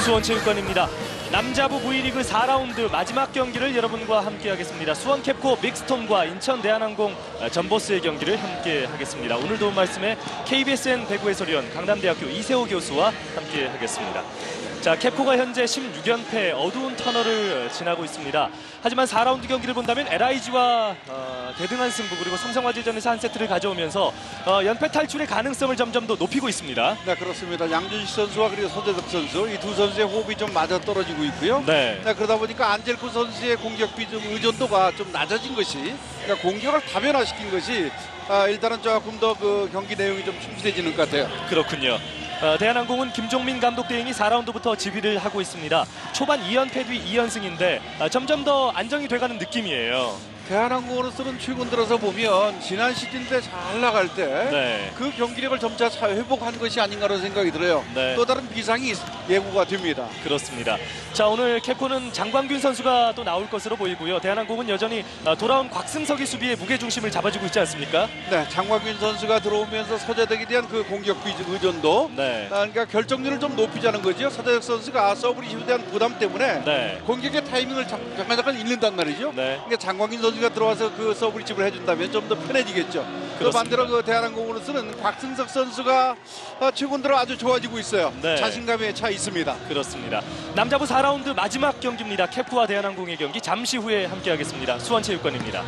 수원체육관입니다. 남자부 V리그 4라운드 마지막 경기를 여러분과 함께 하겠습니다. 수원캡코 빅스톰과 인천 대한항공 전보스의 경기를 함께 하겠습니다. 오늘 도움 말씀에 KBSN 배구 해설위원 강남대학교 이세호 교수와 함께 하겠습니다. 자, 캡코가 현재 16연패 어두운 터널을 지나고 있습니다. 하지만 4라운드 경기를 본다면 LIG와 대등한 승부 그리고 삼성화재전에서 한 세트를 가져오면서 연패 탈출의 가능성을 점점 더 높이고 있습니다. 네, 그렇습니다. 양준식 선수와 그리고 서재덕 선수 이 두 선수의 호흡이 좀 맞아 떨어지고 있고요. 네. 그러다 보니까 안젤코 선수의 공격 비중 의존도가 좀 낮아진 것이, 그러니까 공격을 다변화시킨 것이 일단은 조금 더 그 경기 내용이 좀 충실해지는 것 같아요. 그렇군요. 대한항공은 김종민 감독 대행이 4라운드부터 지휘를 하고 있습니다. 초반 2연패 뒤 2연승인데 점점 더 안정이 돼가는 느낌이에요. 대한항공으로서는 최근 들어서 보면 지난 시즌 때 잘 나갈 때 그 경기력을 점차 회복한 것이 아닌가라는 생각이 들어요. 네. 또 다른 비상이 예고가 됩니다. 그렇습니다. 자, 오늘 캡코는 장광균 선수가 또 나올 것으로 보이고요. 대한항공은 여전히 돌아온 곽승석이 수비의 무게중심을 잡아주고 있지 않습니까? 네, 장광균 선수가 들어오면서 서재덕에 대한 그 공격 비중 의존도, 그러니까 결정률을 좀 높이자는 거죠. 서재덕 선수가 서브리시브에 대한 부담 때문에 공격의 타이밍을 잠깐 잃는단 말이죠. 그러니까 장광균 선수가 들어와서 그 서브리시브를 해준다면 좀 더 편해지겠죠. 또 반대로 그 대한항공으로서는 곽승석 선수가 최근 들어 아주 좋아지고 있어요. 자신감에 차 있습니다. 그렇습니다. 남자부 4라운드 마지막 경기입니다. 캡코와 대한항공의 경기 잠시 후에 함께하겠습니다. 수원체육관입니다.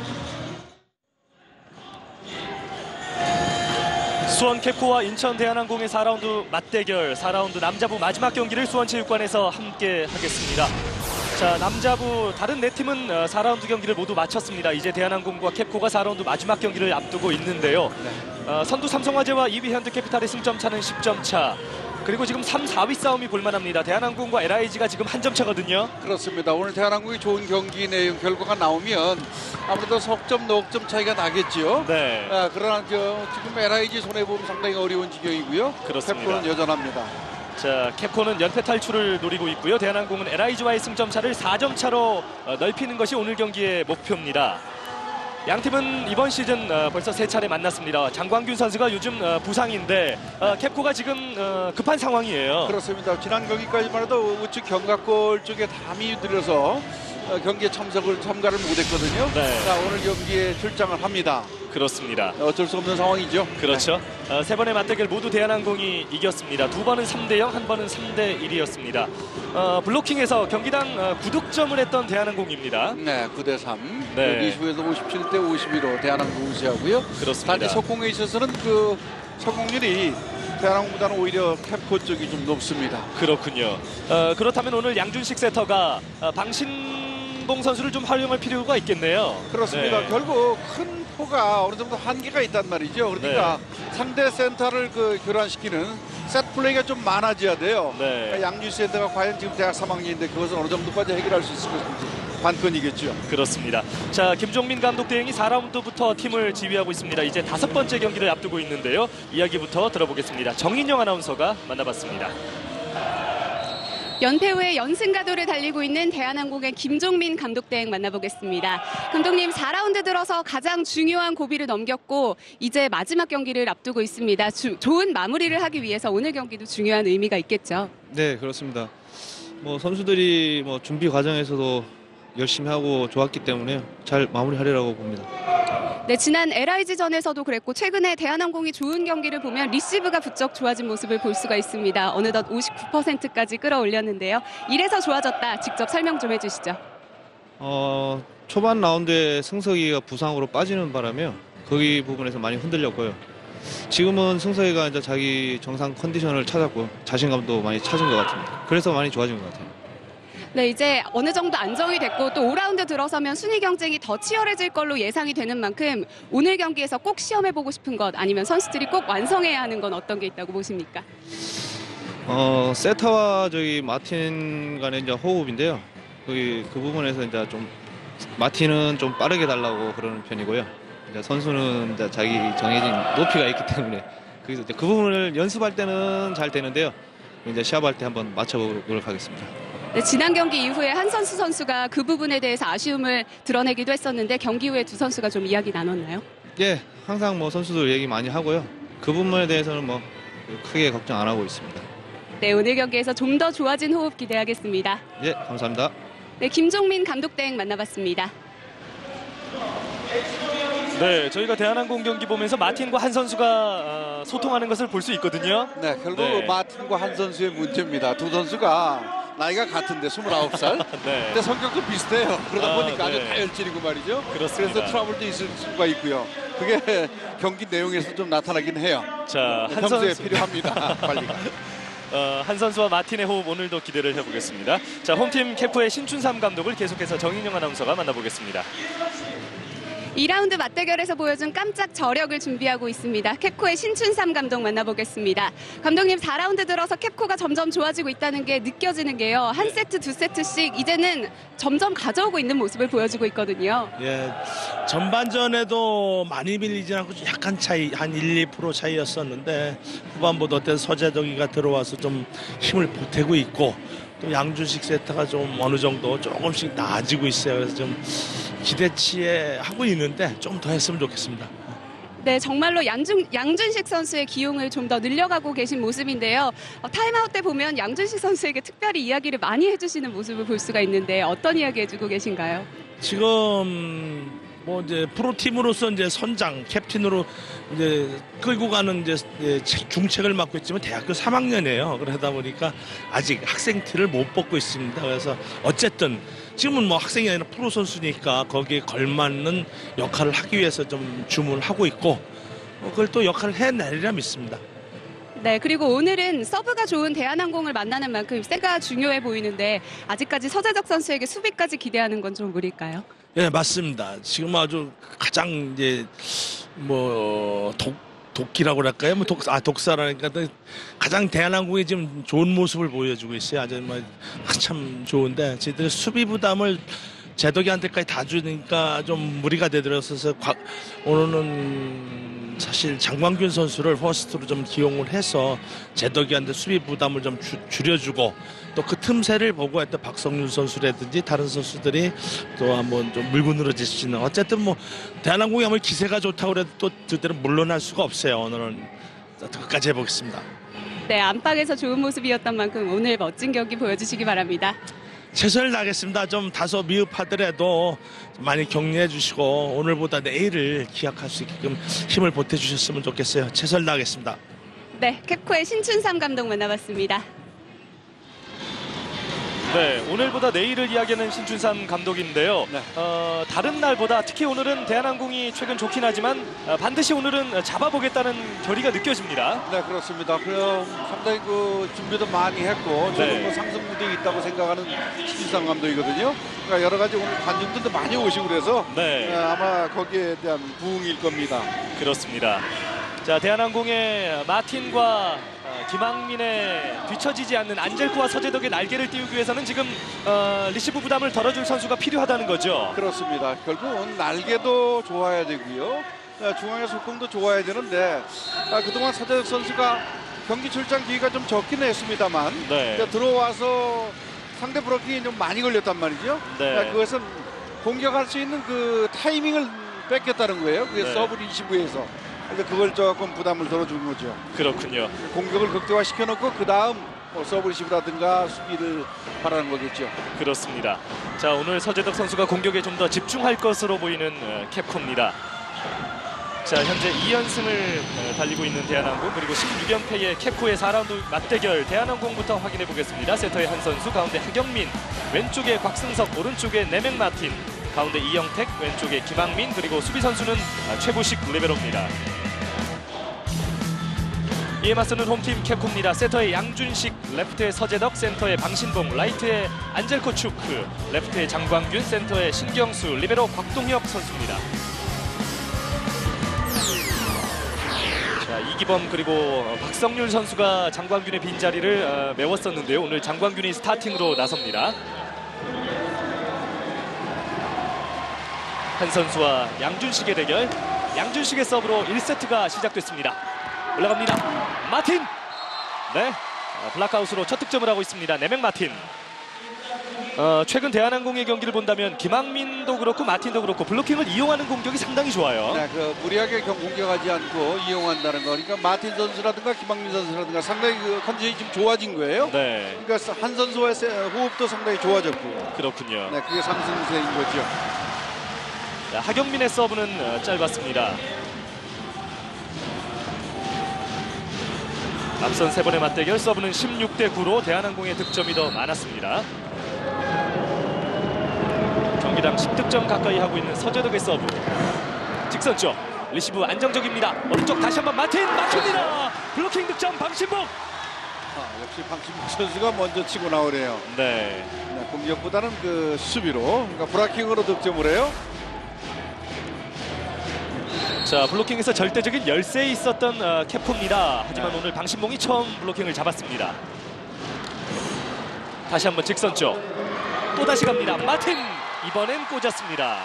수원 캡코와 인천 대한항공의 4라운드 맞대결, 4라운드 남자부 마지막 경기를 수원체육관에서 함께 하겠습니다. 자, 남자부 다른 네 팀은 4라운드 경기를 모두 마쳤습니다. 이제 대한항공과 캡코가 4라운드 마지막 경기를 앞두고 있는데요. 선두 삼성화재와 2위 현대캐피탈의 승점 차는 10점 차. 그리고 지금 3, 4위 싸움이 볼만합니다. 대한항공과 LIG가 지금 한 점 차거든요. 그렇습니다. 오늘 대한항공이 좋은 경기 내용 결과가 나오면 아무래도 석점, 넉점 차이가 나겠죠. 그러나 지금 LIG 손해보면 상당히 어려운 지경이고요. 그렇습니다. 캡코는 여전합니다. 자, 캡코는 연패 탈출을 노리고 있고요. 대한항공은 LIG와의 승점 차를 4점 차로 넓히는 것이 오늘 경기의 목표입니다. 양 팀은 이번 시즌 벌써 3차례 만났습니다. 장광균 선수가 요즘 부상인데 캡코가 지금 급한 상황이에요. 그렇습니다. 지난 경기까지만 해도 우측 견갑골 쪽에 담이 들어서 경기에 참가를 못했거든요. 자, 오늘 경기에 출장을 합니다. 그렇습니다. 어쩔 수 없는 상황이죠. 그렇죠. 세 번의 맞대결 모두 대한항공이 이겼습니다. 두 번은 3대0, 한 번은 3대1이었습니다. 블로킹에서 경기당 9득점을 했던 대한항공입니다. 네, 9대3. 네. 여기 57대 51로 대한항공 우세하고요. 그렇습니다. 단지 속공에 있어서는 그 성공률이 대한항공보다는 오히려 캡코 쪽이 좀 높습니다. 그렇군요. 그렇다면 오늘 양준식 세터가 방신봉 선수를 좀 활용할 필요가 있겠네요. 그렇습니다. 결국 큰 포가 어느 정도 한계가 있단 말이죠. 그러니까 상대 센터를 교란시키는 세트 플레이가 좀 많아져야 돼요. 그러니까 양준식 센터가 과연 지금 대학 3학년인데 그것을 어느 정도까지 해결할 수 있을 것인지 관건이겠죠. 그렇습니다. 자, 김종민 감독 대행이 4라운드부터 팀을 지휘하고 있습니다. 이제 5번째 경기를 앞두고 있는데요. 이야기부터 들어보겠습니다. 정인영 아나운서가 만나봤습니다. 연패 후에 연승 가도를 달리고 있는 대한항공의 김종민 감독 대행 만나보겠습니다. 감독님, 4라운드 들어서 가장 중요한 고비를 넘겼고 이제 마지막 경기를 앞두고 있습니다. 좋은 마무리를 하기 위해서 오늘 경기도 중요한 의미가 있겠죠. 네, 그렇습니다. 선수들이 준비 과정에서도 열심히 하고 좋았기 때문에 잘 마무리하리라고 봅니다. 네, 지난 LIG전에서도 그랬고 최근에 대한항공이 좋은 경기를 보면 리시브가 부쩍 좋아진 모습을 볼 수가 있습니다. 어느덧 59%까지 끌어올렸는데요. 이래서 좋아졌다. 직접 설명 좀 해주시죠. 초반 라운드에 승석이가 부상으로 빠지는 바람에 거기 부분에서 많이 흔들렸고요. 지금은 승석이가 이제 자기 정상 컨디션을 찾았고 자신감도 많이 찾은 것 같습니다. 그래서 많이 좋아진 것 같아요. 네, 이제 어느 정도 안정이 됐고 또 5라운드 들어서면 순위 경쟁이 더 치열해질 걸로 예상이 되는 만큼 오늘 경기에서 꼭 시험해보고 싶은 것 아니면 선수들이 꼭 완성해야 하는 건 어떤 게 있다고 보십니까? 세터와 마틴 간의 이제 호흡인데요. 그 부분에서 이제 좀 마틴은 좀 빠르게 달라고 그러는 편이고요. 이제 선수는 이제 자기 정해진 높이가 있기 때문에 그래서 이제 그 부분을 연습할 때는 잘 되는데요. 이제 시합할 때 한번 맞춰보도록 하겠습니다. 네, 지난 경기 이후에 한선수 선수가 그 부분에 대해서 아쉬움을 드러내기도 했었는데 경기 후에 두 선수가 좀 이야기 나눴나요? 예, 항상 선수들 얘기 많이 하고요. 그 부분에 대해서는 크게 걱정 안 하고 있습니다. 네, 오늘 경기에서 좀 더 좋아진 호흡 기대하겠습니다. 예, 감사합니다. 네, 김종민 감독 대행 만나봤습니다. 네, 저희가 대한항공 경기 보면서 마틴과 한 선수가 소통하는 것을 볼 수 있거든요. 네, 결국 네. 마틴과 한 선수의 문제입니다. 두 선수가 나이가 같은데 29살. 네. 근데 성격도 비슷해요. 그러다 보니까 네. 아주 다혈질이고 말이죠. 그렇습니다. 그래서 트러블도 있을 수가 있고요. 그게 경기 내용에서 좀 나타나긴 해요. 자, 한 평소에 선수 필요합니다. 빨리가. 한 선수와 마틴의 호흡 오늘도 기대를 해보겠습니다. 자, 홈팀 캐프의 신춘삼 감독을 계속해서 정인영 아나운서가 만나보겠습니다. 2라운드 맞대결에서 보여준 깜짝 저력을 준비하고 있습니다. 캡코의 신춘삼 감독 만나보겠습니다. 감독님, 4라운드 들어서 캡코가 점점 좋아지고 있다는 게 느껴지는 게요. 한 세트, 두 세트씩 이제는 점점 가져오고 있는 모습을 보여주고 있거든요. 예, 전반전에도 많이 밀리진 않고 약간 차이, 한 1, 2% 차이였었는데 후반부도 어때 서재덕이가 들어와서 좀 힘을 보태고 있고 또 양준식 세터가 좀 어느 정도 조금씩 나아지고 있어요. 그래서 좀 기대치에 하고 있는데 좀 더 했으면 좋겠습니다. 네, 정말로 양준식 선수의 기용을 좀 더 늘려가고 계신 모습인데요. 타임아웃 때 보면 양준식 선수에게 특별히 이야기를 많이 해주시는 모습을 볼 수가 있는데 어떤 이야기 해주고 계신가요? 지금 뭐 이제 프로팀으로서 이제 선장 캡틴으로 이제 끌고 가는 이제 중책을 맡고 있지만 대학교 3학년이에요. 그러다 보니까 아직 학생 티를 못 벗고 있습니다. 그래서 어쨌든 지금은 뭐 학생이 아니라 프로 선수니까 거기에 걸맞는 역할을 하기 위해서 좀 주문을 하고 있고 그걸 또 역할을 해내리라 믿습니다. 네, 그리고 오늘은 서브가 좋은 대한항공을 만나는 만큼 세가 중요해 보이는데 아직까지 서재덕 선수에게 수비까지 기대하는 건 좀 무리일까요? 예, 맞습니다. 지금 아주 가장 이제 뭐 독기라고 할까요? 뭐 독사라니까 가장 대한항공이 지금 좋은 모습을 보여주고 있어요. 아주 참 좋은데 저희들 수비 부담을 제덕이한테까지 다 주니까 좀 무리가 되들어서 오늘은 사실 장광균 선수를 퍼스트로 좀 기용을 해서 제덕이한테 수비 부담을 좀 줄여주고 또 그 틈새를 보고 했던 박성윤 선수라든지 다른 선수들이 또 한번 좀 물고 늘어질 수 있는 어쨌든 뭐 대한항공이 아무리 기세가 좋다고 해도 또 그때는 물러날 수가 없어요. 오늘은 끝까지 해보겠습니다. 네, 안팎에서 좋은 모습이었던 만큼 오늘 멋진 경기 보여주시기 바랍니다. 최선을 다하겠습니다. 좀 다소 미흡하더라도 많이 격려해 주시고 오늘보다 내일을 기약할 수 있게끔 힘을 보태주셨으면 좋겠어요. 최선을 다하겠습니다. 네, 캡코의 신춘삼 감독 만나봤습니다. 네, 오늘보다 내일을 이야기하는 신춘삼 감독인데요. 네. 다른 날보다 특히 오늘은 대한항공이 최근 좋긴 하지만 반드시 오늘은 잡아보겠다는 결의가 느껴집니다. 네, 그렇습니다. 그럼 상당히 그 준비도 많이 했고 저는 네. 뭐 상승 무대에 있다고 생각하는 신상 감독이거든요. 그러니까 여러 가지 오늘 관중들도 많이 오시고 그래서 네. 아마 거기에 대한 부응일 겁니다. 그렇습니다. 자, 대한항공의 마틴과 김학민의 뒤처지지 않는 안젤코와 서재덕의 날개를 띄우기 위해서는 지금 리시브 부담을 덜어줄 선수가 필요하다는 거죠. 그렇습니다. 결국은 날개도 좋아야 되고요. 중앙의 속공도 좋아야 되는데 그동안 서재덕 선수가 경기 출장 기회가 좀 적긴 했습니다만 네. 들어와서 상대 브로킹이 좀 많이 걸렸단 말이죠. 네. 그것은 공격할 수 있는 그 타이밍을 뺏겼다는 거예요. 그게 네. 서브 리시브에서. 그래서 그걸 조금 부담을 덜어준 거죠. 그렇군요. 공격을 극대화시켜놓고 그 다음 서브 리시브라든가 수비를 바라는 거겠죠. 그렇습니다. 자, 오늘 서재덕 선수가 공격에 좀 더 집중할 것으로 보이는 캡코입니다. 자, 현재 2연승을 달리고 있는 대한항공 그리고 16연패의 캡코의 4라운드 맞대결 대한항공부터 확인해 보겠습니다. 센터의 한 선수, 가운데 하경민, 왼쪽에 곽승석, 오른쪽에 네맹 마틴, 가운데 이영택, 왼쪽에 김학민, 그리고 수비 선수는 최부식 리베로입니다. 이에 맞서는 홈팀 캡코입니다. 센터의 양준식, 레프트의 서재덕, 센터의 방신봉, 라이트의 안젤코 추크, 레프트의 장광균, 센터의 신경수, 리베로 곽동혁 선수입니다. 자, 이기범 그리고 박성률 선수가 장광균의 빈자리를 메웠었는데요. 오늘 장광균이 스타팅으로 나섭니다. 한 선수와 양준식의 대결. 양준식의 서브로 1세트가 시작됐습니다. 올라갑니다. 마틴. 네, 블락아웃으로 첫 득점을 하고 있습니다. 네맹 마틴. 최근 대한항공의 경기를 본다면 김학민도 그렇고 마틴도 그렇고 블로킹을 이용하는 공격이 상당히 좋아요. 네, 무리하게 공격하지 않고 이용한다는 거. 그러니까 마틴 선수라든가 김학민 선수라든가 상당히 컨디션이 좀 좋아진 거예요. 네. 그러니까 한 선수와의 호흡도 상당히 좋아졌고요. 그렇군요. 네, 그게 상승세인 거죠. 자, 하경민의 서브는 짧았습니다. 앞선 3번의 맞대결 서브는 16대 9로 대한항공의 득점이 더 많았습니다. 경기당 10득점 가까이 하고 있는 서재덕의 서브. 직선 쪽 리시브 안정적입니다. 오른쪽 다시 한번 마틴 막힙니다. 블로킹 득점 방신복. 역시 방신복 선수가 먼저 치고 나오네요. 네. 공격보다는 수비로, 그러니까 브라킹으로 득점을 해요. 자, 블로킹에서 절대적인 열세에 있었던 캐프입니다. 하지만 오늘 방신봉이 처음 블로킹을 잡았습니다. 다시 한번 직선 쪽. 또다시 갑니다. 마틴! 이번엔 꽂았습니다.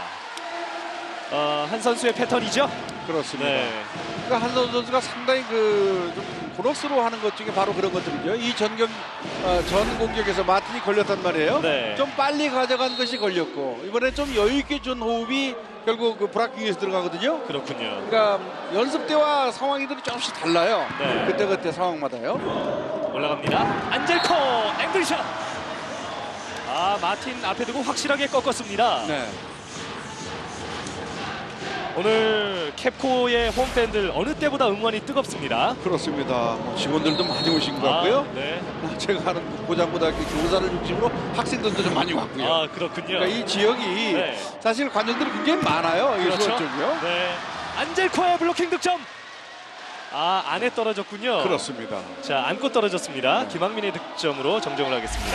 한 선수의 패턴이죠? 그렇습니다. 네. 그러니까 한선 선수가 상당히 좀 고럭스로 것 중에 바로 그런 것들이죠. 이 전 공격에서 마틴이 걸렸단 말이에요. 네. 좀 빨리 가져간 것이 걸렸고, 이번에 좀 여유 있게 준 호흡이 결국 브라킹에서 들어가거든요. 그렇군요. 그러니까 연습 때와 상황이들이 조금씩 달라요. 네. 그때 상황마다요. 올라갑니다. 안젤코 앵글샷. 마틴 앞에 두고 확실하게 꺾었습니다. 네. 오늘 캡코의 홈팬들 어느 때보다 응원이 뜨겁습니다. 그렇습니다. 직원들도 많이 오신 것 같고요. 네. 제가 하는 고장고등학교 교사를 중심으로 학생들도 좀 많이 왔고요. 그렇군요. 그러니까 이 지역이 네. 사실 관중들이 굉장히 많아요. 이 그렇죠. 수원 쪽이요. 네. 안젤코의 블로킹 득점. 안에 떨어졌군요. 그렇습니다. 자, 안고 떨어졌습니다. 김학민의 득점으로 정정을 하겠습니다.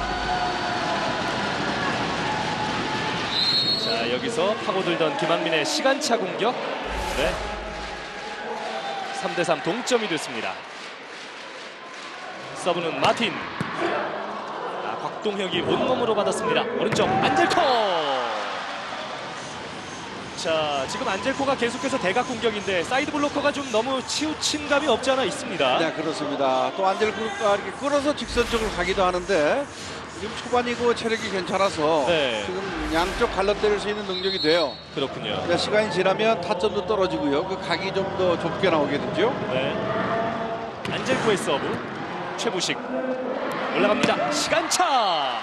자, 여기서 파고들던 김학민의 시간차 공격. 네. 3대3 동점이 됐습니다. 서브는 마틴. 곽동혁이 온몸으로 받았습니다. 오른쪽 안젤코. 자, 지금 안젤코가 계속해서 대각 공격인데 사이드 블로커가 좀 너무 치우친 감이 없지 않아 있습니다. 네, 그렇습니다. 또 안젤코가 이렇게 끌어서 직선 쪽으로 가기도 하는데 지금 초반이고 체력이 괜찮아서 네. 지금 양쪽 갈라 때릴 수 있는 능력이 돼요. 그렇군요. 그러니까 시간이 지나면 타점도 떨어지고요. 그 각이 좀 더 좁게 나오게 되죠. 네. 안젤코의 서브. 최부식 올라갑니다. 시간차.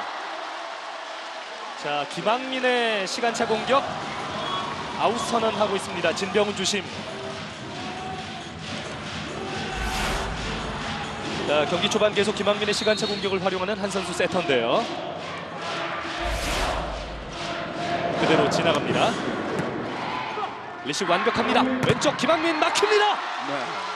자, 김학민의 시간차 공격 아웃 선언하고 있습니다. 진병훈 주심. 자, 경기 초반 계속 김학민의 시간차 공격을 활용하는 한 선수 세터인데요. 그대로 지나갑니다. 리시브 완벽합니다. 왼쪽 김학민 막힙니다. 네.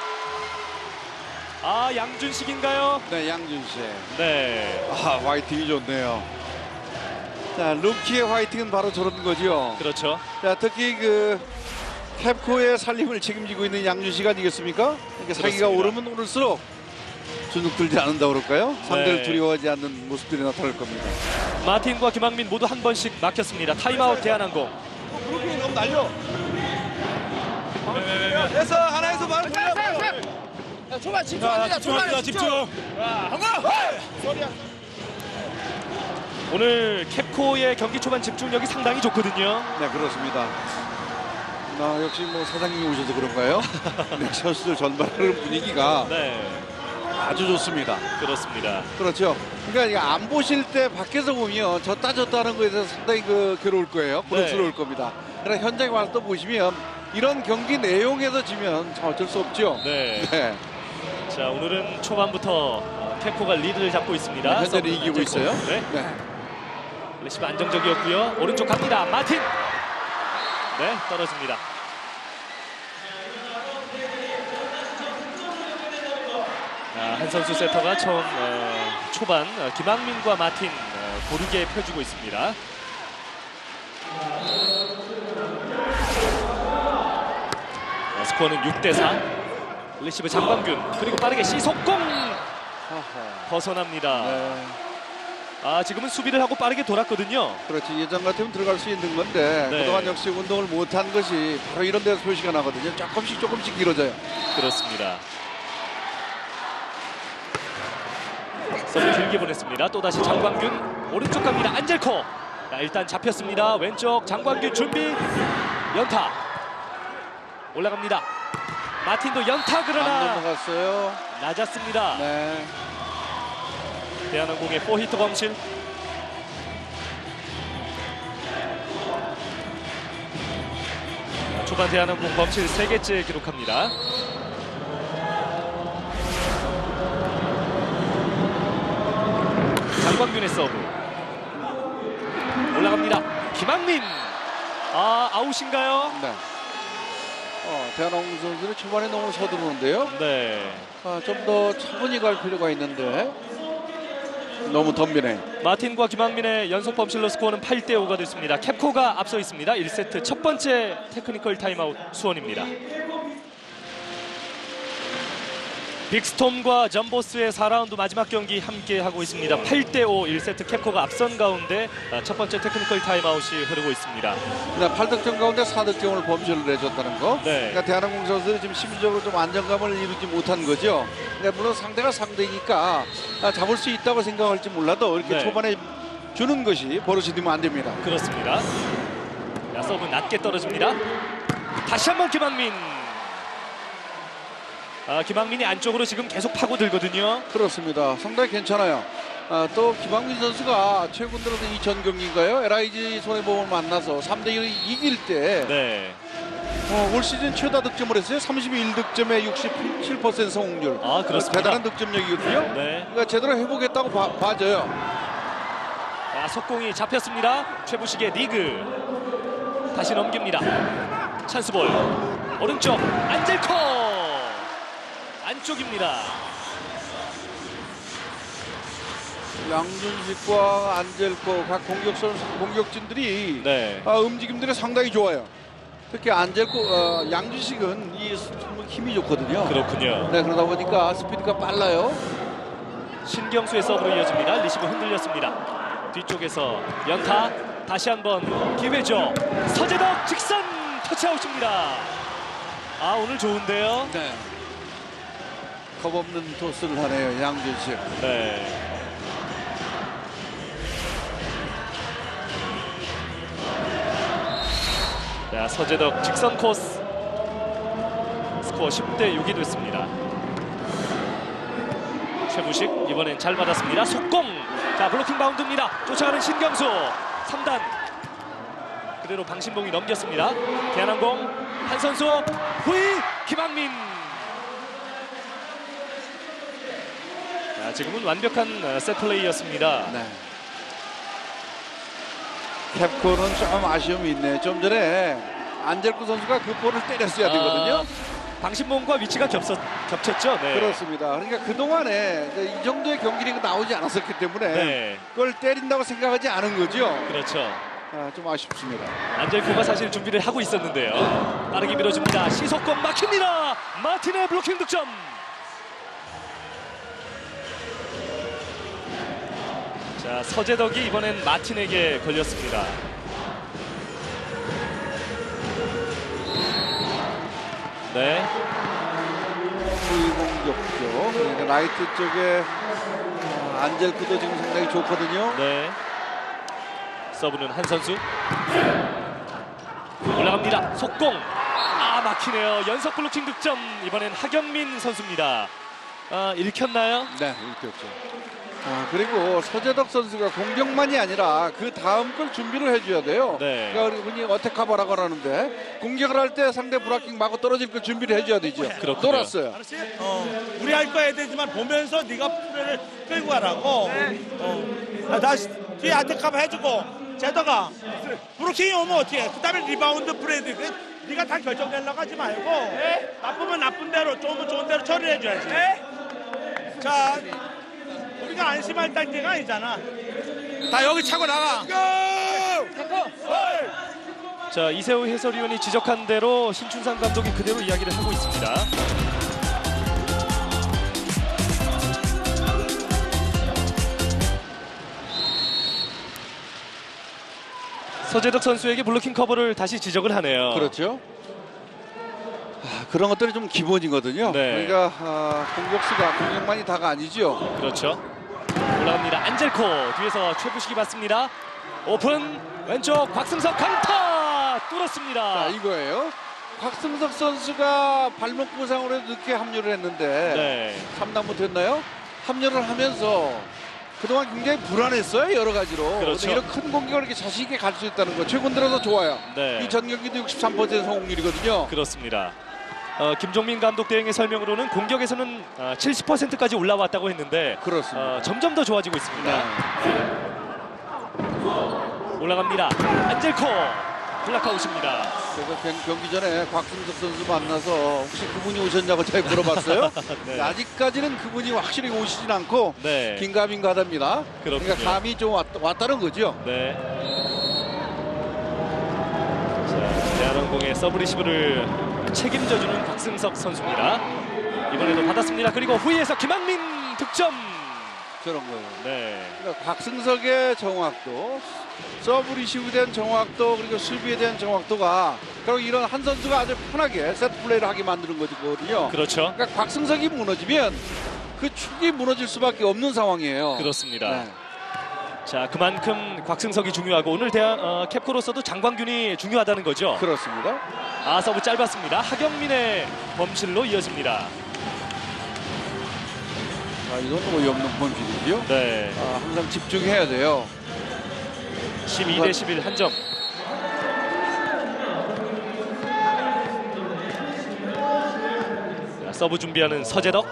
양준식인가요? 네, 양준 씨. 네. 화이팅이 좋네요. 자, 루키의 화이팅은 바로 저런 거죠. 그렇죠. 자, 특히 캡코의 살림을 책임지고 있는 양준 씨가 아니겠습니까? 그러니까 사기가 오르면 오를수록 주눅 들지 않는다 그럴까요? 상대를 두려워하지 않는 모습들이 나타날 겁니다. 마틴과 김학민 모두 한 번씩 막혔습니다. 타임아웃 대한항공. 블로킹이 너무 날려. 됐어, 하나에서 바로 돌려. 초반 집중합니다. 초반에 집중. 오늘 캡코의 경기 초반 집중력이 상당히 좋거든요. 네, 그렇습니다. 역시 사장님이 오셔서 그런가요? 네, 선수들 전반하는 분위기가 아주 좋습니다. 그렇습니다. 그렇죠. 그러니까 안 보실 때 밖에서 보면 졌다 하는 거에 대해서 상당히 괴로울 거예요. 고통스러울 겁니다. 그러나 현장에 와서 또 보시면 이런 경기 내용에서 지면 참 어쩔 수 없죠. 네. 네. 자, 오늘은 초반부터 캡코가 리드를 잡고 있습니다. 네, 현재는 이기고 있어요. 네. 네. 리시브 안정적이었고요. 오른쪽 갑니다. 마틴. 네, 떨어집니다. 한 선수 세터가 처음 초반 김학민과 마틴 고르게 펴주고 있습니다. 스코어는 6대4. 리시브 장광균 그리고 빠르게 시속공 벗어납니다. 네. 지금은 수비를 하고 빠르게 돌았거든요. 그렇지. 예전 같으면 들어갈 수 있는 건데 네. 그동안 역시 운동을 못한 것이 바로 이런 데서 표시가 나거든요. 조금씩 길어져요. 그렇습니다. 서브 길게 보냈습니다. 또다시 장광균 오른쪽 갑니다. 안젤코. 자, 일단 잡혔습니다. 왼쪽 장광균 준비. 연타. 올라갑니다. 마틴도 연타 안 그러나 넘어갔어요. 낮았습니다. 네. 대한항공의 4히트 범실. 초반 대한항공 범실 3개째 기록합니다. 장광균의 서브. 올라갑니다. 김학민. 아웃인가요? 네. 대한항공 선수는 초반에 너무 서두르는데요. 네. 좀 더 차분히 갈 필요가 있는데 너무 덤비네. 마틴과 김학민의 연속 범실로 스코어는 8대5가 됐습니다. 캡코가 앞서 있습니다. 1세트 첫 번째 테크니컬 타임아웃 수원입니다. 빅스톰과 점보스의 4라운드 마지막 경기 함께 하고 있습니다. 8대5 1세트 캡코가 앞선 가운데 첫 번째 테크니컬 타임아웃이 흐르고 있습니다. 8득점 가운데 4득점을 범실을 내줬다는 거. 네. 그러니까 대한항공 선수들이 지금 심리적으로 좀 안정감을 이루지 못한 거죠. 그러니까 물론 상대가 상대니까 잡을 수 있다고 생각할지 몰라도 이렇게 네. 초반에 주는 것이 버릇이 되면 안 됩니다. 그렇습니다. 자, 서브 낮게 떨어집니다. 다시 한번 김학민. 김학민이 안쪽으로 지금 계속 파고들거든요. 그렇습니다. 상당히 괜찮아요. 또 김학민 선수가 최근 들어서 2000경기인가요? LIG 손해보험을 만나서 3대1을 이길 때 네. 올 시즌 최다 득점을 했어요. 31득점에 67% 성공률. 그렇습니다. 대단한 득점력이거든요. 네. 그러니까 제대로 해보겠다고 봐줘요. 자, 속공이 잡혔습니다. 최부식의 리그. 다시 넘깁니다. 찬스볼. 오른쪽 안젤코. 안쪽입니다. 양준식과 안젤코 각 공격진들이 네. 움직임들이 상당히 좋아요. 특히 안젤코, 양준식은 힘이 좋거든요. 그렇군요. 네, 그러다 보니까 스피드가 빨라요. 신경수의 서브로 이어집니다. 리시브 흔들렸습니다. 뒤쪽에서 연타. 다시 한번 기회죠. 서재덕 직선 터치아웃입니다. 오늘 좋은데요. 네. 겁없는 토스를 하네요, 양준식. 네. 자, 서재덕 직선 코스. 스코어 10대6이 됐습니다. 최부식 이번엔 잘 받았습니다. 속공. 자, 블로킹 바운드입니다. 쫓아가는 신경수 3단. 그대로 방신봉이 넘겼습니다. 대한항공 한 선수 후위 김학민. 자, 지금은 완벽한 셋 플레이였습니다. 네. 캡코는 좀 아쉬움이 있네. 좀 전에 안젤코 선수가 그 볼을 때렸어야 되거든요. 방신봉과 위치가 겹쳤죠. 네. 그렇습니다. 그러니까 그동안에 이 정도의 경기력이 나오지 않았었기 때문에 네. 그걸 때린다고 생각하지 않은 거죠. 그렇죠. 좀 아쉽습니다. 안젤코가 사실 준비를 하고 있었는데요. 빠르게 밀어줍니다. 시속공 막힙니다. 마틴의 블로킹 득점. 자, 서재덕이 이번엔 마틴에게 걸렸습니다. 네. 후위 공격죠. 그러니까 라이트 쪽에 안젤코도 지금 상당히 좋거든요. 네. 서브는 한 선수. 올라갑니다. 속공. 막히네요. 연속 블로킹 득점. 이번엔 하경민 선수입니다. 읽혔나요? 네, 읽혔죠. 그리고 서재덕 선수가 공격만이 아니라 그 다음 걸 준비를 해줘야 돼요. 네. 그러니까 흔히 어택커버라고 하는데 공격을 할 때 상대 브라킹 마고 떨어질 걸 준비를 해줘야 되죠. 그렇군요. 놀았어요. 알았지? 우리 할 거야 되지만 보면서 네가 플레이를 끌고 가라고. 나 뒤에 아테카바 해주고 제더가 브로킹이 오면 어떻게 해? 그다음에 리바운드 플레이도 네가 다 결정되려고 하지 말고 나쁘면 나쁜 대로 좋으면 좋은 대로 처리를 해줘야지. 자, 우리가 안심할 단계가 아니잖아. 다 여기 차고 나가. 자, 이세우 해설위원이 지적한 대로 신춘상 감독이 그대로 이야기를 하고 있습니다. 서재덕 선수에게 블로킹 커버를 다시 지적을 하네요. 그렇죠. 그런 것들이 좀 기본이거든요. 네. 그러니까 공격수가 공격만이 다가 아니죠. 그렇죠. 올라갑니다. 안젤코 뒤에서 최부식이 받습니다. 오픈 왼쪽 곽승석 강타 뚫었습니다. 자, 이거예요. 곽승석 선수가 발목 부상으로 늦게 합류를 했는데 3라운드 됐나요? 합류를 하면서 그동안 굉장히 불안했어요. 여러 가지로. 그렇죠. 근데 이런 큰 공격을 이렇게 자신 있게 갈 수 있다는 거 최근 들어서 좋아요. 이 전 경기도 63% 성공률이거든요. 그렇습니다. 김종민 감독 대행의 설명으로는 공격에서는 70%까지 올라왔다고 했는데 그렇습니다. 점점 더 좋아지고 있습니다. 올라갑니다. 안젤코 블락아웃입니다. 그래서 경기 전에 곽승석 선수 만나서 혹시 그분이 오셨냐고 제가 물어봤어요. 네. 아직까지는 그분이 확실히 오시진 않고 긴가민가하답니다. 그러니까 감이 좀 왔다는 거죠. 네. 자, 대한항공의 서브 리시브를 책임져주는 곽승석 선수입니다. 이번에도 받았습니다. 그리고 후위에서 김한민 득점. 저런 거예요. 네. 그러니까 곽승석의 정확도, 서브 리시브에 대한 정확도, 그리고 수비에 대한 정확도가 결국 이런 한 선수가 아주 편하게 세트 플레이를 하게 만드는 거거든요. 그렇죠. 그러니까 곽승석이 무너지면 그 축이 무너질 수밖에 없는 상황이에요. 그렇습니다. 네. 자, 그만큼 곽승석이 중요하고 오늘 캡코로서도 장광균이 중요하다는 거죠. 그렇습니다. 서브 짧았습니다. 하경민의 범실로 이어집니다. 이건 어이없는 범실이죠. 네. 항상 집중해야 돼요. 12대 11 한 점. 자, 서브 준비하는 서재덕.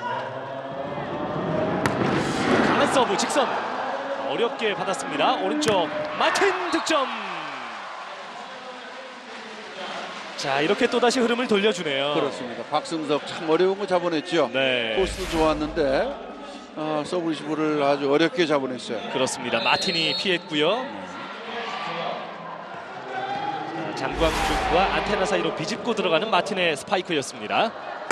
강한 서브 직선. 어렵게 받았습니다. 오른쪽 마틴 득점. 자, 이렇게 또다시 흐름을 돌려주네요. 그렇습니다. 곽승석 참 어려운 거 잡아냈죠. 네. 코스도 좋았는데 서브 리시브를 아주 어렵게 잡아냈어요. 그렇습니다. 마틴이 피했고요. 장광준과 안테나 사이로 비집고 들어가는 마틴의 스파이크였습니다.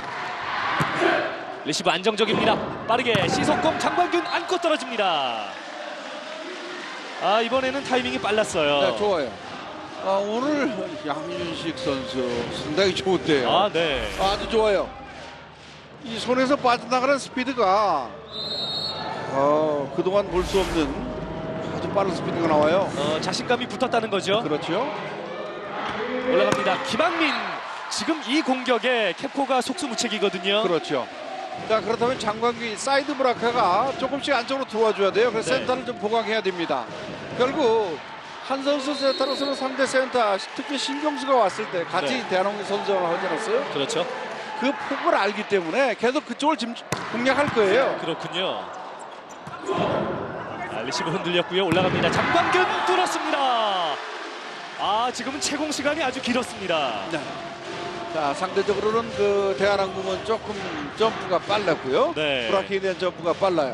리시브 안정적입니다. 빠르게 시속공 장광균 안고 떨어집니다. 이번에는 타이밍이 빨랐어요. 네, 좋아요. 오늘 양윤식 선수 상당히 좋은데요. 네. 아주 좋아요. 이 손에서 빠져나가는 스피드가 그동안 볼 수 없는 아주 빠른 스피드가 나와요. 자신감이 붙었다는 거죠. 그렇죠. 올라갑니다. 김한민. 지금 이 공격에 캡코가 속수무책이거든요. 그렇죠. 자, 그렇다면 장광기 사이드 브라카가 조금씩 안쪽으로 들어와줘야 돼요. 그래서 센터를 좀 보강해야 됩니다. 결국 한 선수 센터로서는 상대 센터, 특히 신경수가 왔을 때 같이 대한항공 선수를 하지 않았어요? 그렇죠. 그 폭을 알기 때문에 계속 그쪽을 공략할 거예요. 그렇군요. 리시브 흔들렸고요. 올라갑니다. 장광균 뚫었습니다. 지금은 채공 시간이 아주 길었습니다. 네. 자, 상대적으로는 그 대한항공은 조금 점프가 빨랐고요. 브라키에 대한 점프가 빨라요.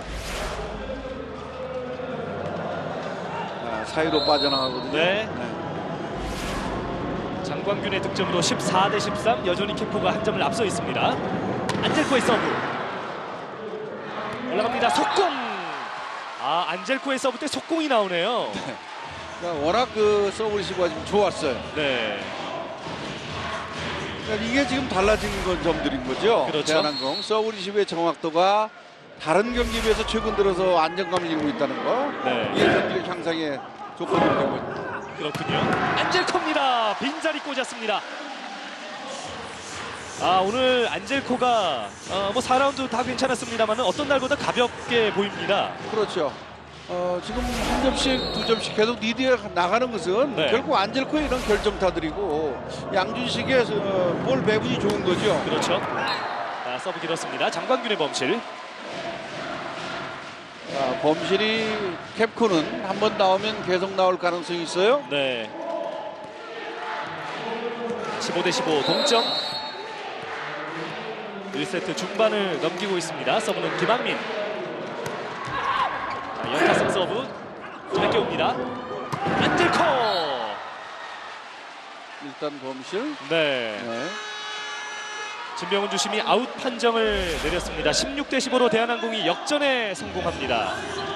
사이로 빠져나가거든요. 네. 장광균의 득점으로 14대 13. 여전히 캡코가 한 점을 앞서 있습니다. 안젤코의 서브. 올라갑니다. 속공. 안젤코의 서브 때 속공이 나오네요. 그러니까 워낙 그 서브 리시브가 좀 좋았어요. 네. 그러니까 이게 지금 달라진 점들인 거죠. 그렇죠. 대한항공 서브 리시브의 정확도가 다른 경기에 비해서 최근 들어서 안정감을 잃고 있다는 거. 이게 경기 향상의 조건이 된 거죠. 그렇군요. 안젤코입니다. 빈자리 꽂았습니다. 오늘 안젤코가 뭐 4라운드 다 괜찮았습니다만 어떤 날보다 가볍게 보입니다. 그렇죠. 지금 한 점씩 두 점씩 계속 리드해 나가는 것은 결국 안젤코의 이런 결정타들이고 양준식의 볼 배분이 좋은 거죠. 그렇죠. 서브 길었습니다. 장광균의 범실. 범실이 캡코는 한 번 나오면 계속 나올 가능성이 있어요. 네. 15대 15 동점. 1세트 중반을 넘기고 있습니다. 서브는 김한민. 연타성 서브 짧게 옵니다. 안젤코. 일단 범실. 네. 진병훈 주심이 아웃 판정을 내렸습니다. 16대 15로 대한항공이 역전에 성공합니다.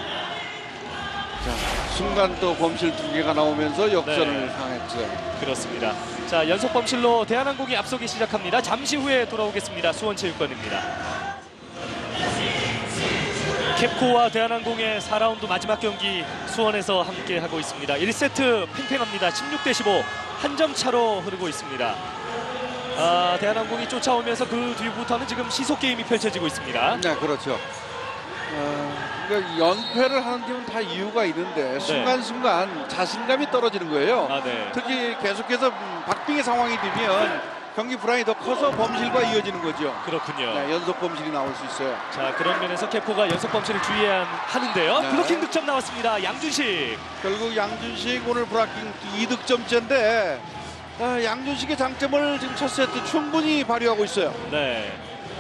자, 순간 또 범실 2개가 나오면서 역전을 향했죠. 그렇습니다. 자, 연속 범실로 대한항공이 앞서기 시작합니다. 잠시 후에 돌아오겠습니다. 수원체육관입니다. 캡코와 대한항공의 4라운드 마지막 경기 수원에서 함께 하고 있습니다. 1세트 팽팽합니다. 16대15 한 점 차로 흐르고 있습니다. 대한항공이 쫓아오면서 그 뒤부터는 지금 시속 게임이 펼쳐지고 있습니다. 네, 그렇죠. 그러니까 연패를 하는 팀은 다 이유가 있는데 순간순간 자신감이 떨어지는 거예요. 네. 특히 계속해서 박빙의 상황이 되면 경기 불안이 더 커서 범실과 이어지는 거죠. 그렇군요. 네, 연속 범실이 나올 수 있어요. 자, 그런 면에서 캡코가 연속 범실을 주의해야 하는데요. 네. 블로킹 득점 나왔습니다. 양준식. 결국 양준식 오늘 브라킹 2득점째인데 양준식의 장점을 지금 첫 세트 충분히 발휘하고 있어요. 네.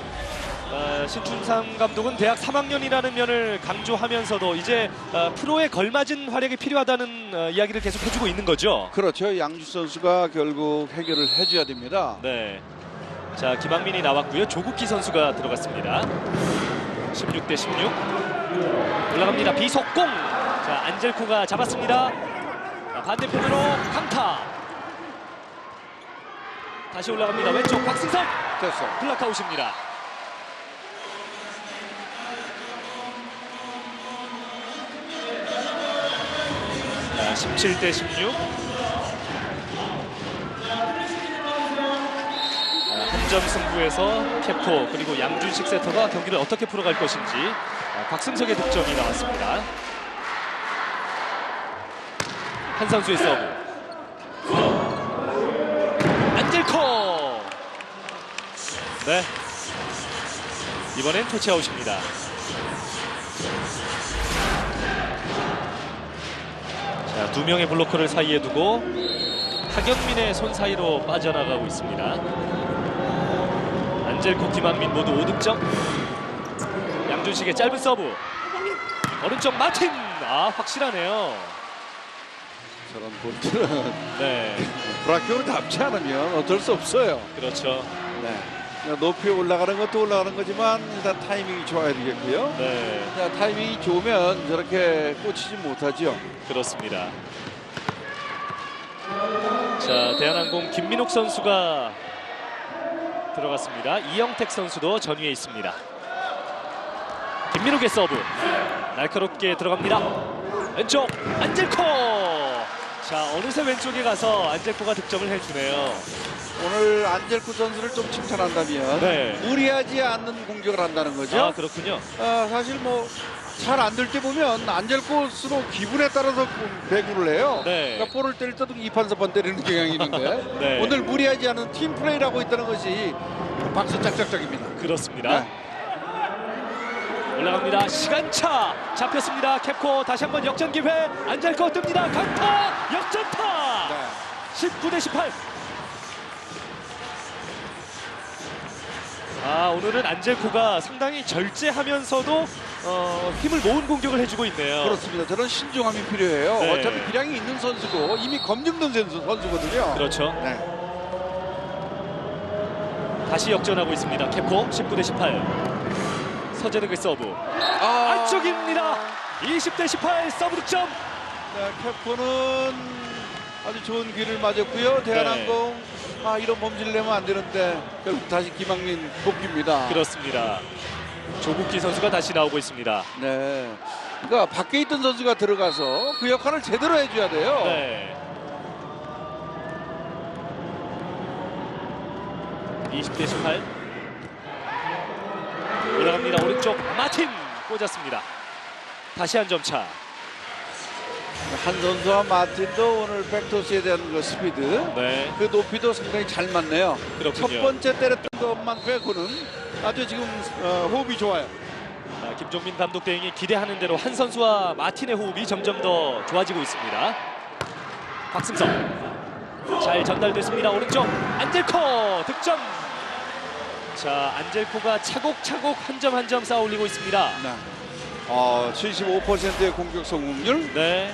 신춘삼 감독은 대학 3학년이라는 면을 강조하면서도 이제 프로에 걸맞은 활약이 필요하다는 이야기를 계속 해주고 있는 거죠. 그렇죠. 양주 선수가 결국 해결을 해줘야 됩니다. 네. 자, 김학민이 나왔고요. 조국기 선수가 들어갔습니다. 16대16 올라갑니다. 비속공. 자, 안젤코가 잡았습니다. 반대편으로 강타. 다시 올라갑니다. 왼쪽 박승석. 됐어요. 블락아웃입니다. 자, 17대16. 한 점 승부에서 캡코 그리고 양준식 세터가 경기를 어떻게 풀어갈 것인지 박승석의 득점이 나왔습니다. 한 선수의 서브. 안젤코. 네. 이번엔 터치아웃입니다. 자, 두 명의 블로커를 사이에 두고 하경민의 손 사이로 빠져나가고 있습니다. 안젤코, 김한민 모두 5득점. 양준식의 짧은 서브. 오른쪽 마틴. 확실하네요. 저런 볼들은 네. 브라킹으로 잡지 않으면 어쩔 수 없어요. 그렇죠. 네. 높이 올라가는 것도 올라가는 거지만 일단 타이밍이 좋아야 되겠고요. 네. 타이밍이 좋으면 저렇게 꽂히지 못하죠. 그렇습니다. 자, 대한항공 김민욱 선수가 들어갔습니다. 이영택 선수도 전위에 있습니다. 김민욱의 서브. 날카롭게 들어갑니다. 왼쪽 안젤코. 자, 어느새 왼쪽에 가서 안젤코가 득점을 해주네요. 오늘 안젤코 선수를 좀 칭찬한다면 네. 무리하지 않는 공격을 한다는 거죠. 그렇군요. 사실 뭐 잘 안 될 때 보면 안젤코스로 기분에 따라서 배구를 해요. 네. 그러니까 볼을 때릴 때도 2판 4판 때리는 경향이 있는데 네. 오늘 무리하지 않은 팀 플레이를 하고 있다는 것이 박수 짝짝짝입니다. 그렇습니다. 네. 올라갑니다. 시간차 잡혔습니다. 캡코 다시 한번 역전 기회. 안젤코 뜹니다. 강타 역전타. 네. 19대18. 오늘은 안젤코가 상당히 절제하면서도 힘을 모은 공격을 해주고 있네요. 그렇습니다. 저런 신중함이 필요해요. 네. 어차피 기량이 있는 선수고 이미 검증된 선수거든요. 그렇죠. 네. 다시 역전하고 있습니다. 캡코 19대18. 서재득의 서브. 안쪽입니다. 20대18 서브 득점. 네, 캡코는 아주 좋은 기회를 맞았고요. 대한항공 이런 범실을 내면 안 되는데 결국 다시 김학민 복귀입니다. 그렇습니다. 조국기 선수가 다시 나오고 있습니다. 네. 그러니까 밖에 있던 선수가 들어가서 그 역할을 제대로 해줘야 돼요. 네. 20대18. 올라갑니다. 오른쪽 마틴 꽂았습니다. 다시 한 점 차. 한 선수와 마틴도 오늘 백토스에 대한 그 스피드, 네. 그 높이도 상당히 잘 맞네요. 그렇군요. 첫 번째 때렸던 것만 빼고는 아주 지금 호흡이 좋아요. 김종민 감독 대행이 기대하는 대로 한 선수와 마틴의 호흡이 점점 더 좋아지고 있습니다. 박승석 잘 전달됐습니다. 오른쪽 안젤코 득점. 자, 안젤코가 차곡차곡 한 점 한 점 쌓아 올리고 있습니다. 네. 75%의 공격 성공률, 네,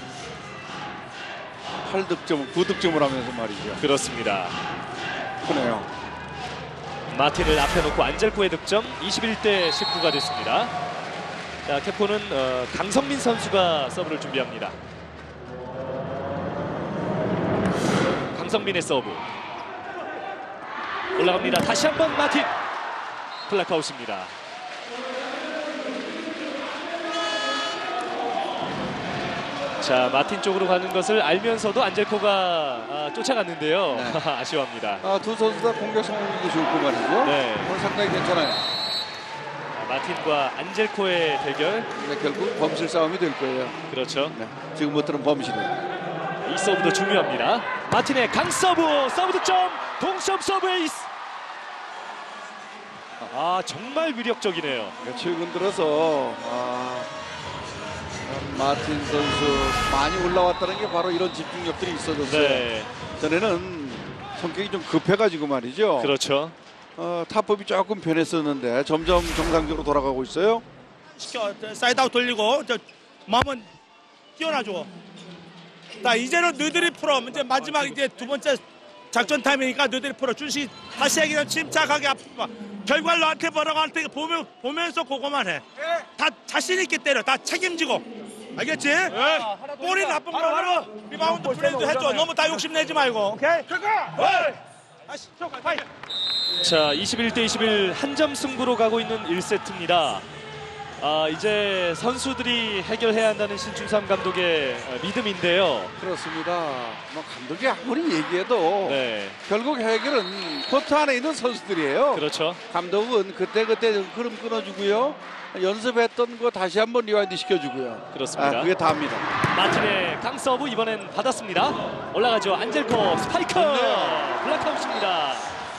8득점, 9득점을 하면서 말이죠. 그렇습니다. 크네요. 마틴을 앞에 놓고 안젤코의 득점 21대19가 됐습니다. 자, 캡코는 강성민 선수가 서브를 준비합니다. 강성민의 서브 올라갑니다. 다시 한번 마틴. 블락아웃입니다. 자, 마틴 쪽으로 가는 것을 알면서도 안젤코가 쫓아갔는데요. 네. 아쉬워합니다. 두 선수 다 공격 성공도 좋고 말이죠. 네. 오늘 상당히 괜찮아요. 마틴과 안젤코의 대결. 근데 결국 범실 싸움이 될 거예요. 그렇죠. 네. 지금부터는 범실이에요. 이 서브도 중요합니다. 마틴의 강서브, 서브 득점, 동점 서브 에이스. 정말 위력적이네요. 최근 들어서 마틴 선수 많이 올라왔다는 게 바로 이런 집중력들이 있어졌어요. 네. 전에는 성격이 좀 급해가지고 말이죠. 그렇죠. 타법이 조금 변했었는데 점점 정상적으로 돌아가고 있어요. 시켜 사이드아웃 돌리고 마음은 뛰어나줘. 자, 이제는 너희들이 풀어. 이제 마지막 이제 두 번째 작전 타임이니까 너희들이 풀어. 준식 다시 얘기는 침착하게 앞으로. 결과를 너한테 뭐라고 할 때 보면서 그거만 해. 다 자신 있게 때려. 다 책임지고. 알겠지? 볼이 나쁜 거로 리바운드 플레이도 해줘. 너무 다 욕심내지 말고. 오케이? 다시 파이. 자, 21대 21 한 점 승부로 가고 있는 1세트입니다. 이제 선수들이 해결해야 한다는 신충삼 감독의 믿음인데요. 그렇습니다. 뭐 감독이 아무리 얘기해도 네. 결국 해결은 코트 안에 있는 선수들이에요. 그렇죠. 감독은 그때 흐름 끊어주고요. 연습했던 거 다시 한번 리와인드 시켜주고요. 그렇습니다. 그게 다입니다. 마틴의 강서브 이번엔 받았습니다. 올라가죠. 안젤코 스파이크. 블락아웃입니다.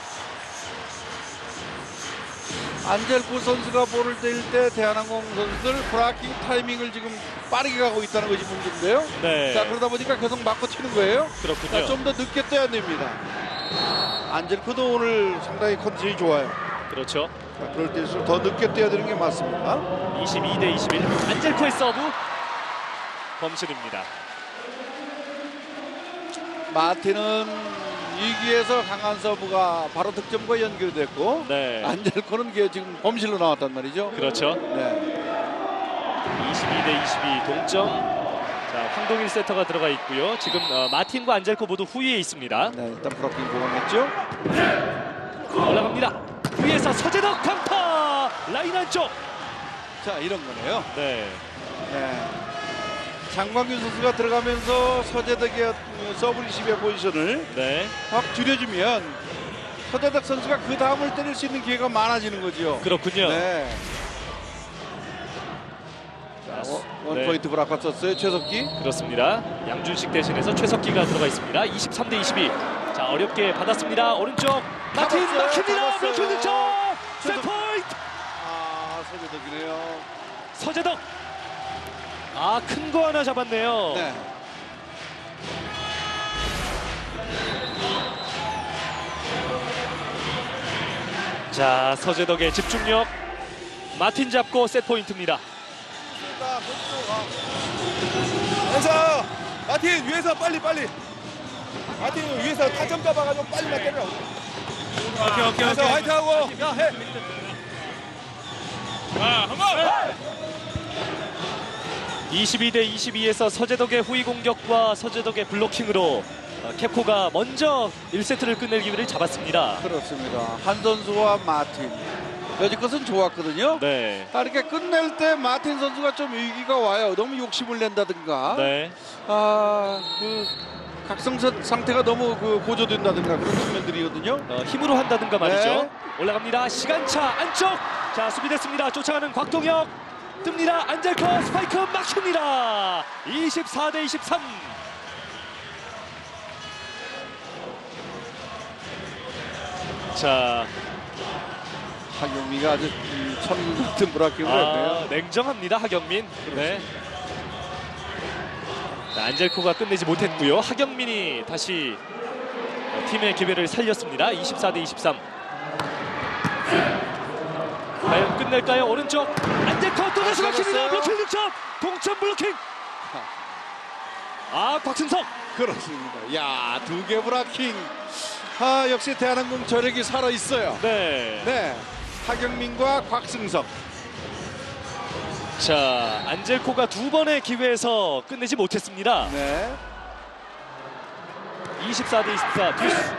안젤코 선수가 볼을 뗄 때 대한항공 선수들 브라킹 타이밍을 지금 빠르게 가고 있다는 것이 문제인데요. 네. 자, 그러다 보니까 계속 맞고 튀는 거예요. 그렇군요. 좀 더 늦게 떼야 됩니다. 안젤코도 오늘 상당히 컨디션이 좋아요. 그렇죠. 자, 그럴 때일수록 더 늦게 떼야 되는 게 맞습니다. 22대 21 안젤코의 서브 범실입니다. 마틴은 2기에서 강한 서브가 바로 득점과 연결됐고 네. 안젤코는 그게 지금 범실로 나왔단 말이죠. 그렇죠. 네. 22대 22 동점. 자, 황동일 세터가 들어가 있고요. 지금 마틴과 안젤코 모두 후위에 있습니다. 네, 일단 브로킹 보강했죠. 올라갑니다. 위에서 서재덕 강타 라인 안쪽. 자, 이런 거네요. 네. 네. 장광규 선수가 들어가면서 서재덕의 서브 리시브의 포지션을 네. 확 줄여주면 서재덕 선수가 그 다음을 때릴 수 있는 기회가 많아지는 거죠. 그렇군요. 네. 자, 원포인트 브라카 썼어요. 최석기. 그렇습니다. 양준식 대신해서 최석기가 들어가 있습니다. 23대 22. 자, 어렵게 받았습니다. 오른쪽 마틴 잡았어요. 막힙니다. 잡았어요. 블로킹 득점. 최석- 세포인트. 서재덕이네요. 서재덕. 큰 거 하나 잡았네요. 네. 자, 서재덕의 집중력. 마틴 잡고 세트 포인트입니다. 그래서 마틴 위에서 빨리 마틴 위에서 타점 잡아가지고 빨리 때려. 오케이. 그래서 화이트하고 해. 22대 22에서 서재덕의 후위 공격과 서재덕의 블로킹으로 캡코가 먼저 1세트를 끝낼 기회를 잡았습니다. 그렇습니다. 한 선수와 마틴. 여지껏은 좋았거든요. 네. 이렇게 끝낼 때 마틴 선수가 좀 위기가 와요. 너무 욕심을 낸다든가. 네. 그 각성 상태가 너무 고조된다든가 그런 측면들이거든요. 힘으로 한다든가 말이죠. 네. 올라갑니다. 시간차 안쪽. 자, 수비됐습니다. 쫓아가는 곽동혁. 뜹니다. 안젤코 스파이크 막힙니다. 24대 23. 자, 하경미가 아주 천국 같은 브라킹을 했네요. 냉정합니다. 하경민. 네. 자, 안젤코가 끝내지 못했고요. 하경민이 다시 팀의 기회를 살렸습니다. 24대 23. 과연 끝낼까요? 오른쪽 안젤코 또 다시 막힙니다. 블로킹 득점. 동점 블로킹. 곽승석. 그렇습니다. 야, 두 개 브라킹. 역시 대한항공 저력이 살아있어요. 네. 네. 하경민과 곽승석. 자, 안젤코가 두 번의 기회에서 끝내지 못했습니다. 네. 24대 24 듀스.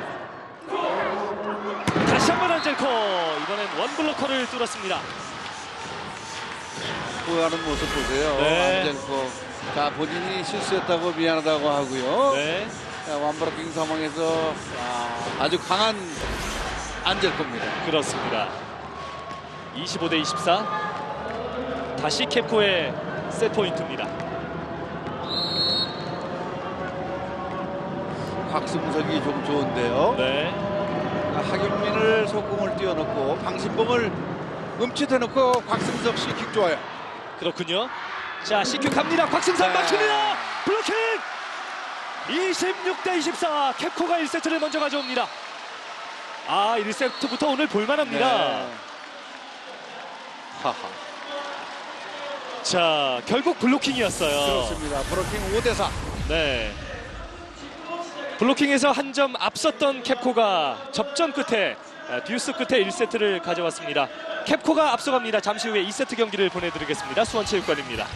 다시 한번 안젤코. 이번엔 원블로커를 뚫었습니다. 후회하는 모습 보세요. 네. 안젤코. 자, 본인이 실수했다고 미안하다고 하고요. 네. 자, 완브로킹 상황에서 아주 강한 안젤코입니다. 그렇습니다. 25대 24. 다시 캡코의 셋 포인트입니다. 곽승석이 좀 좋은데요. 네. 하경민을 속공을 띄워놓고 방신봉을 음치대놓고 곽승석 씨킥 좋아요. 그렇군요. 자, C킥 갑니다. 곽승석 네. 막힙니다. 블로킹! 26대 24. 캡코가 1세트를 먼저 가져옵니다. 1세트부터 오늘 볼만합니다. 네. 하하. 자, 결국 블로킹이었어요. 그렇습니다. 브로킹 5대4. 네. 블로킹에서 한 점 앞섰던 캡코가 접전 끝에 듀스 끝에 1세트를 가져왔습니다. 캡코가 앞서갑니다. 잠시 후에 2세트 경기를 보내드리겠습니다. 수원체육관입니다.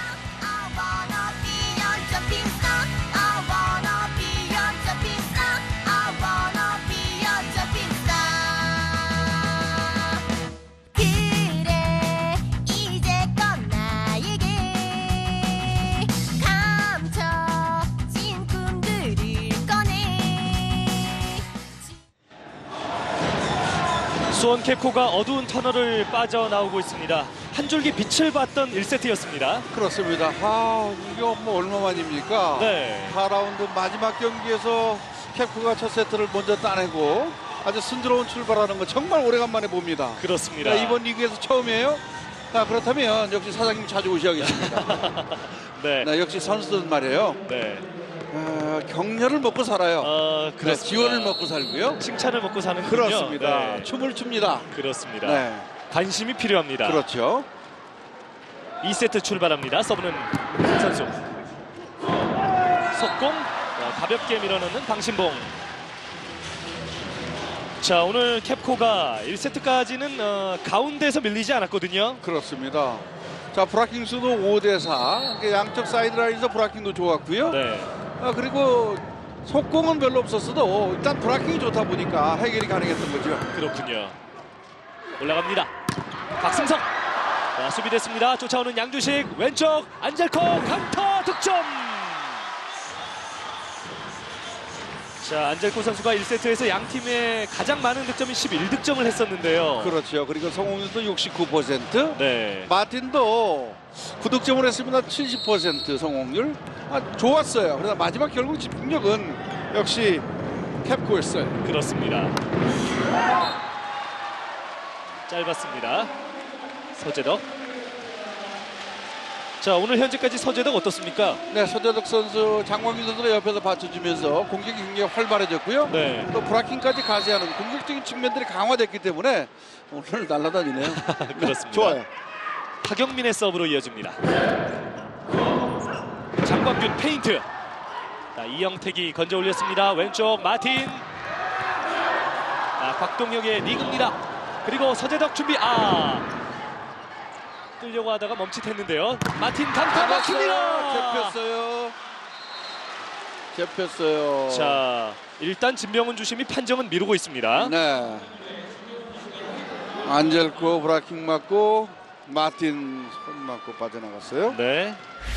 수원 캡코가 어두운 터널을 빠져나오고 있습니다. 한 줄기 빛을 봤던 1세트였습니다. 그렇습니다. 이게 뭐 얼마만입니까? 네. 4라운드 마지막 경기에서 캡코가 첫 세트를 먼저 따내고 아주 순조로운 출발하는 거 정말 오래간만에 봅니다. 그렇습니다. 이번 리그에서 처음이에요. 그렇다면 역시 사장님 자주 오셔야겠습니다. 네. 역시 선수들은 말이에요. 네. 격려를 먹고 살아요. 그렇습니다. 지원을 먹고 살고요. 칭찬을 먹고 사는군요. 그렇습니다. 네. 춤을 춥니다. 그렇습니다. 네. 관심이 필요합니다. 그렇죠. 2세트 출발합니다. 서브는 선수. 속공 가볍게 밀어넣는 방신봉. 자, 오늘 캡코가 1세트까지는 가운데에서 밀리지 않았거든요. 그렇습니다. 자, 브라킹 수도 5대4. 양쪽 사이드라인에서 브라킹도 좋았고요. 네. 그리고 속공은 별로 없었어도 일단 브라킹이 좋다 보니까 해결이 가능했던 거죠. 그렇군요. 올라갑니다. 박승석. 자, 수비됐습니다. 쫓아오는 양주식. 왼쪽 안젤코 강타 득점. 자, 안젤코 선수가 1세트에서 양 팀의 가장 많은 득점인 11득점을 했었는데요. 그렇죠. 그리고 성공률도 69%. 네. 마틴도 9득점을 했습니다. 70% 성공률. 좋았어요. 그러나 마지막 결국 집중력은 역시 캡코였어요. 그렇습니다. 짧았습니다. 서재덕. 자, 오늘 현재까지 서재덕 어떻습니까? 네, 서재덕 선수, 장광민 선수가 옆에서 받쳐주면서 공격이 굉장히 활발해졌고요. 네. 또 브라킹까지 가세하는 공격적인 측면들이 강화됐기 때문에 오늘 날아다니네요. 그렇습니다. 좋아요. 하경민의 서브로 이어집니다. 장광균 페인트. 자, 이영택이 건져 올렸습니다. 왼쪽 마틴. 곽동혁의 리그입니다. 그리고 서재덕 준비. 뜨려고 하다가 멈칫했는데요. 마틴 강타 막힙니다. 잡혔어요. 자, 일단 진병훈 주심이 판정은 미루고 있습니다. 네. 안젤코 브라킹 맞고 마틴 손 맞고 빠져나갔어요. 네.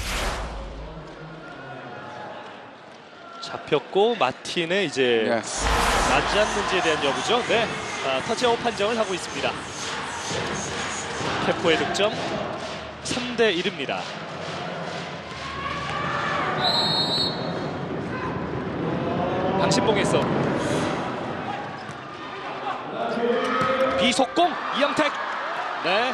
잡혔고 마틴의 이제 네. 맞지 않는지에 대한 여부죠. 네. 터치아웃 판정을 하고 있습니다. 캡코의 득점 3대 1입니다. 방신봉의 서브. 비속공 이영택. 네.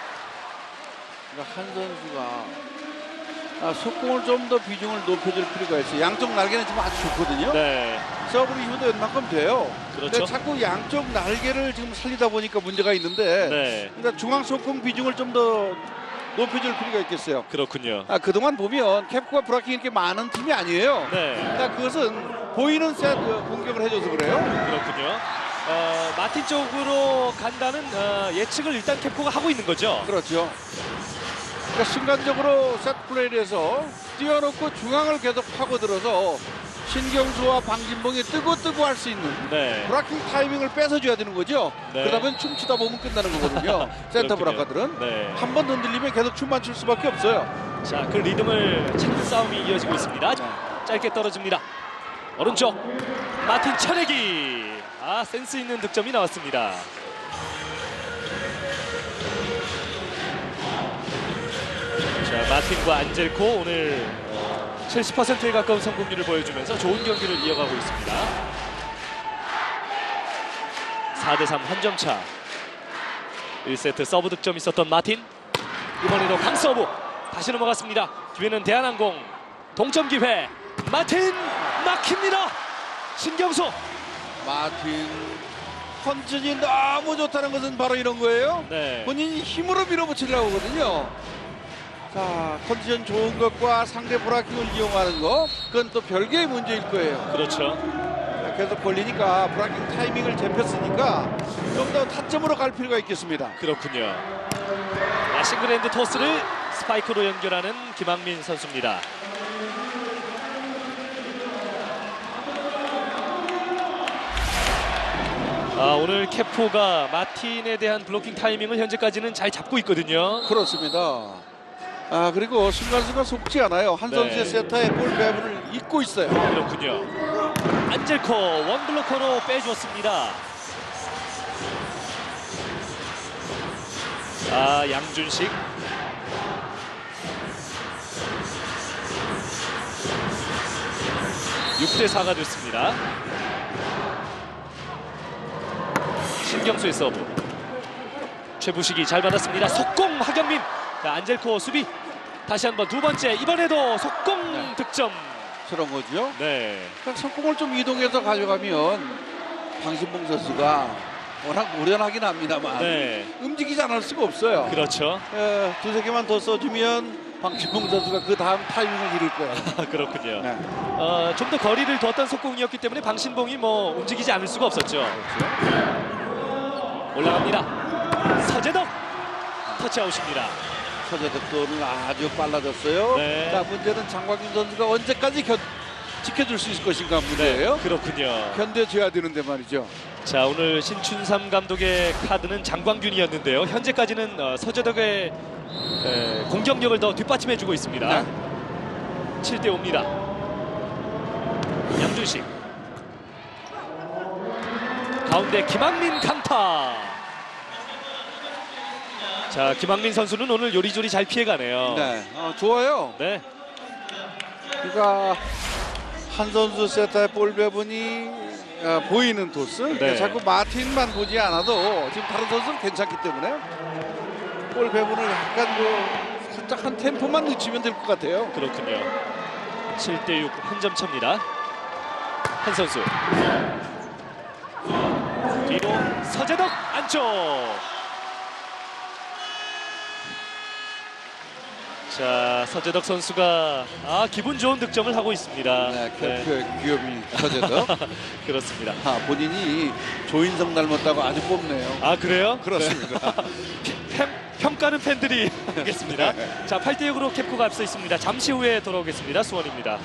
한 선수가 속공을 좀 더 비중을 높여줄 필요가 있어요. 양쪽 날개는 지금 아주 좋거든요. 네. 서브를 힘도 웬만큼 돼요. 그렇죠. 근데 자꾸 양쪽 날개를 지금 살리다 보니까 문제가 있는데 네. 그러니까 중앙 속공 비중을 좀 더 높여줄 필요가 있겠어요. 그렇군요. 그동안 보면 캡코가 브라킹이 이렇게 많은 팀이 아니에요. 네. 그러니까 그것은 보이는 셋 공격을 해줘서 그래요. 그렇군요. 마틴 쪽으로 간다는 예측을 일단 캡코가 하고 있는 거죠. 그렇죠. 그러니까 순간적으로 셋 플레이를 해서 뛰어놓고 중앙을 계속 파고들어서 신경수와 방진봉이 뜨고 할 수 있는 네. 브라킹 타이밍을 뺏어줘야 되는 거죠. 네. 그러다 보면 춤추다 보면 끝나는 거거든요. 센터 그렇군요. 브라카들은 네. 한 번 흔들리면 계속 춤만 출 수밖에 없어요. 자, 그 리듬을 찾는 싸움이 이어지고 있습니다. 짧게 떨어집니다. 오른쪽 마틴 천내기. 아, 센스 있는 득점이 나왔습니다. 자, 마틴과 안젤코 오늘 70%에 가까운 성공률을 보여주면서 좋은 경기를 이어가고 있습니다. 4대3 한 점 차. 1세트 서브 득점 있었던 마틴. 이번에도 강서브. 다시 넘어갔습니다. 기회는 대한항공. 동점 기회. 마틴 막힙니다. 신경수. 마틴 컨디션이 너무 좋다는 것은 바로 이런 거예요. 네. 본인이 힘으로 밀어붙이려고 하거든요. 자, 컨디션 좋은 것과 상대 브라킹을 이용하는 거, 그건 또 별개의 문제일 거예요. 그렇죠. 계속 걸리니까 브라킹 타이밍을 잡혔으니까 좀 더 타점으로 갈 필요가 있겠습니다. 그렇군요. 자, 싱글핸드 토스를 스파이크로 연결하는 김학민 선수입니다. 오늘 캐포가 마틴에 대한 블로킹 타이밍을 현재까지는 잘 잡고 있거든요. 그렇습니다. 그리고 순간순간 속지 않아요. 한 네. 선수의 세타의 볼 배분을 잊고 있어요. 그렇군요. 안젤코 원블로커로 빼주었습니다. 양준식. (6대4가) 됐습니다. 신경수의 서브. 최부식이 잘 받았습니다. 속공 하경민. 자, 안젤코 수비. 다시 한번 두 번째. 이번에도 속공 득점. 그런 거죠. 네. 그러니까 속공을 좀 이동해서 가져가면 방신봉 선수가 워낙 노련하긴 합니다만 네. 움직이지 않을 수가 없어요. 그렇죠. 두세 개만 더 써주면 방신봉 선수가 그 다음 타이밍을 잃을 거예요. 그렇군요. 네. 좀 더 거리를 뒀던 속공이었기 때문에 방신봉이 뭐 움직이지 않을 수가 없었죠. 올라갑니다. 서재덕 터치아웃입니다. 서재덕도 오늘 아주 빨라졌어요. 네. 자, 문제는 장광준 선수가 언제까지 지켜줄 수 있을 것인가 문제예요. 네, 그렇군요. 견뎌줘야 되는데 말이죠. 자, 오늘 신춘삼 감독의 카드는 장광준이었는데요. 현재까지는 서재덕의 공격력을 더 뒷받침해주고 있습니다. 네. 7대5입니다. 양준식. 가운데 김학민 강타. 자, 김학민 선수는 오늘 요리조리 잘 피해가네요. 네, 좋아요. 네. 그러니까 한 선수 세타의 볼 배분이 보이는 토스. 네. 자꾸 마틴만 보지 않아도 지금 다른 선수는 괜찮기 때문에 볼 배분을 약간 살짝 한 템포만 늦추면 될 것 같아요. 그렇군요. 7대6 한 점 차입니다. 한 선수. 뒤로 서재덕 안쪽. 자, 서재덕 선수가 기분 좋은 득점을 하고 있습니다. 네, 캠프의 귀요미 서재덕. 그렇습니다. 본인이 조인성 닮았다고 아주 뽐내요. 그래요? 그렇습니다. 평가는 팬들이 하겠습니다. 자, 8대6으로 캡코가 앞서 있습니다. 잠시 후에 돌아오겠습니다. 수원입니다.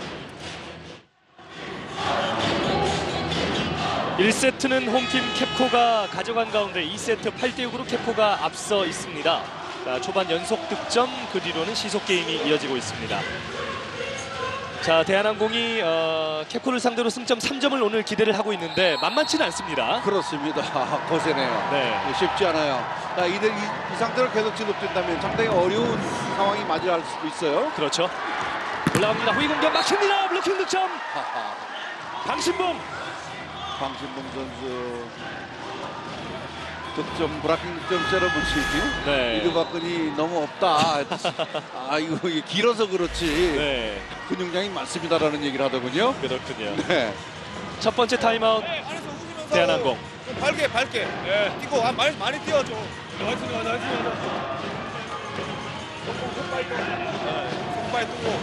1세트는 홈팀 캡코가 가져간 가운데 2세트 8대6으로 캡코가 앞서 있습니다. 자, 초반 연속 득점, 그 뒤로는 시속 게임이 이어지고 있습니다. 자, 대한항공이 캡코를 상대로 승점 3점을 오늘 기대를 하고 있는데 만만치는 않습니다. 그렇습니다. 거세네요. 네. 쉽지 않아요. 자, 이 상태로 계속 지속된다면 상당히 어려운 상황이 맞이할 수도 있어요. 그렇죠. 올라갑니다. 후위 공격 막힙니다. 블로킹 득점. 방신봉. 방신봉 선수 득점 브라킹 득점 세러머니. 네. 이르박근이 너무 없다. 이거 길어서 그렇지. 네. 근육량이 많습니다라는 얘기를 하더군요. 그렇군요. 네. 첫 번째 타임아웃 대한항공. 밝게. 뛰고 많이 뛰어줘. 나이스. 손발 뜨고.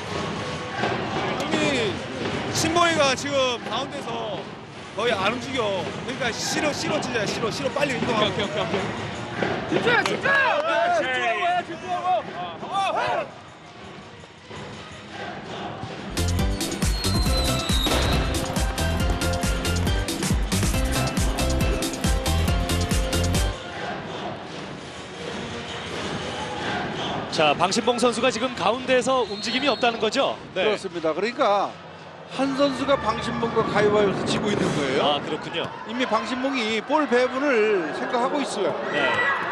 형이 신보이가 지금 가운데서 거의 안 움직여. 그러니까 싫어 진짜 빨리 이동하고. 오케이. 집중해. 집중하고. 자, 방신봉 선수가 지금 가운데에서 움직임이 없다는 거죠? 네. 그렇습니다. 그러니까 한 선수가 방신봉과 가위바위보에서 지고 있는 거예요. 아, 그렇군요. 이미 방신봉이 볼 배분을 생각하고 있어요. 네.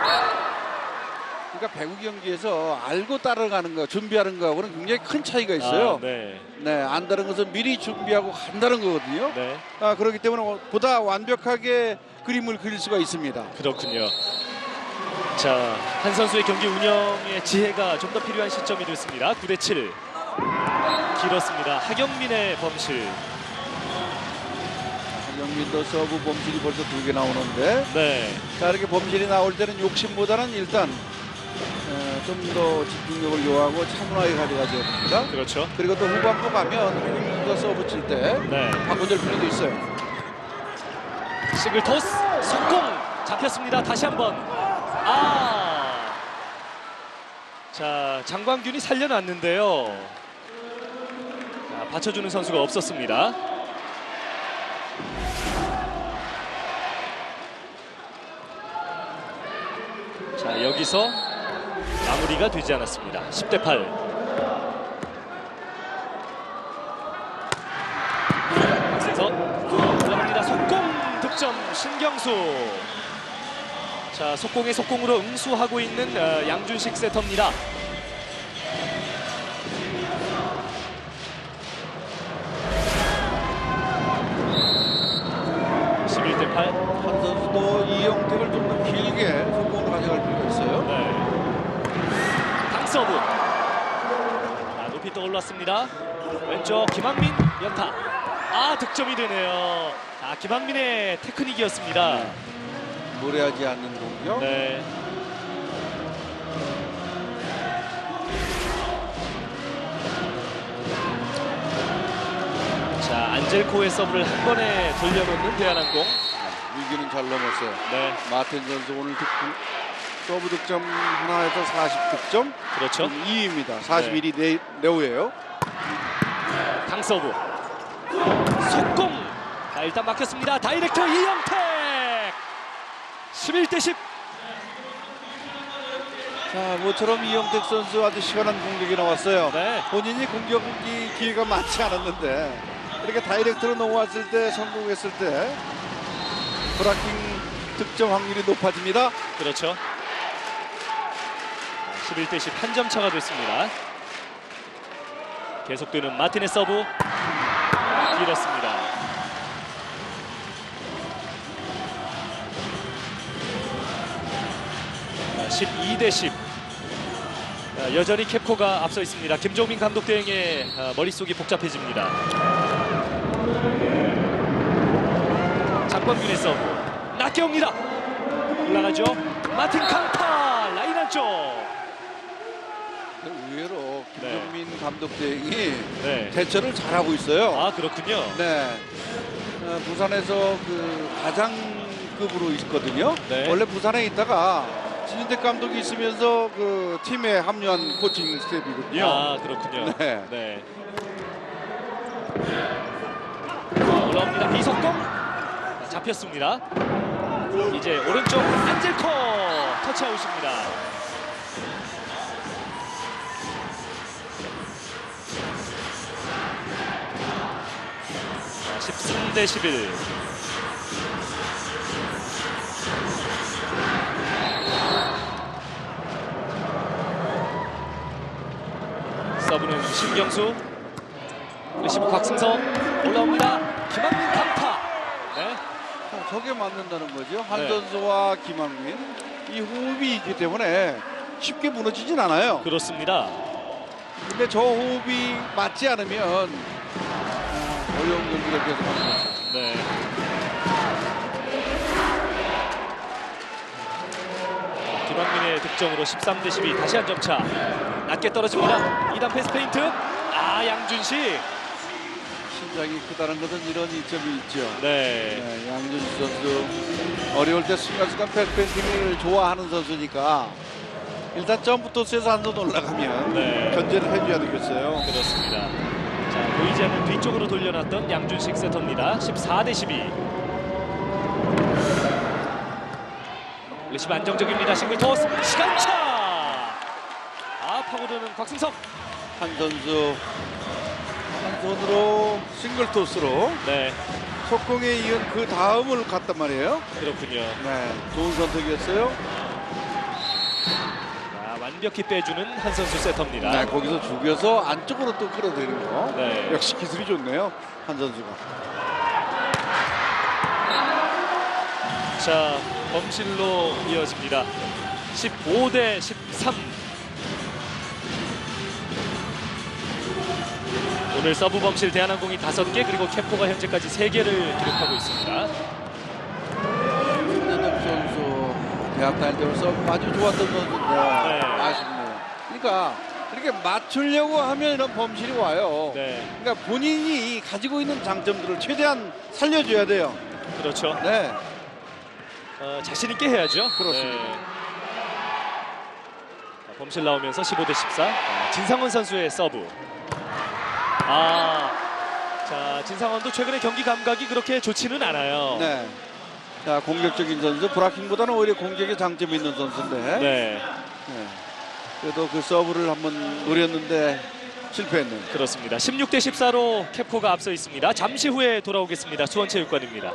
그러니까 배구 경기에서 알고 따라가는 거, 준비하는 거하고는 굉장히 큰 차이가 있어요. 아, 네. 네, 안다는 것은 미리 준비하고 간다는 거거든요. 네. 그렇기 때문에 보다 완벽하게 그림을 그릴 수가 있습니다. 그렇군요. 자, 한 선수의 경기 운영의 지혜가 좀 더 필요한 시점이 됐습니다. 9대7. 길었습니다. 하경민의 범실. 하경민도 서브 범실이 벌써 2개 나오는데, 네. 자, 이렇게 범실이 나올 때는 욕심보다는 일단 좀 더 집중력을 요하고 차분하게 가져가야 됩니다. 그렇죠. 그리고 또 후반부 가면 하경민도 서브 칠 때 네. 바꿔줄 필요도 있어요. 싱글 토스, 속공 잡혔습니다. 다시 한번. 자, 장광균이 살려놨는데요. 자, 받쳐주는 선수가 없었습니다. 자, 여기서 마무리가 되지 않았습니다. 10대8. 박세선 올라갑니다. 속공 득점 신경수. 자, 속공에 속공으로 응수하고 있는 양준식 세터입니다. 한 선수도 이영택을 좀 더 길게 속공으로 가져갈 필요가 있어요. 네. 강서부. 자, 높이 떠올랐습니다. 왼쪽 김학민 연타. 득점이 되네요. 김학민의 테크닉이었습니다. 무례하지 않는 공격. 네. 자, 안젤코의 서브를 한 번에 돌려놓는 대한항공. 위기는 잘 넘었어요. 네. 마틴 선수 오늘 서브 득점 하나에서 40득점. 그렇죠. 2위입니다. 41위 내후예요. 강서부. 속공. 자, 일단 막혔습니다. 다이렉트 이영택. 11대10. 자, 모처럼 이영택 선수 아주 시원한 공격이 나왔어요. 네. 본인이 공격 기회가 많지 않았는데 이렇게 다이렉트로 넘어왔을 때, 성공했을 때 브라킹 득점 확률이 높아집니다. 그렇죠. 11대10 한 점 차가 됐습니다. 계속되는 마틴의 서브. 길었습니다. 12대10. 여전히 캡코가 앞서 있습니다. 김종민 감독 대행의 머릿속이 복잡해집니다. 장광균의 서브. 낮게 옵니다. 올라가죠. 마틴 강타. 라인 안쪽. 의외로 김종민 감독 대행이 네. 대처를 잘하고 있어요. 그렇군요. 네. 부산에서 그 가장급으로 있거든요. 네. 원래 부산에 있다가 신인택 감독이 있으면서 그 팀에 합류한 코칭 스텝이거든요. 그렇군요. 네. 네. 올라옵니다. 비속공. 잡혔습니다. 이제 오른쪽 안젤코 터치아웃입니다. 자, 13대11. 서브는 신경수. 리시브 곽승석. 올라옵니다. 김학민 강타. 네. 저게 맞는다는 거죠. 한 네. 선수와 김학민. 이 호흡이 있기 때문에 쉽게 무너지진 않아요. 그렇습니다. 근데 저 호흡이 맞지 않으면 어려운 경기가 계속하는 거죠. 네. 김학민의 득점으로 13대12. 다시 한 점 차. 낮게 떨어집니다. 2단 패스 페인트. 양준식. 신장이 크다는 것은 이런 이점이 있죠. 네. 네, 양준식 선수 어려울 때 순간순간 백밴딩을 좋아하는 선수니까 일단 점프 토스에서 한 손 올라가면 네. 견제를 해줘야 되겠어요. 그렇습니다. 자, 보이지 않는 뒤쪽으로 돌려놨던 양준식 세터입니다. 14대12. 리시브 안정적입니다. 싱글 토스. 시간차. 곽승석. 한 선수 한 손으로 싱글 토스로 네, 속공에 이은 그 다음을 갔단 말이에요. 그렇군요. 네, 좋은 선택이었어요. 자, 완벽히 빼주는 한 선수 세터입니다. 네, 거기서 죽여서 안쪽으로 또 끌어들이는 거. 네. 역시 기술이 좋네요, 한 선수가. 자, 범실로 이어집니다. 15대 13. 오늘 서브 범실 대한항공이 5개, 그리고 캐포가 현재까지 3개를 기록하고 있습니다. 손재덕 선수 대학 다닐 때로서 아주 좋았던 선수인데 네. 아쉽네요. 그러니까 이렇게 맞추려고 하면 이런 범실이 와요. 네, 그러니까 본인이 가지고 있는 장점들을 최대한 살려줘야 돼요. 그렇죠. 네. 자신 있게 해야죠. 그렇습니다. 자, 범실 나오면서 15대 14. 진상원 선수의 서브. 자, 진상원도 최근에 경기 감각이 그렇게 좋지는 않아요. 네. 자, 공격적인 선수, 브라킹보다는 오히려 공격에 장점이 있는 선수인데. 네, 네. 그래도 그 서브를 한번 노렸는데 실패했네요. 그렇습니다. 16대 14로 캐포가 앞서 있습니다. 잠시 후에 돌아오겠습니다. 수원체육관입니다.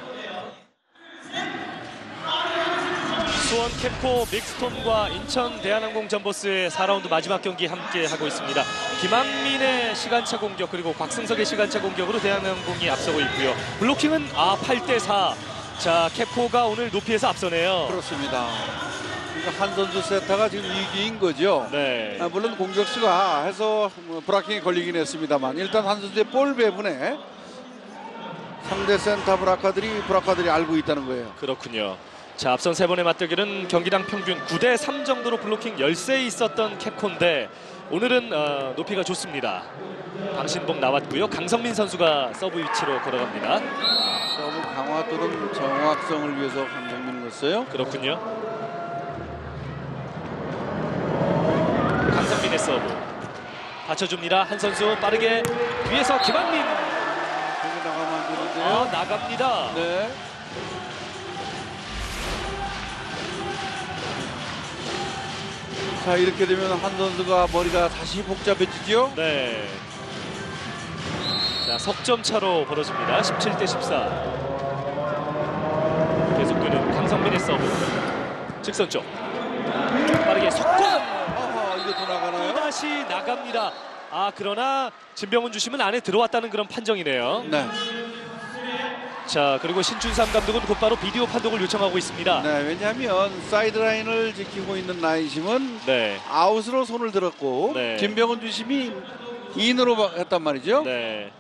수원 캐포 믹스톤과 인천 대한항공 전보스의 4라운드 마지막 경기 함께 하고 있습니다. 김학민의 시간차 공격, 그리고 곽승석의 시간차 공격으로 대한항공이 앞서고 있고요. 블로킹은 8대 4. 자, 캐포가 오늘 높이에서 앞서네요. 그렇습니다. 그러니까 한 선수 세타가 지금 위기인 거죠. 네. 물론 공격수가 해서 브라킹에 걸리긴 했습니다만 일단 한 선수의 볼 배분에 상대 센터 브라카들이 알고 있다는 거예요. 그렇군요. 자, 앞선 3번의 맞대결은 경기당 평균 9대 3 정도로 블로킹 열세 있었던 캐포인데 오늘은 높이가 좋습니다. 방신봉 나왔고요. 강성민 선수가 서브 위치로 걸어갑니다. 서브 강화 또는 정확성을 위해서 강성민을 넣었어요. 그렇군요. 강성민의 서브 받쳐줍니다. 한 선수 빠르게 뒤에서 김학민. 여기 나가면 안 되는데요. 나갑니다. 네. 자, 이렇게 되면 한 선수가 머리가 다시 복잡해지죠. 네. 자, 석점 차로 벌어집니다. 17대 14. 계속되는 강성민의 서브. 직선 쪽. 빠르게 속공. 아하, 이거 또 나가나요? 다시 나갑니다. 그러나 진병훈 주심은 안에 들어왔다는 그런 판정이네요. 네. 자, 그리고 신춘삼 감독은 곧바로 비디오 판독을 요청하고 있습니다. 네, 왜냐하면 사이드라인을 지키고 있는 나이심은 네. 아웃으로 손을 들었고 네. 김병훈 주심이 인으로 했단 말이죠. 네.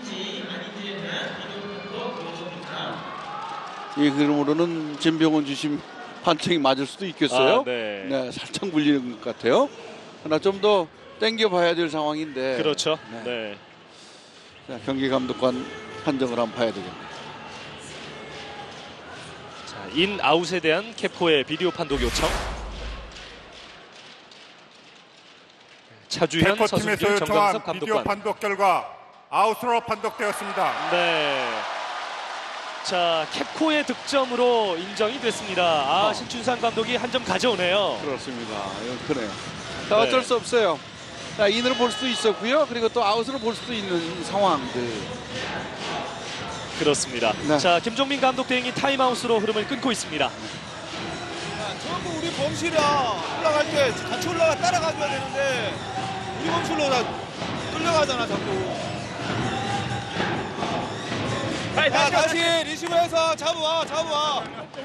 이 그림으로는 김병훈 주심 판정이 맞을 수도 있겠어요. 네. 네, 살짝 물리는 것 같아요. 그러나 좀 더 땡겨봐야 될 상황인데. 그렇죠. 네. 네. 자, 경기 감독관 판정을 한번 봐야 되겠네요. 자, 인 아웃에 대한 캐포의 비디오 판독 요청. 차주현, 서순길, 캐포팀에서 정광섭 요청한 비디오 감독관. 판독 결과 아웃으로 판독되었습니다. 네. 자, 캐포의 득점으로 인정이 됐습니다. 신춘상 감독이 한 점 가져오네요. 그렇습니다. 이건 크네요. 자, 네. 어쩔 수 없어요. 자, 인으로 볼 수도 있었고요. 그리고 또 아웃으로 볼 수도 있는 상황들. 그렇습니다. 네. 자, 김종민 감독 대행이 타임아웃으로 흐름을 끊고 있습니다. 전부 우리 범실이야. 올라갈 때 같이 따라가줘야 되는데 우리 범실로 다 끌려가잖아 자꾸. 자, 다시 리시브해서 잡아와. 잡자.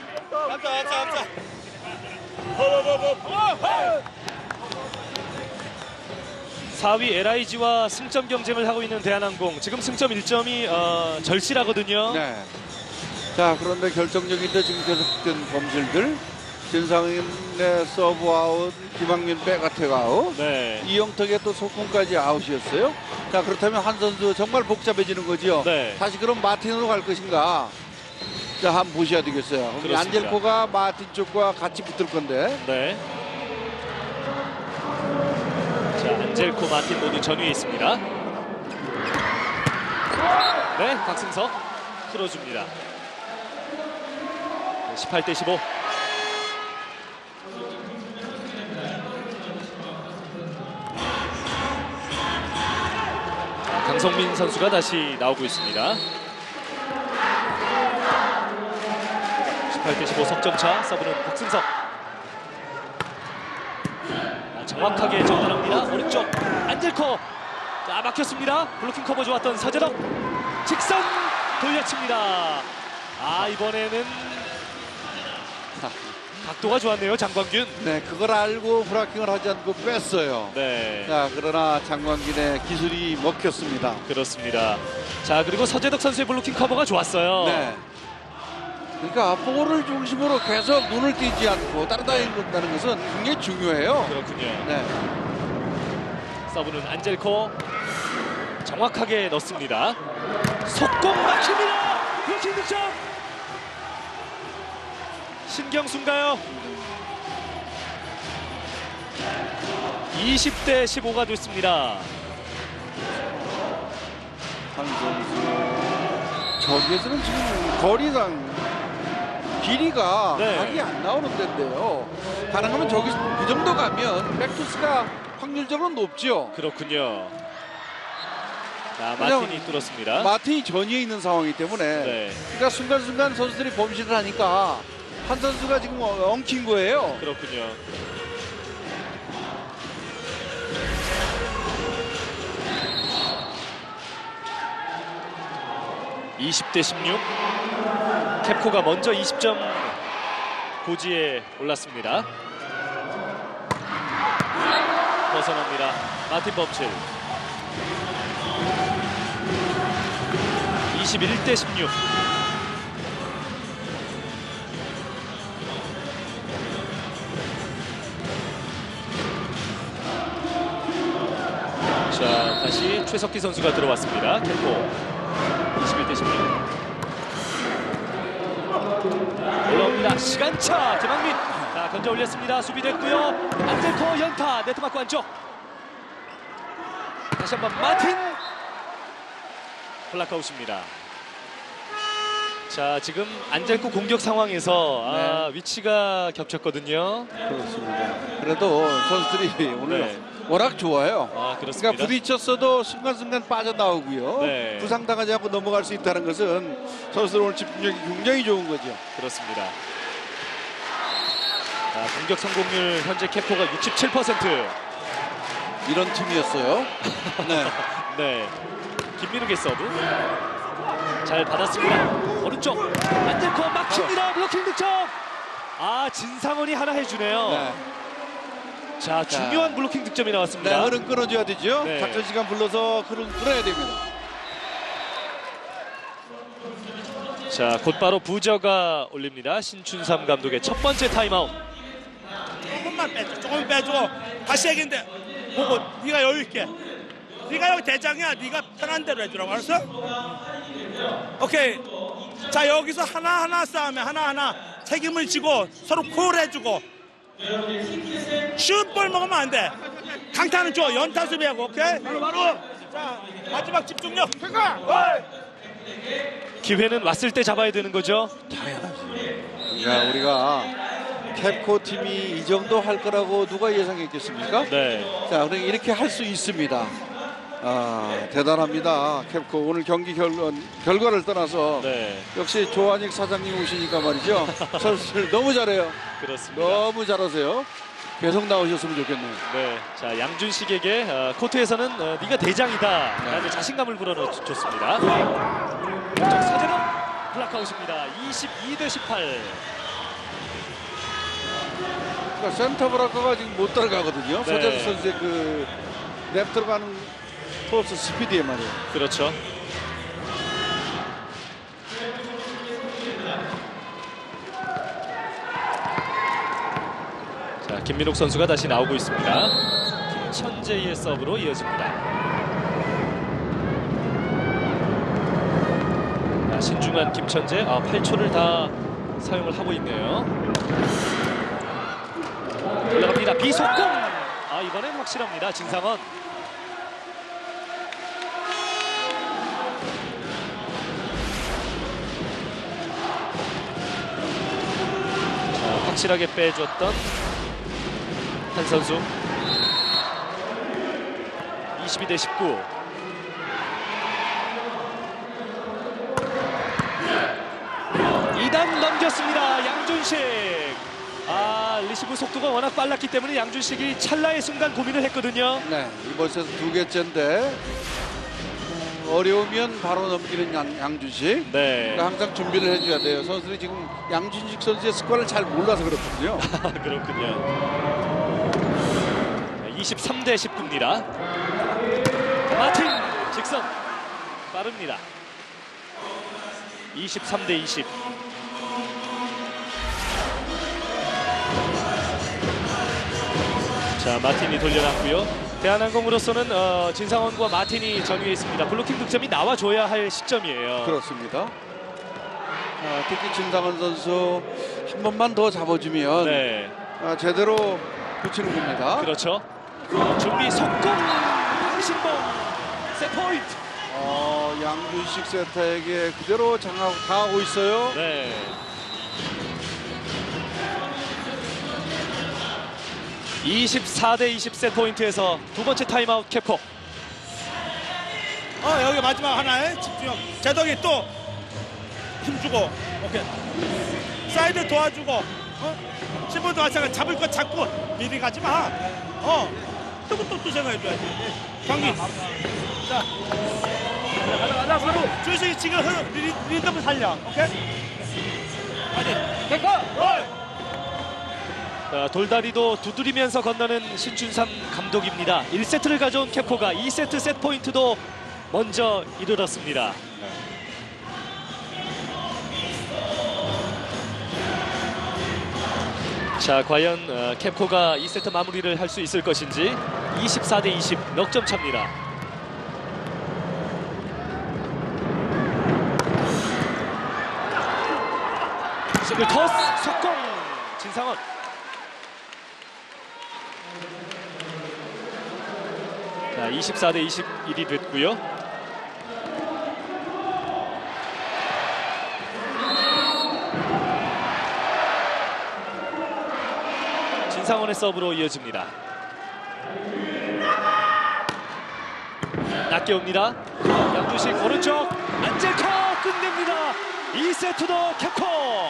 4위 LIG와 승점 경쟁을 하고 있는 대한항공. 지금 승점 1점이 절실하거든요. 네. 자, 그런데 결정적인데 지금 계속된 범실들. 진상인의 서브 아웃, 김학민 백어택 아웃. 네. 이영택의 또 속공까지 아웃이었어요. 자, 그렇다면 한 선수 정말 복잡해지는 거죠. 네. 다시 그럼 마틴으로 갈 것인가. 자, 한번 보셔야 되겠어요. 그렇습니다. 안젤코가 마틴 쪽과 같이 붙을 건데. 네. 자, 안젤코, 마틴 모두 전위에 있습니다. 네, 곽승석 풀어줍니다. 18대 15. 장성민 선수가 다시 나오고 있습니다. 18대15 석점차. 서브는 박승석. 정확하게 전달합니다. 오른쪽 안젤코. 자, 막혔습니다. 블로킹 커버 좋았던 서재덕. 직선 돌려칩니다. 이번에는 각도가 좋았네요, 장광균. 네, 그걸 알고 브라킹을 하지 않고 뺐어요. 네. 자, 그러나 장광균의 기술이 먹혔습니다. 그렇습니다. 자, 그리고 서재덕 선수의 블로킹 커버가 좋았어요. 네. 그러니까 볼을 중심으로 계속 눈을 띄지 않고 따라다닌다는 것은 굉장히 중요해요. 그렇군요. 네. 서브는 안젤코. 정확하게 넣습니다. 속공 막힙니다. 블로킹 득점. 신경수인가요? 20대15가 됐습니다. 한 선수 저기에서는 지금 거리상 길이가 네. 각이 안 나오는 데인데요. 가능하면 저기 그 정도 가면 백토스가 확률적으로 높죠. 그렇군요. 자, 왜냐면 마틴이 뚫었습니다. 마틴이 전위에 있는 상황이기 때문에 네. 그러니까 순간순간 선수들이 범실을 하니까 한 선수가 지금 엉킨 거예요. 그렇군요. (20대16) 캡코가 먼저 20점 고지에 올랐습니다. 벗어납니다. 마틴 범실. 21대16. 자, 다시 최석기 선수가 들어왔습니다. 캡코 21대16. 올라옵니다. 시간차. 김학민. 자, 건져 올렸습니다. 수비됐고요. 안젤코 연타. 네트 맞고 안쪽. 다시 한번 마틴. 블락아웃입니다. 자, 지금 안젤코 공격 상황에서 위치가 겹쳤거든요. 그렇습니다. 그래도 선수들이 오늘 네. 워낙 좋아요. 그렇습니다. 그러니까 부딪혔어도 순간순간 빠져나오고요. 네. 부상당하지 않고 넘어갈 수 있다는 것은 선수들 오늘 집중력이 굉장히 좋은 거죠. 그렇습니다. 자, 공격 성공률 현재 캡코가 67%. 이런 팀이었어요. 네. 네. 김민욱의 서브. 잘 받았습니다. 오른쪽 안젤코 막힙니다. 블로킹 득점. 진상원이 하나 해주네요. 네. 자, 중요한 블로킹 득점이 네, 나왔습니다. 흐름 끊어줘야 되죠. 네. 작전 시간 불러서 흐름 끊어야 됩니다. 자, 곧바로 부저가 올립니다. 신춘삼 감독의 첫 번째 타임아웃. 조금만 빼줘. 조금 빼주고 다시 얘기인데 보고 네가 여유 있게. 네가 여기 대장이야. 네가 편한 대로 해주라고. 알았어? 오케이. 자, 여기서 하나하나 싸우면 하나하나 책임을 지고 서로 콜해주고 쉬운 볼 먹으면 안 돼. 강타는 줘. 연타 수비하고. 오케이? 바로. 자, 마지막 집중력. 기회는 왔을 때 잡아야 되는 거죠. 야, 우리가 캡코 팀이 이 정도 할 거라고 누가 예상했겠습니까? 네. 자, 그러니까 이렇게 할 수 있습니다. 대단합니다. 캡코 오늘 경기 결과를 떠나서 역시 조한익 사장님 오시니까 말이죠. 선수들 너무 잘해요. 그렇습니다. 너무 잘하세요. 계속 나오셨으면 좋겠네요. 네. 자, 양준식에게 코트에서는 네가 대장이다 라는 자신감을 불어넣었습니다. 왼쪽 서재덕 블락아웃입니다. 22대18. 그러니까 센터 브라커가 지금 못 따라가거든요. 네. 서재덕 선수의 그 랩 들어가는 토스 스피드에 말이에요. 그렇죠. 자, 김민욱 선수가 다시 나오고 있습니다. 김천재의 서브로 이어집니다. 자, 신중한 김천재. 8초를 다 사용을 하고 있네요. 올라갑니다. 비속공. 이번엔 확실합니다. 진상원. 확실하게 빼줬던 한 선수. 22대19. 양준식. 리시브 속도가 워낙 빨랐기 때문에 양준식이 찰나의 순간 고민을 했거든요. 네, 이번 세트 2개째인데 어려우면 바로 넘기는 양준식. 네. 그러니까 항상 준비를 해줘야 돼요. 선수들이 지금 양준식 선수의 습관을 잘 몰라서 그렇거든요. 그렇군요. 23대 19입니다. 마틴 직선 빠릅니다. 23대 20. 자, 마틴이 돌려놨고요. 대한항공으로서는 진상원과 마틴이 전위에 있습니다. 블로킹 득점이 나와줘야 할 시점이에요. 그렇습니다. 특히 진상원 선수 한 번만 더 잡아주면 네. 제대로 붙이는 겁니다. 그렇죠. 준비 속공 방신봉 세포인트. 양준식 세터에게 그대로 당하고 있어요. 네. (24대 20) 세트포인트에서 두 번째 타임아웃 캡코. 여기 마지막 하나에 집중. 제덕이 또 힘주고, 오케이. 사이드 도와주고, 신분도 마찬가지. 잡을 거 잡고 미리 가지 마. 또 생각해줘야지. 경기. 자, 가자, 바로. 주식이 지금 리듬을 살려. 오케이. 아니, 캡코. 돌다리도 두드리면서 건너는 신춘삼 감독입니다. 1세트를 가져온 캡코가 2세트 세트포인트도 먼저 이르렀습니다. 자, 과연 캡코가 2세트 마무리를 할 수 있을 것인지. 24대 20 넉점 차입니다. 싱글 토스 속공 진상원. 자, 24대 21이 됐고요. 진상원의 서브로 이어집니다. 낮게 옵니다. 양준식 오른쪽 안젤코 끝냅니다. 2세트도 캡코.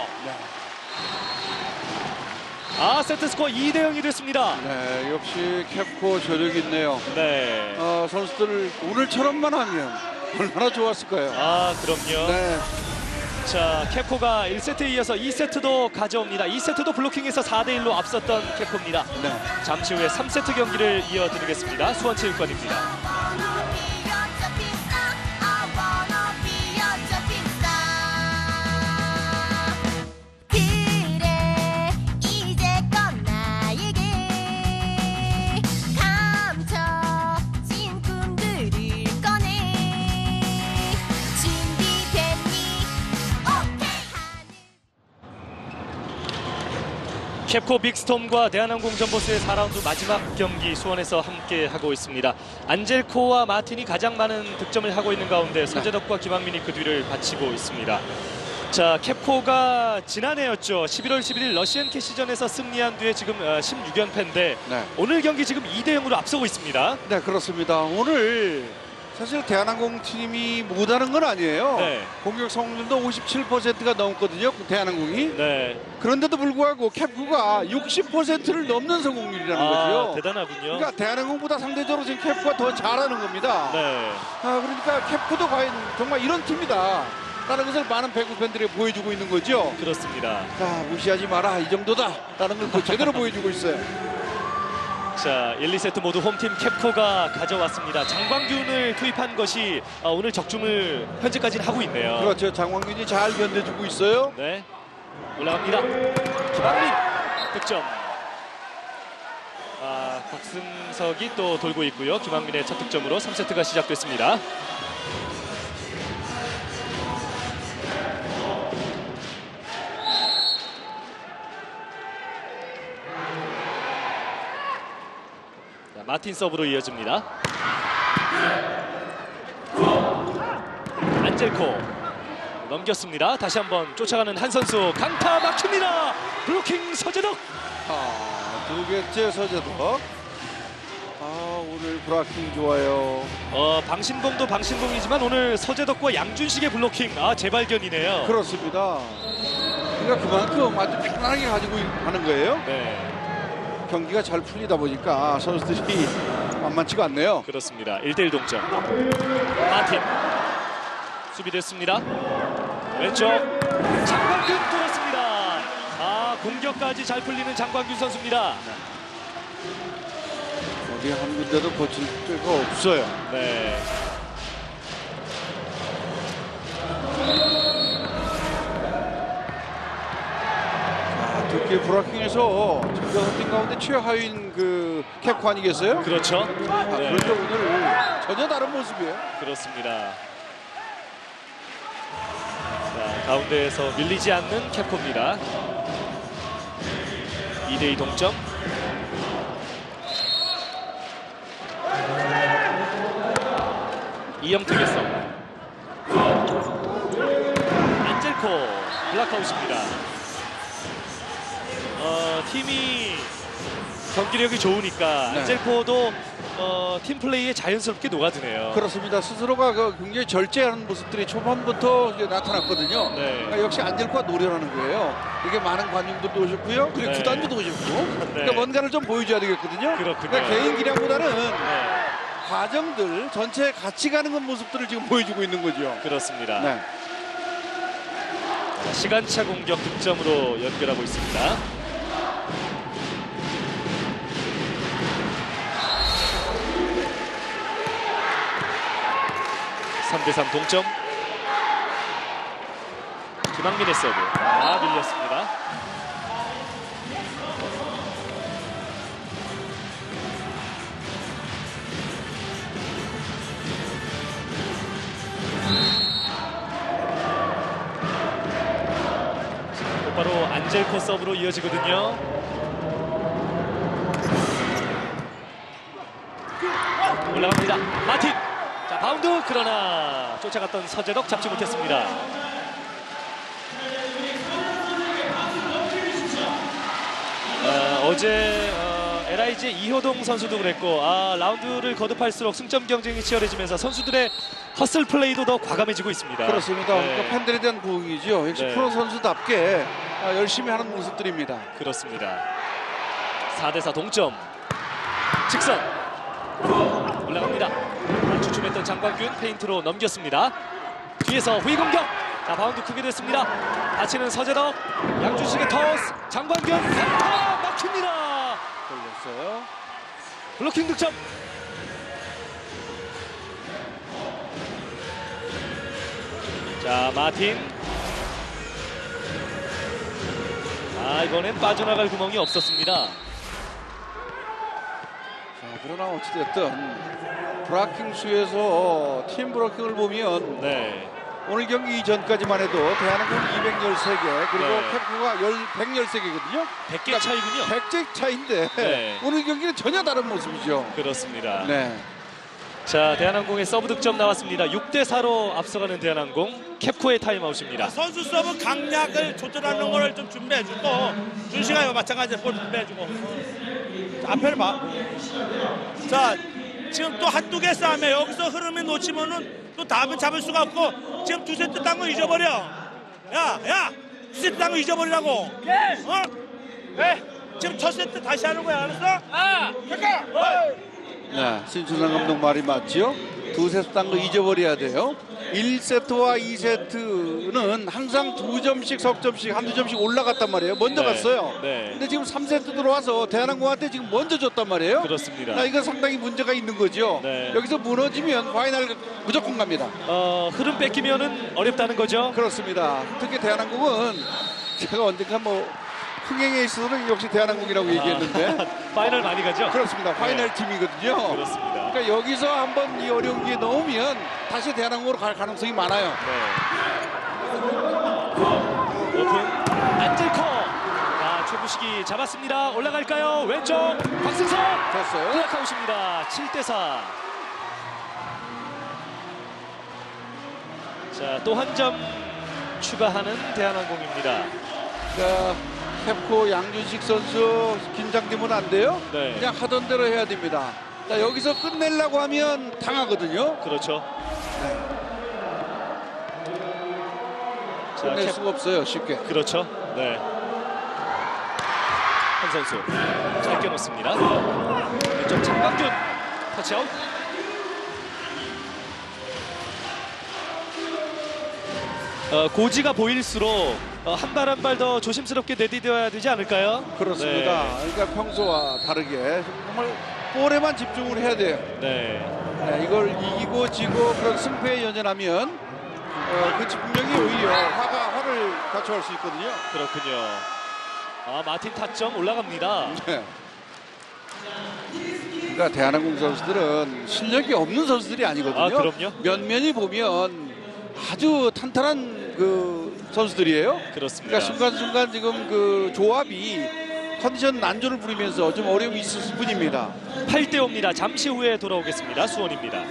세트 스코어 2대 0이 됐습니다. 네, 역시 캡코 저력이 있네요. 네. 선수들 오늘처럼만 하면 얼마나 좋았을까요? 그럼요. 네. 자, 캡코가 1세트에 이어서 2세트도 가져옵니다. 2세트도 블로킹에서 4대 1로 앞섰던 캡코입니다. 네. 잠시 후에 3세트 경기를 이어드리겠습니다. 수원체육관입니다. 캡코 빅스톰과 대한항공 전보스의 4라운드 마지막 경기 수원에서 함께 하고 있습니다. 안젤코와 마틴이 가장 많은 득점을 하고 있는 가운데 서재덕과 김학민이 그 뒤를 바치고 있습니다. 자, 캡코가 지난해였죠. 11월 11일 러시안 캐시전에서 승리한 뒤에 지금 16연패인데 네. 오늘 경기 지금 2대 0으로 앞서고 있습니다. 네, 그렇습니다. 오늘 사실 대한항공 팀이 못하는 건 아니에요. 네. 공격 성공률도 57%가 넘거든요. 대한항공이. 네. 그런데도 불구하고 캡코가 60%를 넘는 성공률이라는 거죠. 대단하군요. 그러니까 대한항공보다 상대적으로 지금 캡코가 더 잘하는 겁니다. 네. 그러니까 캡코도 과연 정말 이런 팀이다 라는 것을 많은 배구 팬들이 보여주고 있는 거죠. 그렇습니다. 자, 무시하지 마라, 이 정도다 라는 걸 제대로 보여주고 있어요. 자, 1, 2세트 모두 홈팀 캡코가 가져왔습니다. 장광균을 투입한 것이 오늘 적중을 현재까지는 하고 있네요. 그렇죠. 장광균이 잘 견뎌주고 있어요. 네, 올라갑니다. 김학민 득점. 박승석이 또 돌고 있고요. 김학민의 첫 득점으로 3세트가 시작됐습니다. 마틴 서브로 이어집니다. 안젤코 넘겼습니다. 다시 한번 쫓아가는 한 선수 강타 막힙니다. 블로킹 서재덕. 두 개째 서재덕. 오늘 브라킹 좋아요. 방신봉도 방신봉이지만 오늘 서재덕과 양준식의 블로킹 재발견이네요. 그렇습니다. 그러니까 그만큼 아주 편안하게 가지고 가는 거예요. 네. 경기가 잘 풀리다 보니까 선수들이 만만치가 않네요. 그렇습니다. 1대1 동점. 마틴 수비됐습니다. 왼쪽 장광균 돌았습니다. 아, 공격까지 잘 풀리는 장광균 선수입니다. 어디 한 군데도 거칠 데가 없어요. 네. 두께 브라킹에서 전자선 팀 가운데 최하위인 그 캡코 아니겠어요? 그렇죠. 네. 그런데 오늘 전혀 다른 모습이에요. 그렇습니다. 자, 가운데에서 밀리지 않는 캡코입니다. 2대2 동점. 이영택의 서브. 안젤코 블락아웃입니다. 팀이 경기력이 좋으니까 네. 안젤코도 팀 플레이에 자연스럽게 녹아드네요. 그렇습니다. 스스로가 굉장히 절제하는 모습들이 초반부터 이제 나타났거든요. 네. 그러니까 역시 안젤코가 노련하는 거예요. 이게 많은 관중들도 오셨고요. 그리고 네. 구단주도 오셨고. 네. 그러니까 뭔가를 좀 보여줘야 되겠거든요. 그렇군요. 그러니까 개인 기량보다는 네, 과정들 전체에 같이 가는 건 모습들을 지금 보여주고 있는 거죠. 그렇습니다. 네. 자, 시간차 공격 득점으로 연결하고 있습니다. (3대3) 동점. 김학민의 서브. 밀렸습니다. 곧바로 안젤코 서브로 이어지거든요. 올라갑니다. 마틴. 자, 바운드. 그러나 쫓아갔던 서재덕 잡지 못했습니다. 어제 LIG 이효동 선수도 그랬고 라운드를 거듭할수록 승점 경쟁이 치열해지면서 선수들의 허슬 플레이도 더 과감해지고 있습니다. 그렇습니다. 네. 그러니까 팬들에 대한 부응이죠. 역시 네. 프로 선수답게 열심히 하는 모습들입니다. 그렇습니다. 4대4 동점. 직선 올라갑니다. 주춤했던 장광균 페인트로 넘겼습니다. 뒤에서 후위 공격. 자, 바운드 크게 됐습니다. 다치는 서재덕. 양준식의 터스. 장광균 막힙니다. 걸렸어요. 블로킹 득점. 자, 마틴. 이번엔 빠져나갈 구멍이 없었습니다. 자, 그러나 어찌됐든 브라킹 수에서 팀 브라킹을 보면 네. 오늘 경기 이전까지만 해도 대한항공 213개 그리고 네. 캡코가 113개거든요. 100개 차이군요. 100개 차인데 네. 오늘 경기는 전혀 다른 모습이죠. 그렇습니다. 네. 자, 대한항공의 서브 득점 나왔습니다. 6대4로 앞서가는 대한항공. 캡코의 타임아웃입니다. 선수 서브 강약을 조절하는 거를 좀 준비해주고 준식아 마찬가지로 볼 준비해주고 자, 앞에를 봐. 자, 지금 또 한두 개 싸움에 여기서 흐름이 놓치면은 또 다음은 잡을 수가 없고 지금 두 세트 딴 거 잊어버려. 야, 두 세트 딴 거 잊어버리라고. 어? 왜? 지금 첫 세트 다시 하는 거야, 알았어? 네, 신춘상 감독 말이 맞죠? 두 세트 딴 거 잊어버려야 돼요. 1세트와 2세트는 항상 2점씩 석점씩 한두 점씩 올라갔단 말이에요. 먼저 네. 갔어요. 네. 근데 지금 3세트 들어와서 대한항공한테 지금 먼저 줬단 말이에요. 그렇습니다. 이건 상당히 문제가 있는 거죠. 네. 여기서 무너지면 파이널 무조건 갑니다. 흐름 뺏기면은 어렵다는 거죠. 그렇습니다. 특히 대한항공은 제가 언젠가 흥행에 있어서는 역시 대한항공이라고 얘기했는데 파이널 많이 가죠. 그렇습니다. 파이널 네. 팀이거든요. 그렇습니다. 그러니까 여기서 한번 이 어려운 기회 넣으면 다시 대한항공으로 갈 가능성이 많아요. 네. 오픈 안젤코. 자, 최부식이 잡았습니다. 올라갈까요? 왼쪽 박승석. 됐어요. 블락아웃입니다. 7대4. 자, 또 한 점 추가하는 대한항공입니다. 자, 캡코 양준식 선수 긴장되면 안 돼요. 네. 그냥 하던 대로 해야 됩니다. 자, 여기서 끝내려고 하면 당하거든요. 그렇죠. 끝낼 수가 없어요, 쉽게. 그렇죠. 네. 한 선수 잘 껴놓습니다. 왼쪽 장광균 터치아웃. 고지가 보일수록 한 발 한 발 더 조심스럽게 내디뎌야 되지 않을까요? 그렇습니다. 네. 그러니까 평소와 다르게 정말 볼에만 집중을 해야 돼요. 네. 네, 이걸 이기고 지고 그런 승패에 연연하면 그 집중력이 오히려 화를 갖춰갈 수 있거든요. 그렇군요. 마틴 타점 올라갑니다. 네. 그러니까 대한항공 선수들은 실력이 없는 선수들이 아니거든요. 그럼요. 면면이 보면 아주 탄탄한 그 선수들이에요. 그렇습니다. 그러니까 순간순간 지금 그 조합이 컨디션 난조를 부리면서 좀 어려움이 있었을 뿐입니다. 8대5입니다. 잠시 후에 돌아오겠습니다. 수원입니다.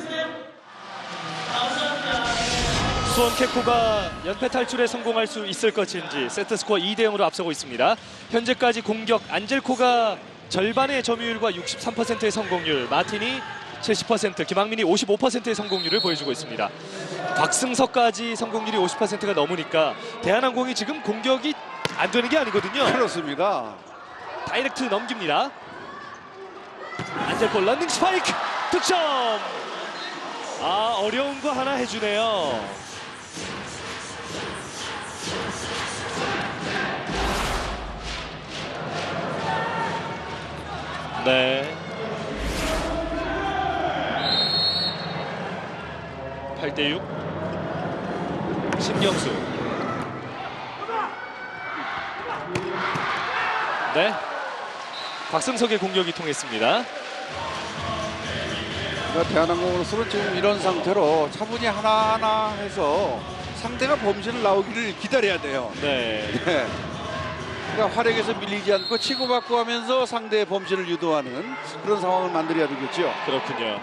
수원 캡코가 연패 탈출에 성공할 수 있을 것인지 세트 스코어 2대0으로 앞서고 있습니다. 현재까지 공격 안젤코가 절반의 점유율과 63%의 성공률, 마틴이 70%, 김학민이 55%의 성공률을 보여주고 있습니다. 곽승석까지 성공률이 50%가 넘으니까 대한항공이 지금 공격이 안 되는 게 아니거든요. 그렇습니다. 다이렉트 넘깁니다. 안젤코 런닝 스파이크 득점. 어려운 거 하나 해주네요. 네. 8대6. 신경수. 네. 박승석의 공격이 통했습니다. 그러니까 대한항공으로서는 지금 이런 상태로 차분히 하나하나 해서 상대가 범실을 나오기를 기다려야 돼요. 네. 네. 그러니까 화력에서 밀리지 않고 치고받고 하면서 상대의 범실을 유도하는 그런 상황을 만들어야 되겠죠. 그렇군요.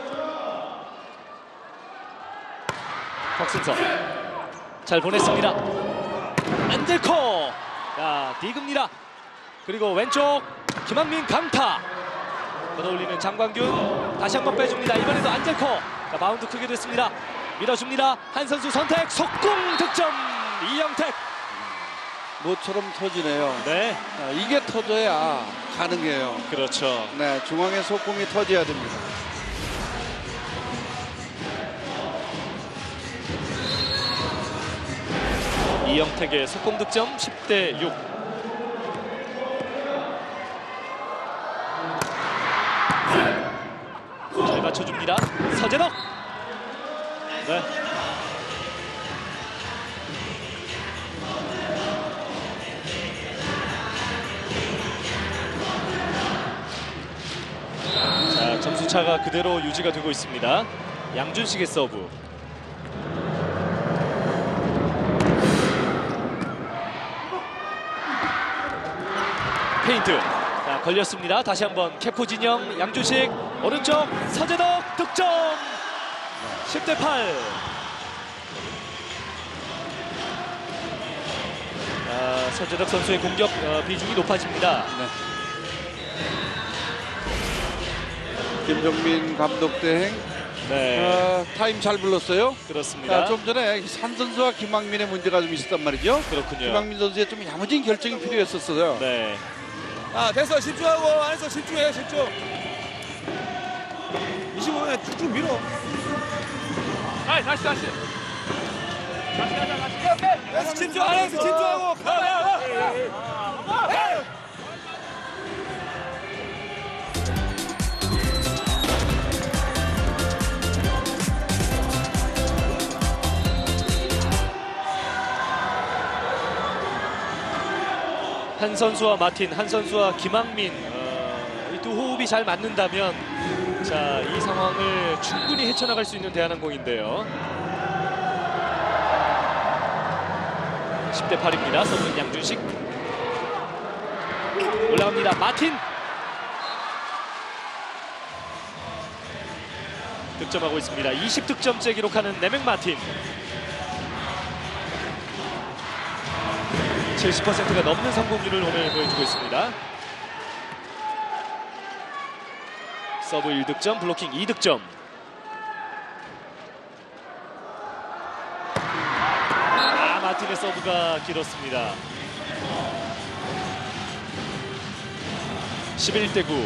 박승석 잘 보냈습니다. 안젤코. 디그입니다. 그리고 왼쪽 김학민 강타. 걷어올리는 장광균 다시 한번 빼줍니다. 이번에도 안젤코. 마운드 크게 됐습니다. 밀어줍니다. 한 선수 선택 속공 득점. 이영택. 모처럼 터지네요. 네. 이게 터져야 가능해요. 그렇죠. 네, 중앙에 속공이 터져야 됩니다. 이영택의 속공 득점 10대6. 잘 맞춰줍니다. 서재덕. 네. 자, 점수차가 그대로 유지가 되고 있습니다. 양준식의 서브. 페인트. 자, 걸렸습니다. 다시 한번 캐포 진영 양준식 오른쪽 서재덕 득점. 10대8. 서재덕 선수의 공격 비중이 높아집니다. 네. 김정민 감독 대행. 네. 타임 잘 불렀어요. 그렇습니다. 좀 전에 산 선수와 김학민의 문제가 좀 있었단 말이죠. 그렇군요. 김학민 선수의 좀 야무진 결정이 필요했었어요. 네. 됐어. 집중하고 안에서 집중해. 집중. 25분에 쭉쭉 밀어. 다시. 안에서 집중. 안에서 집중하고. 가. 한 선수와 마틴, 한 선수와 김학민, 이 두 호흡이 잘 맞는다면 자, 이 상황을 충분히 헤쳐나갈 수 있는 대한항공인데요. 10대8입니다. 서브는 양준식. 올라갑니다. 마틴. 득점하고 있습니다. 20득점째 기록하는 네맥 마틴. 70%가 넘는 성공률을 오늘 보여주고 있습니다. 서브 1득점, 블로킹 2득점. 마틴의 서브가 길었습니다. 11대 9.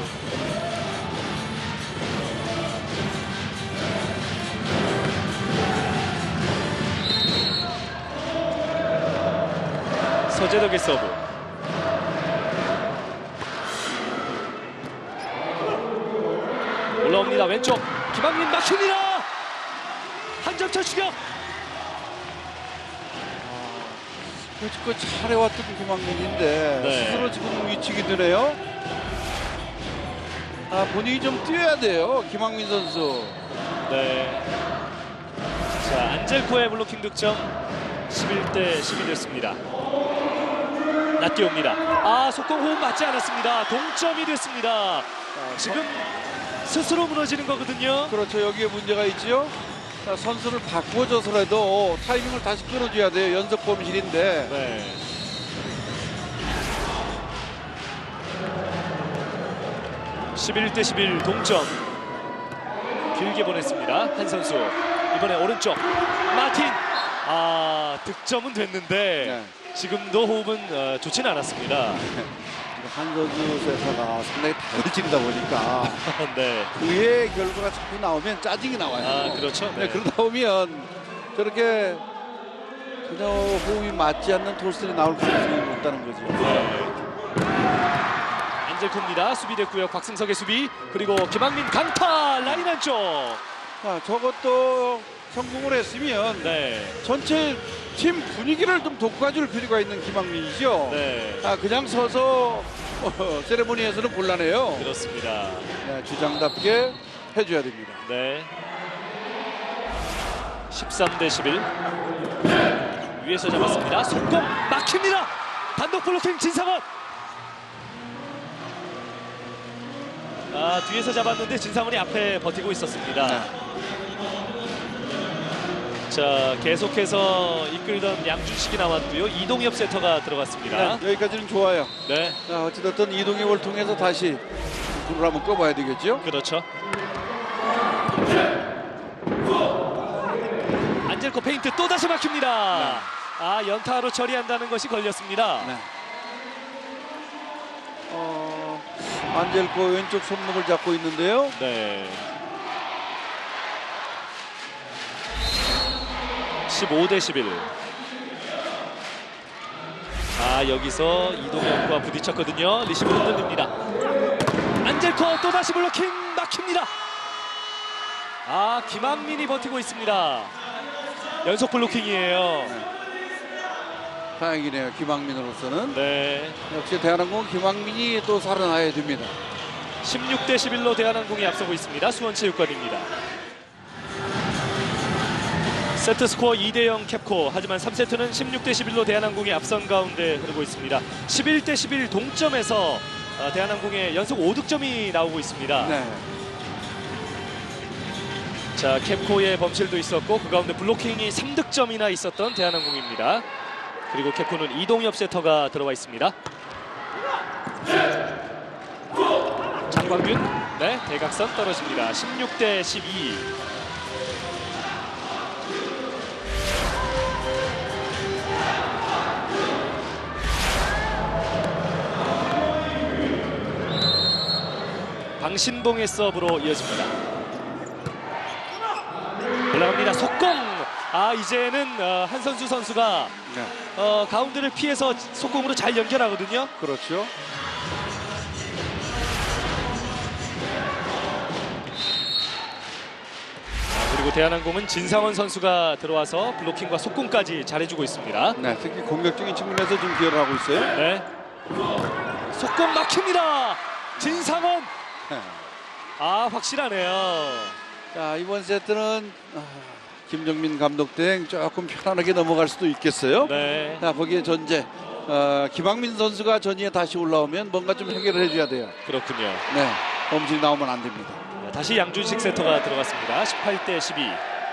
서재덕의 서브. 올라옵니다. 왼쪽 김학민 막힙니다. 한 점 차 추격. 여지껏 잘해왔던 김학민인데 네. 스스로 지금 위축이 되네요. 본인이 좀 뛰어야 돼요, 김학민 선수. 네. 자, 안젤코의 블로킹 득점. 11대 10이 됐습니다. 낮뛰옵니다. 속공 호흡 맞지 않았습니다. 동점이 됐습니다. 지금 스스로 무너지는 거거든요. 그렇죠. 여기에 문제가 있지요. 자, 선수를 바꿔줘서라도 타이밍을 다시 끌어줘야 돼요. 연속 범실인데. 네. (11대 11) 동점. 길게 보냈습니다. 한 선수. 이번에 오른쪽 마틴. 득점은 됐는데 네. 지금도 호흡은 좋지는 않았습니다. 한 선수 세타가 상당히 다르지다 보니까 네. 그의 결과가 자꾸 나오면 짜증이 나와요. 그렇죠. 네, 그러다 보면 저렇게 전혀 호흡이 맞지 않는 토스들이 나올 가능성이 높다는 거죠. 안젤코입니다. 수비됐고요. 곽승석의 수비. 그리고 김학민 강타 라인 안쪽. 저것도 성공을 했으면 네. 전체 팀 분위기를 좀 돋궈줄 필요가 있는 김학민이죠. 네. 그냥 서서 세레모니에서는 곤란해요. 그렇습니다. 네, 주장답게 해줘야 됩니다. 네. 13대 11. 위에서 잡았습니다. 속공 막힙니다. 단독 블로킹 진상원. 뒤에서 잡았는데 진상원이 앞에 버티고 있었습니다. 네. 자, 계속해서 이끌던 양준식이 나왔고요. 이동엽 세터가 들어갔습니다. 네, 여기까지는 좋아요. 네. 자, 어찌됐든 이동엽을 통해서 다시 불을 한번 꺼봐야 되겠죠. 그렇죠. 안젤코 페인트 또다시 막힙니다. 네. 연타로 처리한다는 것이 걸렸습니다. 네. 안젤코 왼쪽 손목을 잡고 있는데요. 네. 15대 11. 여기서 이동엽과 부딪혔거든요. 리시브 흔들립니다. 안젤코 또다시 블로킹 막힙니다. 김학민이 버티고 있습니다. 연속 블로킹이에요. 다행이네요, 김학민으로서는. 네. 역시 대한항공 김학민이 또 살아나야 됩니다. 16대 11로 대한항공이 앞서고 있습니다. 수원체육관입니다. 세트 스코어 2대0 캡코. 하지만 3세트는 16대 11로 대한항공이 앞선 가운데 흐르고 있습니다. 11대 11 동점에서 대한항공의 연속 5득점이 나오고 있습니다. 네. 자, 캡코의 범실도 있었고 그 가운데 블로킹이 3득점이나 있었던 대한항공입니다. 그리고 캡코는 이동엽 세터가 들어와 있습니다. 장광균, 네, 대각선 떨어집니다. 16대 12. 방신봉의 서브로 이어집니다. 올라갑니다. 속공. 이제는 한선수 선수가 네. 가운데를 피해서 속공으로 잘 연결하거든요. 그렇죠. 그리고 대한항공은 진상원 선수가 들어와서 블로킹과 속공까지 잘해주고 있습니다. 네, 특히 공격적인 측면에서 좀 기여를 하고 있어요. 네. 속공 막힙니다. 진상원. 네. 확실하네요. 자, 이번 세트는 김정민 감독 등 조금 편안하게 넘어갈 수도 있겠어요. 네. 자, 거기에 전제 김학민 선수가 전위에 다시 올라오면 뭔가 좀 해결을 해줘야 돼요. 그렇군요. 네, 범실이 나오면 안 됩니다. 다시 양준식 세터가 들어갔습니다. 18대 12.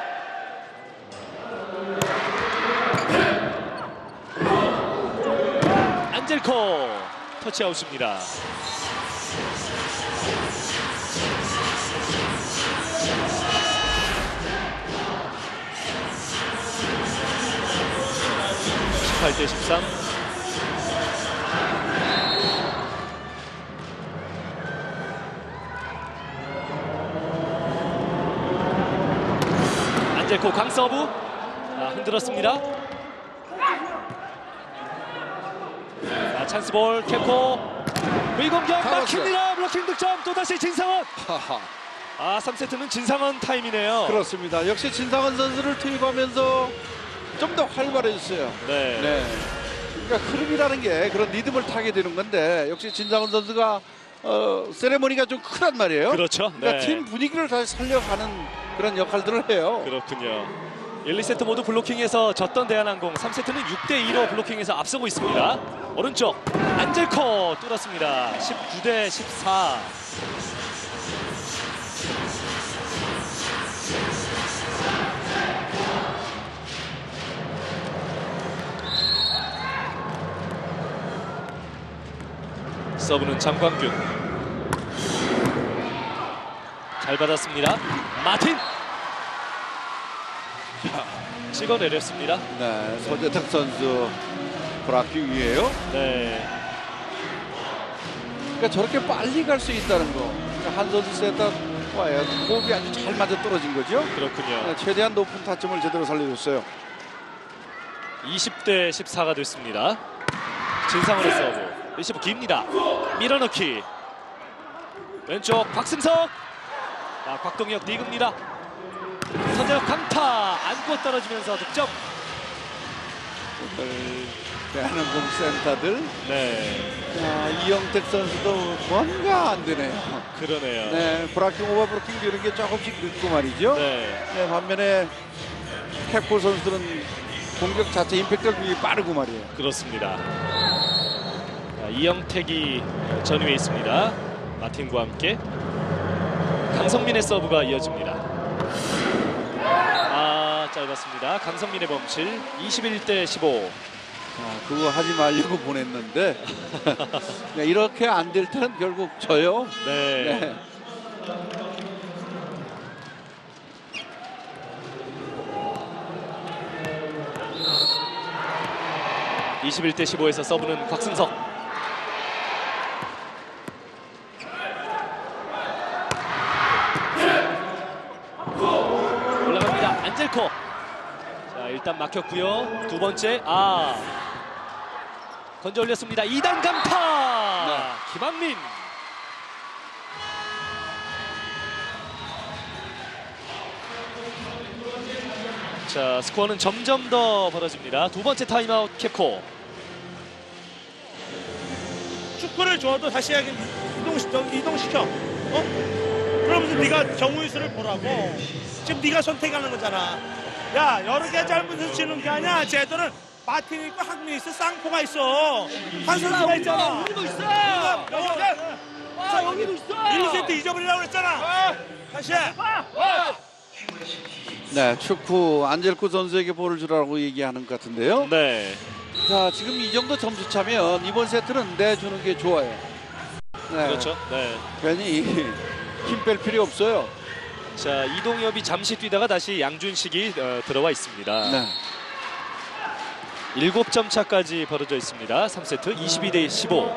안젤코 터치아웃입니다. (18대 13) 안젤코 강서부 흔들었습니다. 찬스볼 캡코 위공격 막힙니다. 블로킹 득점 또다시 진상원. 3세트는 진상원 타임이네요. 그렇습니다. 역시 진상원 선수를 투입하면서 좀 더 활발해졌어요. 네. 그러니까 흐름이라는 게 그런 리듬을 타게 되는 건데 역시 진상원 선수가 세레머니가 좀 크단 말이에요. 그렇죠. 그러니까 팀 분위기를 다시 살려가는 그런 역할들을 해요. 그렇군요. 1, 2세트 모두 블로킹에서 졌던 대한항공 3세트는 6대2로 블로킹에서 앞서고 있습니다. 오른쪽 안젤코 뚫었습니다. 19대14. 서브는 장광균. 잘 받았습니다. 마틴. 찍어내렸습니다. 네, 서재탁 선수 브라킹이에요. 네. 그러니까 저렇게 빨리 갈 수 있다는 거. 그러니까 한 선수 세탁과의 호흡이 아주 잘 맞아 떨어진 거죠. 그렇군요. 네, 최대한 높은 타점을 제대로 살려줬어요. 20대14가 됐습니다. 진상원의 서브. 리시브 깁니다. 밀어넣기. 왼쪽 박승석. 곽동혁 디그입니다. 선제력 강타. 안고 떨어지면서 득점. 오늘 대한항공 센터들. 네. 이영택 선수도 뭔가 안 되네요. 그러네요. 네, 브라킹 오버브로킹 이런 게 조금씩 늦고 말이죠. 네. 반면에 캡코 선수들은 공격 자체 임팩트가 굉장히 빠르고 말이에요. 그렇습니다. 이영택이 전위에 있습니다. 마틴과 함께 강성민의 서브가 이어집니다. 짧았습니다. 강성민의 범실 21대15. 그거 하지 말려고 보냈는데 이렇게 안 될 때는 결국 져요. 네. 21대15에서 서브는 곽승석. 올라갑니다. 안젤코. 자, 일단 막혔고요. 두 번째 건져 올렸습니다. 2단 강타. 김학민. 자, 스코어는 점점 더 벌어집니다. 두 번째 타임아웃 캡코. 축구를 줘도 다시 이동시켜. 그러면서 네가 정우희수를 보라고. 지금 네가 선택하는 거잖아. 야, 여러 개 잘못해서 치는 게 아니야. 쟤들은 마틴이 있고 학민이 있어, 쌍포가 있어. 한 선수가 있잖아. 여기도 있어. 여기도 있어. 1세트 잊어버리라고 그랬잖아. 다시 해. 네, 축구 안젤코 선수에게 볼을 주라고 얘기하는 것 같은데요. 네. 자, 지금 이 정도 점수 차면 이번 세트는 내주는 게 좋아요. 네. 그렇죠. 네. 괜히 힘 뺄 필요 없어요. 자, 이동엽이 잠시 뛰다가 다시 양준식이 들어와 있습니다. 네. 7점 차까지 벌어져 있습니다. 3세트 22대15.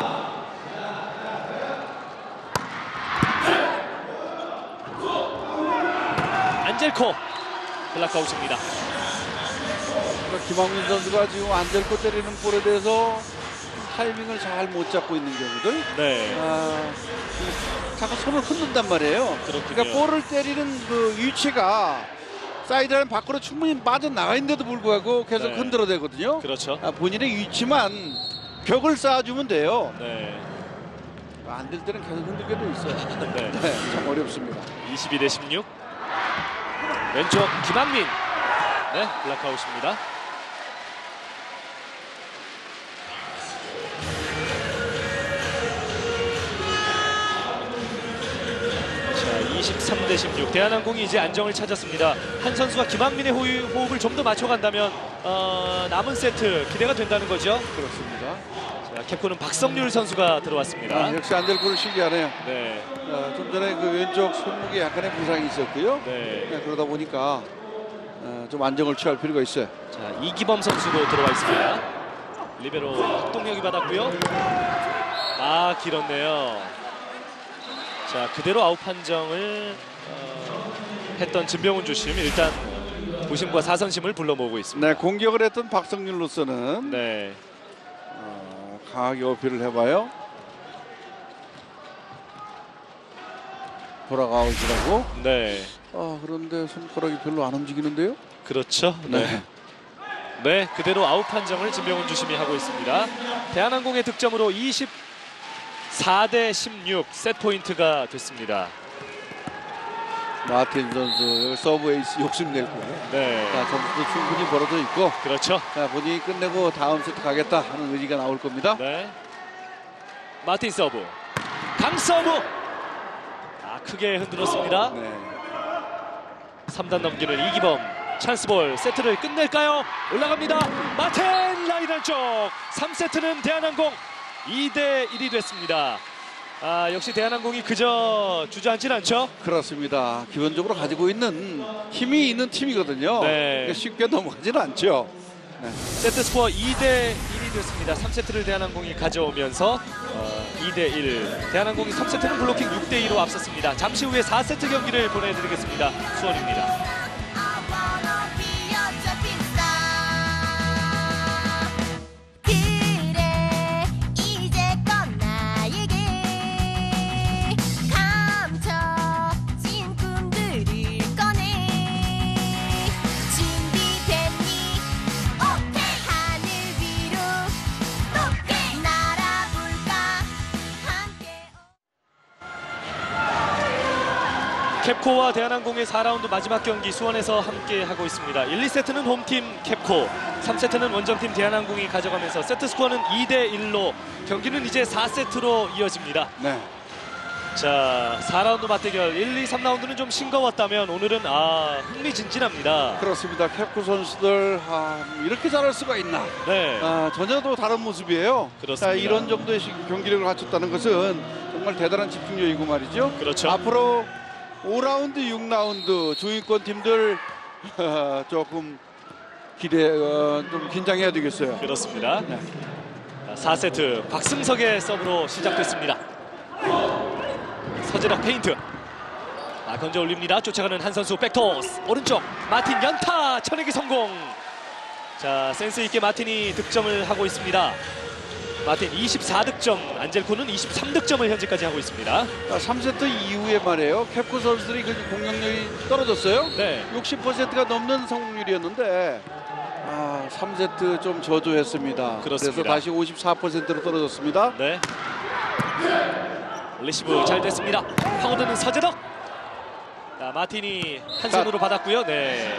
안젤코 블락아웃입니다. 그러니까 김학민 선수가 지금 안젤코 때리는 볼에 대해서 타이밍을 잘 못 잡고 있는 경우들. 네. 자꾸 손을 흔든단 말이에요. 그렇군요. 그러니까 볼을 때리는 그 위치가 사이드라인 밖으로 충분히 빠져나가 있는데도 불구하고 계속 네. 흔들어대거든요. 그렇죠. 본인의 위치만 벽을 쌓아주면 돼요. 네. 안 될 때는 계속 흔들게 돼 있어요. 네. 네, 참 어렵습니다. 22대16. 왼쪽 김학민. 네, 블락아웃입니다. 자, 23대16. 대한항공이 이제 안정을 찾았습니다. 한 선수가 김학민의 호흡을 좀 더 맞춰간다면 남은 세트 기대가 된다는 거죠. 그렇습니다. 자, 캡코는 박성률 선수가 들어왔습니다. 역시 안젤코를 신기하네요. 네. 좀 전에 그 왼쪽 손목에 약간의 부상이 있었고요. 네. 그러다 보니까 좀 안정을 취할 필요가 있어요. 자, 이기범 선수도 들어와 있습니다. 리베로 곽동혁이 받았고요. 길었네요. 자, 그대로 아웃 판정을 했던 진병훈 주심 일단 부심과 사선심을 불러 모으고 있습니다. 네, 공격을 했던 박성률로서는 네. 강하게 어필을 해봐요. 돌아가 오시라고. 네. 그런데 손가락이 별로 안 움직이는데요? 그렇죠. 네. 네, 그대로 아웃 판정을 진병훈 주심이 하고 있습니다. 대한항공의 득점으로 24대 16 세트 포인트가 됐습니다. 마틴 선수 서브 에이스 욕심내고 네. 자, 점수도 충분히 벌어져 있고 그렇죠. 자, 본인이 끝내고 다음 세트 가겠다 하는 의지가 나올 겁니다. 네. 마틴 서브. 강 서브. 크게 흔들었습니다. 네. 3단 넘기는 이기범. 찬스볼 세트를 끝낼까요? 올라갑니다. 마틴 라인 안쪽. 3세트는 대한항공 2대 1이 됐습니다. 역시 대한항공이 그저 주저앉진 않죠? 그렇습니다. 기본적으로 가지고 있는 힘이 있는 팀이거든요. 네. 쉽게 넘어가지는 않죠. 네. 세트 스코어 2대 1이 됐습니다. 3세트를 대한항공이 가져오면서 2대 1. 대한항공이 3세트는 블로킹 6대 2로 앞섰습니다. 잠시 후에 4세트 경기를 보내드리겠습니다. 수원입니다. 캡코와 대한항공의 4라운드 마지막 경기 수원에서 함께 하고 있습니다. 1, 2세트는 홈팀 캡코, 3세트는 원정팀 대한항공이 가져가면서 세트 스코어는 2대 1로 경기는 이제 4세트로 이어집니다. 네. 자, 4라운드 맞대결 1, 2, 3라운드는 좀 싱거웠다면 오늘은 흥미진진합니다. 그렇습니다. 캡코 선수들 이렇게 잘할 수가 있나? 네. 전혀 또 다른 모습이에요. 그렇습니다. 자, 이런 정도의 경기력을 갖췄다는 것은 정말 대단한 집중력이고 말이죠. 그렇죠. 앞으로 5라운드, 6라운드 중위권 팀들 조금 좀 긴장해야 되겠어요. 그렇습니다. 네. 4세트 박승석의 서브로 시작됐습니다. 서재덕 페인트. 건져 올립니다. 쫓아가는 한 선수 백토스. 오른쪽 마틴 연타 쳐내기 성공. 자, 센스 있게 마틴이 득점을 하고 있습니다. 마틴 24득점, 안젤코는 23득점을 현재까지 하고 있습니다. 3세트 이후에 말이에요. 캡코 선수들이 그 공격력이 떨어졌어요. 네. 60%가 넘는 성공률이었는데 3세트 좀 저조했습니다. 그렇습니다. 그래서 다시 54%로 떨어졌습니다. 네. 리시브 잘 됐습니다. 파고드는 서재덕. 자, 마틴이 한 손으로 받았고요. 네.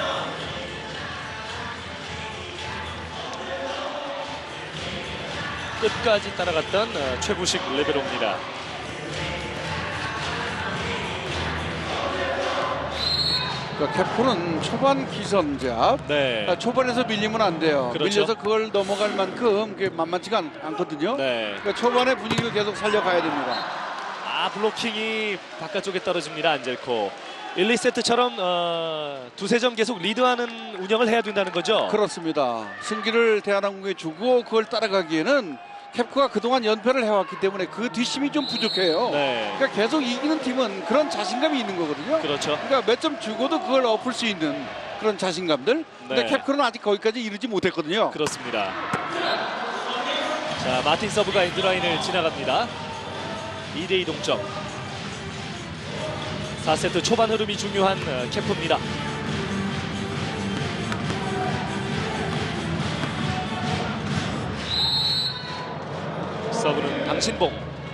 끝까지 따라갔던 최부식 레베로입니다. 그러니까 캡코는 초반 기선제압. 네. 초반에서 밀리면 안 돼요. 그렇죠. 밀려서 그걸 넘어갈 만큼 그게 만만치가 않거든요. 네. 그러니까 초반에 분위기를 계속 살려가야 됩니다. 블로킹이 바깥쪽에 떨어집니다. 안젤코. 1, 2세트처럼 두세 점 계속 리드하는 운영을 해야 된다는 거죠? 그렇습니다. 승기를 대한항공에 주고 그걸 따라가기에는 캡코가 그동안 연패를 해왔기 때문에 그 뒷심이 좀 부족해요. 네. 그러니까 계속 이기는 팀은 그런 자신감이 있는 거거든요. 그렇죠. 그러니까 몇 점 주고도 그걸 엎을 수 있는 그런 자신감들. 근데 네. 캡코는 아직 거기까지 이르지 못했거든요. 그렇습니다. 자, 마틴 서브가 엔드라인을 지나갑니다. 2대2 동점. 4세트 초반 흐름이 중요한 캡코입니다. 서브는 강신봉.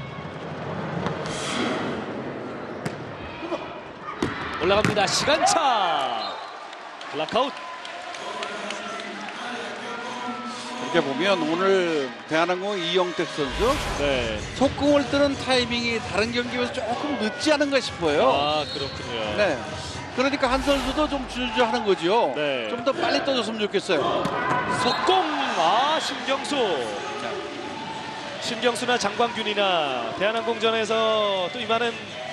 올라갑니다. 시간차. 블락아웃. 이렇게 보면 오늘 대한항공 이영택 선수 네. 속공을 뜨는 타이밍이 다른 경기에서 조금 늦지 않은가 싶어요. 그렇군요. 네. 그러니까 한 선수도 좀 주저하는 거죠. 네. 좀 더 빨리 떠줬으면 좋겠어요. 속공. 신경수. 신경수나 장광균이나 대한항공전에서 또 이만한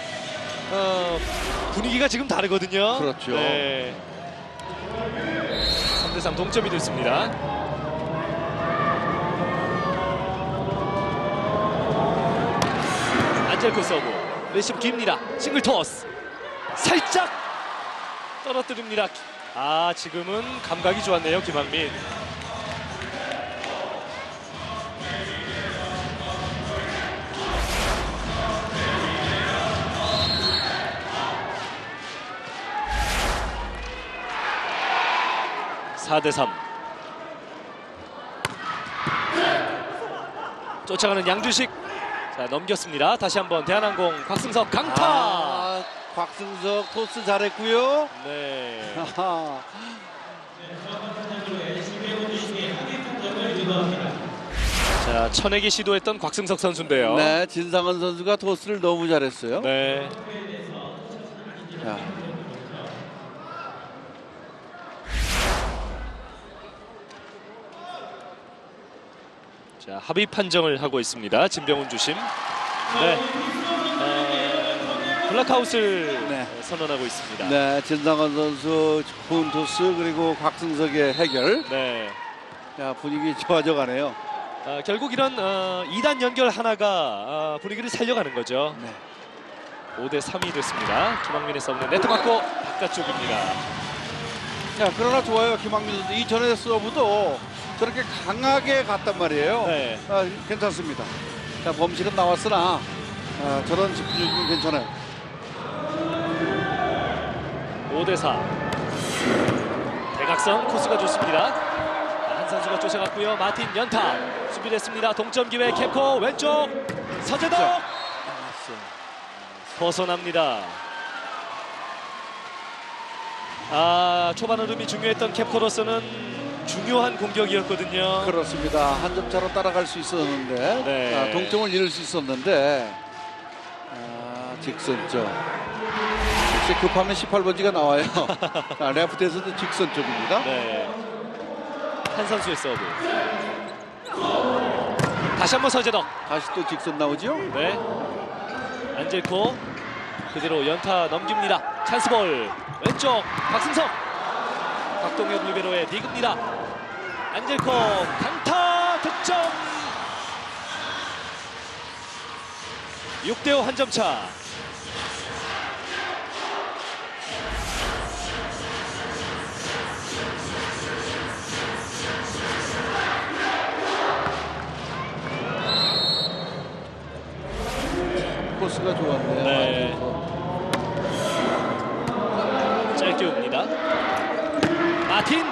분위기가 지금 다르거든요. 그렇죠. 네. 3대3 동점이 됐습니다. 안젤코 서브. 레시브 깁니다. 싱글 토스. 살짝 떨어뜨립니다. 아, 지금은 감각이 좋았네요, 김학민. (4대3) 쫓아가는 양준식. 자, 넘겼습니다. 다시 한번 대한항공 곽승석 강타. 곽승석 토스 잘했고요. 네. 자, 쳐내기 시도했던 곽승석 선수인데요. 네, 진상원 선수가 토스를 너무 잘했어요. 네. 자. 자, 합의 판정을 하고 있습니다. 진병훈 주심. 네. 블락아웃을 네. 선언하고 있습니다. 네, 진상원 선수 좋은 토스 그리고 곽승석의 해결. 네. 자, 분위기 좋아져 가네요. 결국 이런 2단 연결 하나가 분위기를 살려가는 거죠. 네. 5대3이 됐습니다. 김학민의 서브는 네트 맞고 바깥쪽입니다. 자, 그러나 좋아요. 김학민 선수 이전의 서브도 저렇게 강하게 갔단 말이에요. 네. 괜찮습니다. 자, 범실은 나왔으나 저런 집중력은 괜찮아요. 5대4. 대각선 코스가 좋습니다. 한 선수가 쫓아갔고요. 마틴 연타 수비됐습니다. 동점 기회. 캡코 왼쪽 서재덕 벗어납니다. 초반 흐름이 중요했던 캡코로서는 중요한 공격이었거든요. 그렇습니다. 한 점 차로 따라갈 수 있었는데 네. 동점을 이룰 수 있었는데 직선쪽. 역시 급하면 18번지가 나와요. 레프트에서도 직선 쪽입니다. 네. 한 선수의 서브. 다시 한번 서재덕. 다시 또 직선 나오죠? 네. 안젤코 그대로 연타 넘깁니다. 찬스볼 왼쪽 박승석. 박동엽 리베로의 디그입니다. 안젤코 강타 득점. 6대5 한 점 차. 코스가 좋았네요. 네. 짧게 옵니다. 마틴.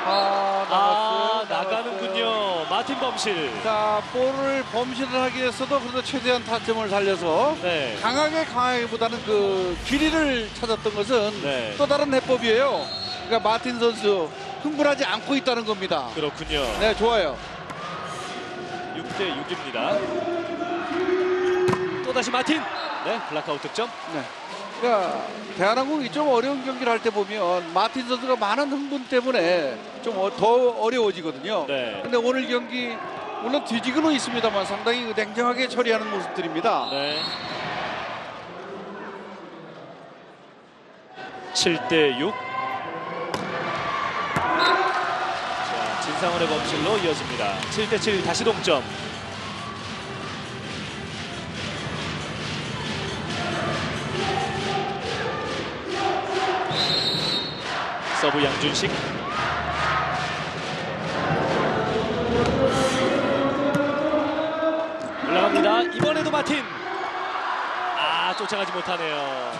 나가는군요. 마틴 범실. 자, 볼을 범실을 하기 위해서도 그래도 최대한 타점을 살려서 네. 강하게보다는 그 길이를 찾았던 것은 네. 또 다른 해법이에요. 그러니까 마틴 선수 흥분하지 않고 있다는 겁니다. 그렇군요. 네, 좋아요. 6대6입니다. 또다시 마틴. 네, 블락아웃 득점. 네. 그러니까 대한항공이 좀 어려운 경기를 할 때 보면 마틴 선수가 많은 흥분 때문에 좀 더 어려워지거든요. 네. 근데 오늘 경기 물론 뒤지고는 있습니다만 상당히 냉정하게 처리하는 모습들입니다. 네. 7대6. 자, 진상원의 범실로 이어집니다. 7대7 다시 동점. 서브 양준식. 올라갑니다. 이번에도 마틴. 쫓아가지 못하네요.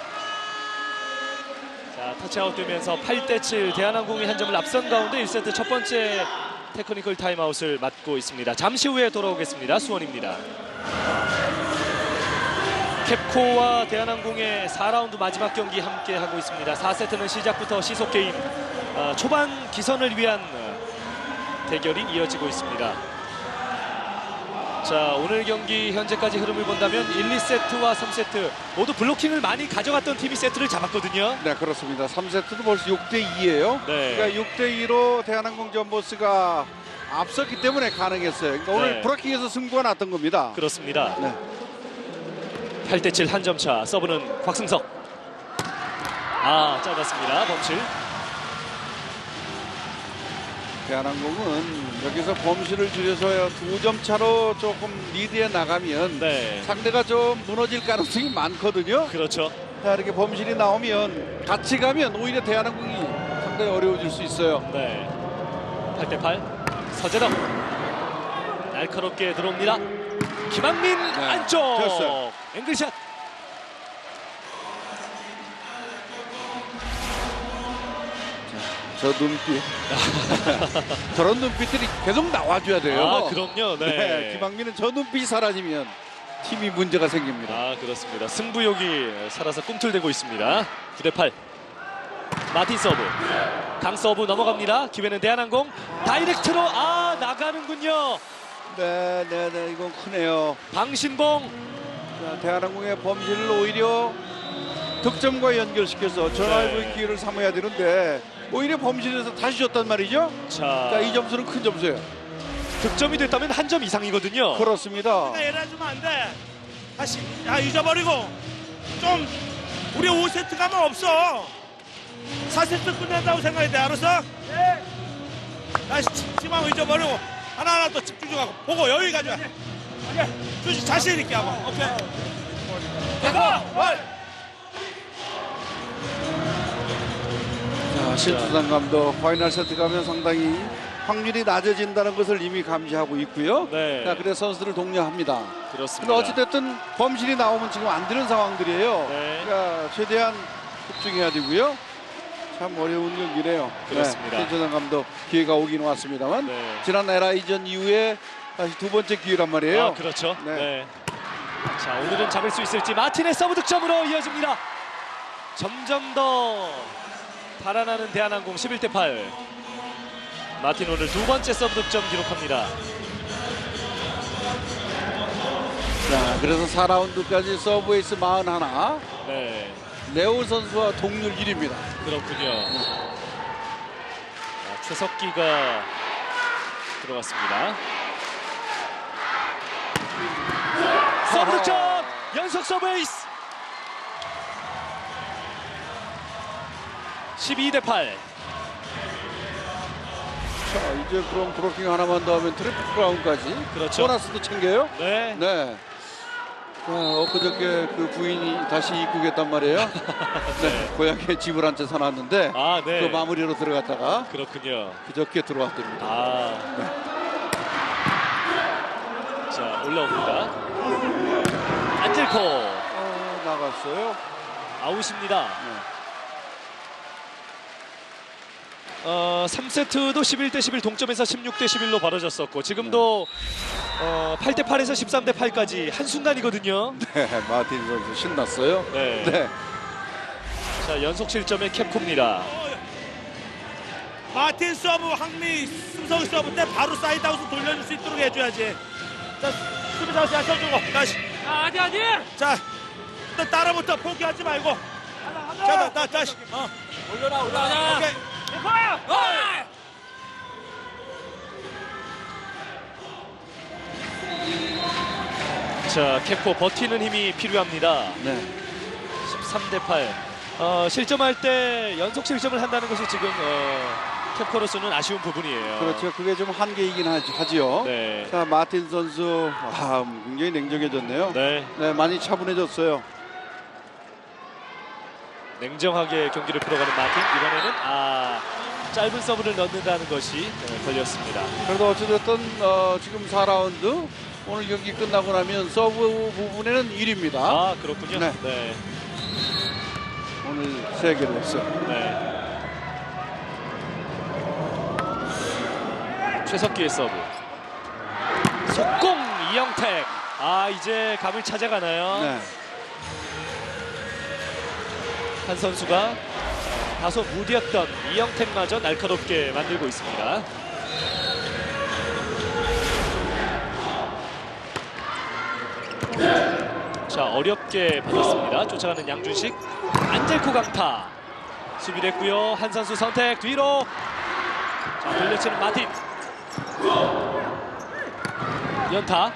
자, 터치아웃 되면서 8대7 대한항공이 한 점을 앞선 가운데 1세트 첫 번째 테크니컬 타임아웃을 맞고 있습니다. 잠시 후에 돌아오겠습니다. 수원입니다. 캡코와 대한항공의 4라운드 마지막 경기 함께 하고 있습니다. 4세트는 시작부터 시속 게임, 초반 기선을 위한 대결이 이어지고 있습니다. 자, 오늘 경기 현재까지 흐름을 본다면 1, 2세트와 3세트 모두 블로킹을 많이 가져갔던 팀이 세트를 잡았거든요. 네, 그렇습니다. 3세트도 벌써 6대2예요. 네. 그러니까 6대2로 대한항공 전보스가 앞섰기 때문에 가능했어요. 그러니까 오늘 네. 브라킹에서 승부가 났던 겁니다. 그렇습니다. 네. 8대7 한 점 차. 서브는 곽승석. 짧았습니다. 범실. 대한항공은 여기서 범실을 줄여서 2점 차로 조금 리드해 나가면 네. 상대가 좀 무너질 가능성이 많거든요. 그렇죠. 자, 이렇게 범실이 나오면 같이 가면 오히려 대한항공이 상당히 어려워질 수 있어요. 네. 8대8 서재덕 날카롭게 들어옵니다. 김학민 안쪽 됐어요. 앵글샷. 저 눈빛 저런 눈빛들이 계속 나와줘야 돼요. 아 그럼요. 네. 김학민은 저 눈빛이 사라지면 팀이 문제가 생깁니다. 아 그렇습니다. 승부욕이 살아서 꿈틀대고 있습니다. 9대8 마틴 서브 강 서브 넘어갑니다. 기회는 대한항공 다이렉트로 나가는군요. 네, 이건 크네요. 방신봉. 자, 대한항공의 범실을 오히려 득점과 연결시켜서 전화해보는 기회를 삼아야 되는데 오히려 범실에서 다시 줬단 말이죠. 자, 이 점수는 큰 점수예요. 득점이 됐다면 한 점 이상이거든요. 그렇습니다. 에라 주면 안 돼. 다시 잊어버리고 좀 우리 5세트 가면 없어. 4세트 끝낸다고 생각해야 돼. 알았어? 네. 다시 팀하고 잊어버리고 하나하나 또 집중 좀 하고 보고 여유 가져. 주시 자신 있게 하고. 오케이. 자, 신수상 감독 파이널 세트 가면 상당히 확률이 낮아진다는 것을 이미 감지하고 있고요. 네. 자, 그래서 선수들을 독려합니다. 그렇습니다. 근데 어찌됐든 범실이 나오면 지금 안 되는 상황들이에요. 네. 그러니까 최대한 집중해야 되고요. 참 어려운 경기네요. 그렇습니다. 신수상 감독 기회가 오긴 왔습니다만 네. 지난 LI전 이후에 다시 두 번째 기회란 말이에요. 그렇죠. 네. 네. 자 오늘은 잡을 수 있을지 마틴의 서브 득점으로 이어집니다. 점점 더 달아나는 대한항공 11대8. 마틴 오늘 두 번째 서브 득점 기록합니다. 자, 그래서 4라운드까지 서브 에이스 41. 네. 레오 선수와 동률 1위입니다. 그렇군요. 자, 최석기가 들어갔습니다. 서브 득점! 연속 서브 에이스! 12대8. 자, 이제 그럼 브로킹 하나만 더 하면 트리플 브라운까지. 그렇죠. 보너스도 챙겨요. 네. 네. 자, 엊그저께 그 부인이 다시 입국했단 말이에요. 네. 고향에 집을 한 채 사놨는데 네. 그 마무리로 들어갔다가 그렇군요. 그저께 들어왔답니다. 네. 자, 올라옵니다. 안젤코. 나갔어요. 아웃입니다. 3세트도 11대11 동점에서 16대11로 벌어졌었고 지금도 8대8에서 13대8까지 한순간이거든요. 네, 마틴 선수 신났어요. 네. 네. 자, 연속 실점의 캡코입니다. 마틴 서브, 황미, 승석이 서브 때 바로 사이드 아웃을 돌려줄 수 있도록 해줘야지. 자, 수비 다시 쳐주고 다시. 어디. 자, 또 따라붙어 포기하지 말고. 자, 나 다시. 올려라. 오케이. 자, 캡코 버티는 힘이 필요합니다. 네. 13대8. 실점할 때 연속 실점을 한다는 것이 지금 캡코로서는 아쉬운 부분이에요. 그렇죠. 그게 좀 한계이긴 하지요. 네. 자, 마틴 선수 굉장히 냉정해졌네요. 네. 네, 많이 차분해졌어요. 냉정하게 경기를 풀어가는 마틴. 이번에는 짧은 서브를 넣는다는 것이 걸렸습니다. 그래도 어찌됐든 지금 4라운드 오늘 경기 끝나고 나면 서브 부분에는 1위입니다. 그렇군요. 네. 네. 오늘 3개를 했어요. 네. 최석기의 서브. 속공 이영택. 이제 감을 찾아가나요? 네. 한 선수가 다소 무디었던 이영택마저 날카롭게 만들고 있습니다. 자, 어렵게 받았습니다. 쫓아가는 양준식. 안젤코 강타. 수비를 했고요. 한 선수 선택 뒤로. 자, 돌려치는 마틴. 연타.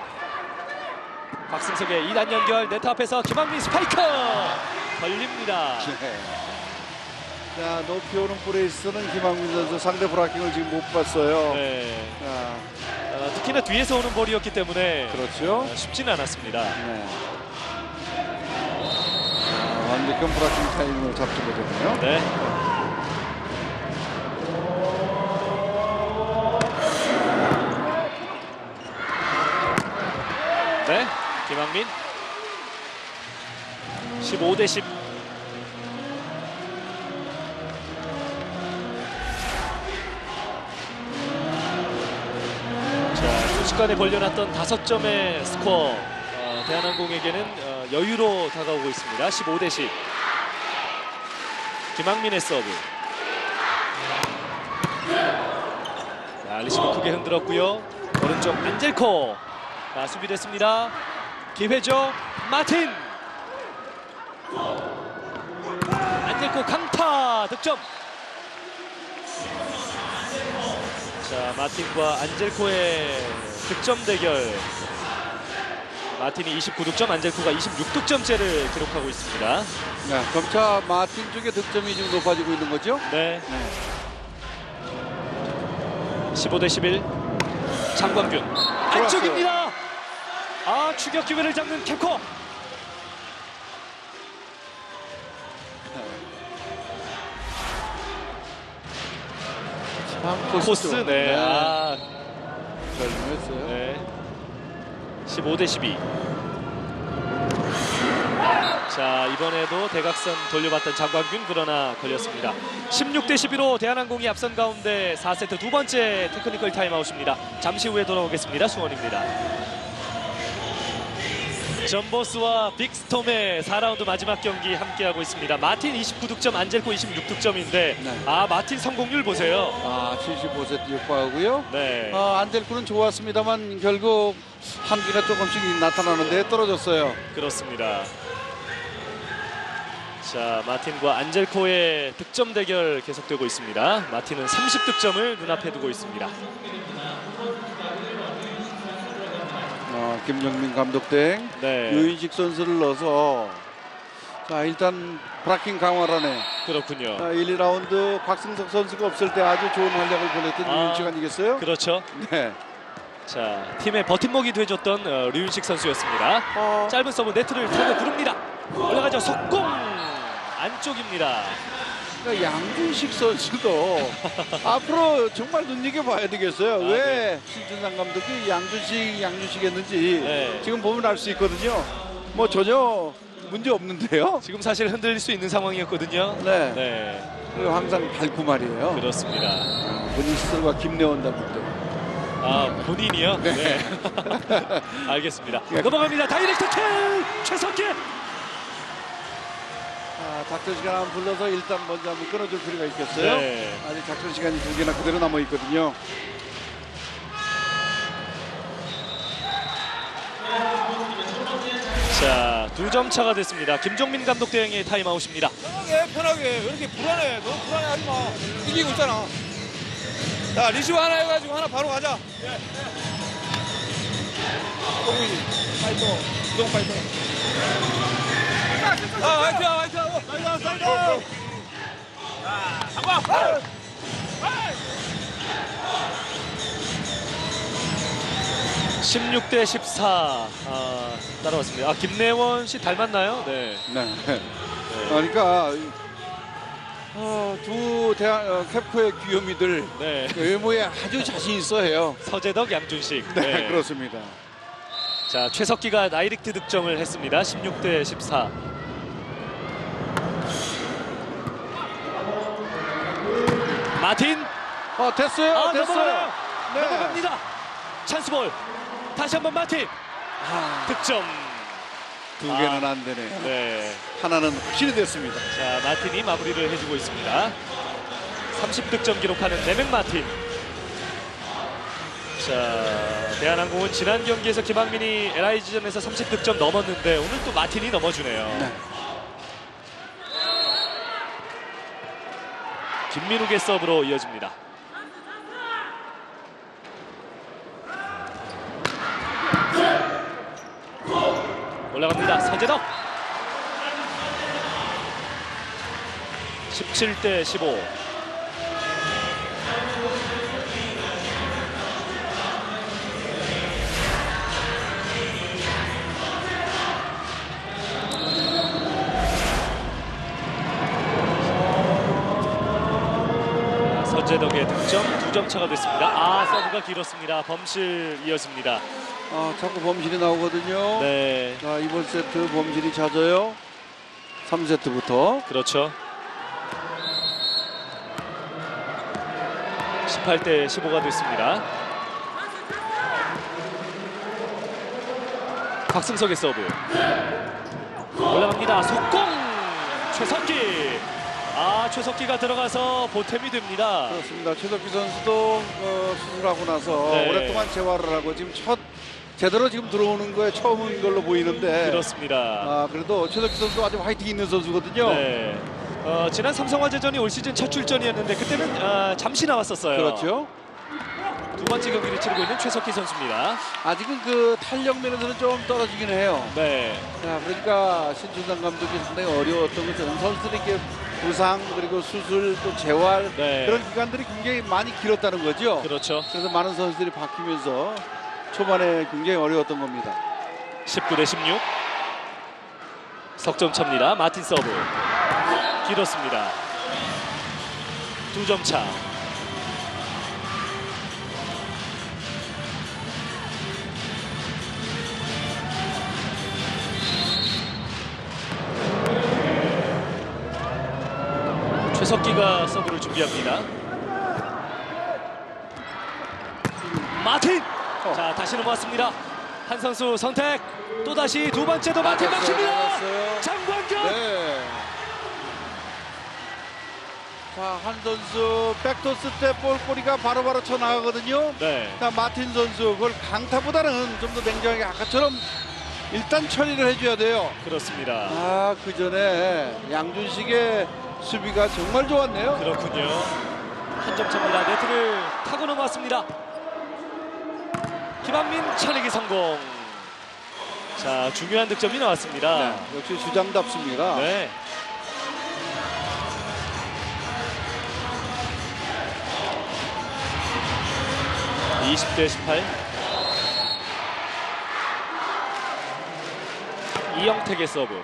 박승석의 2단 연결. 네트 앞에서 김학민 스파이크. 걸립니다. 네. 자, 높이 오는 브레이스는 김학민 선수 상대 브라킹을 지금 못 봤어요. 네. 자, 특히나 뒤에서 오는 볼이었기 때문에 그렇죠. 쉽지는 않았습니다. 네. 완벽한 브라킹 타이밍을 잡지 못했네요. 네. 김학민 15대10. 자, 순식간에 벌려놨던 5점의 스코어 대한항공에게는 여유로 다가오고 있습니다. 15대10. 김학민의 서브. 자, 리시브 크게 흔들었고요. 오른쪽 안젤코. 자, 수비됐습니다. 기회죠. 마틴. 안젤코 강타 득점. 자, 마틴과 안젤코의 득점 대결. 마틴이 29득점, 안젤코가 26득점째를 기록하고 있습니다. 네, 점차 마틴 쪽의 득점이 좀 높아지고 있는 거죠? 네. 15대11. 장광균 안쪽입니다. 아, 추격 기회를 잡는 캡코. 코스. 네. 아, 잘했어요. 네. 15대12. 자, 이번에도 대각선 돌려봤던 장광균, 그러나 걸렸습니다. 16대11로 대한항공이 앞선 가운데 4세트 두 번째 테크니컬 타임아웃입니다. 잠시 후에 돌아오겠습니다. 수원입니다. 전보스와 빅스톰의 4라운드 마지막 경기 함께하고 있습니다. 마틴 29득점, 안젤코 26득점인데 네. 아, 마틴 성공률 보세요. 아, 75세트 육박하고요. 네. 안젤코는 좋았습니다만 결국 한계가 조금씩 나타나는데 떨어졌어요. 그렇습니다. 자, 마틴과 안젤코의 득점 대결 계속되고 있습니다. 마틴은 30득점을 눈앞에 두고 있습니다. 김정민 감독 등 네. 유인식 선수를 넣어서 자, 일단 브라킹 강화라네. 그렇군요. 1, 2라운드 곽승석 선수가 없을 때 아주 좋은 활약을 보냈던 유인식 아니겠어요? 그렇죠. 네. 자, 팀의 버팀목이 돼줬던 류윤식 선수였습니다. 짧은 서브 네트를 타고 구릅니다. 올라가죠. 속공 안쪽입니다. 그러니까 양준식 선수도 앞으로 정말 눈여겨봐야 되겠어요. 아, 왜 네. 신준상 감독이 양준식 했는지 네. 지금 보면 알 수 있거든요. 뭐 전혀 문제 없는데요. 지금 사실 흔들릴 수 있는 상황이었거든요. 네. 네. 그리고 항상 밝고 말이에요. 그렇습니다. 본인 스스로가 김내원 닮은데. 아, 본인이요? 네. 알겠습니다. 넘어갑니다. 다이렉트 킬! 최석기! 작전 시간 한번 불러서 일단 먼저 한번 끊어줄 필요가 있겠어요. 네. 아직 작전 시간이 2개나 그대로 남아 있거든요. 자, 2점 차가 됐습니다. 김종민 감독 대행의 타임아웃입니다. 편하게 왜 이렇게 불안해? 너무 불안해하지 마. 이기고 있잖아. 자, 리시브 하나 해가지고 하나 바로 가자. 파이터, 이동 파이터. 화이팅, 화이팅. 사이드. 잡아. 16대14 따라왔습니다. 김내원 씨 닮았나요? 네. 네. 그러니까 두 캡코의 귀요미들 네. 외모에 아주 자신 있어 해요. 서재덕, 양준식. 네, 그렇습니다. 자, 최석기가 다이렉트 득점을 했습니다. 16대14. 마틴. 됐어요. 됐어요. 네. 넘어갑니다. 찬스볼. 다시 한번 마틴. 득점. 2개는 안 되네요. 네. 하나는 확실히 됐습니다. 자, 마틴이 마무리를 해주고 있습니다. 30득점 기록하는 네맥 마틴. 자, 대한항공은 지난 경기에서 김학민이 LIG전에서 30득점 넘었는데 오늘 또 마틴이 넘어주네요. 네. 김민욱의 서브로 이어집니다. 올라갑니다. 서재덕. 17대15. 서재덕의 득점 2점 차가 됐습니다. 서브가 길었습니다. 범실 이어집니다. 자꾸 범실이 나오거든요. 네. 자, 이번 세트 범실이 잦아요. 3세트부터. 그렇죠. 18대 15가 됐습니다. 박승석의 서브. 올라갑니다. 속공! 최석기! 최석기가 들어가서 보탬이 됩니다. 그렇습니다. 최석기 선수도 수술하고 나서 네. 오랫동안 재활을 하고 지금 제대로 지금 들어오는 거에 처음인 걸로 보이는데. 그렇습니다. 그래도 최석기 선수도 아주 화이팅 있는 선수거든요. 네. 지난 삼성화재전이 올 시즌 첫 출전이었는데 그때는 잠시 나왔었어요. 그렇죠. 두 번째 경기를 치르고 있는 최석희 선수입니다. 아직은 그 탄력 면에서는 좀 떨어지긴 해요. 네. 자, 그러니까 신준상 감독이 상당히 어려웠던 것은 선수들에게 부상 그리고 수술 또 재활 네. 그런 기간들이 굉장히 많이 길었다는 거죠. 그렇죠. 그래서 많은 선수들이 바뀌면서 초반에 굉장히 어려웠던 겁니다. 19대 16. 석점 차입니다. 마틴 서브. 길었습니다. 2점 차. 최석기가 서브를 준비합니다. 마틴! 자, 다시 넘어왔습니다. 한 선수 선택. 또다시 두 번째도 마틴 막힙니다. 장광경! 네. 자, 한 선수 백토스 때 볼꼬리가 바로바로 쳐나가거든요. 네. 자, 마틴 선수 그걸 강타보다는 좀 더 냉정하게 아까처럼 일단 처리를 해줘야 돼요. 그렇습니다. 그 전에 양준식의 수비가 정말 좋았네요. 그렇군요. 한 점 차입니다. 네트를 타고 넘어왔습니다. 김한민 쳐내기 성공. 자, 중요한 득점이 나왔습니다. 네, 역시 주장답습니다. 네. (20대 18) 이영택의 서브.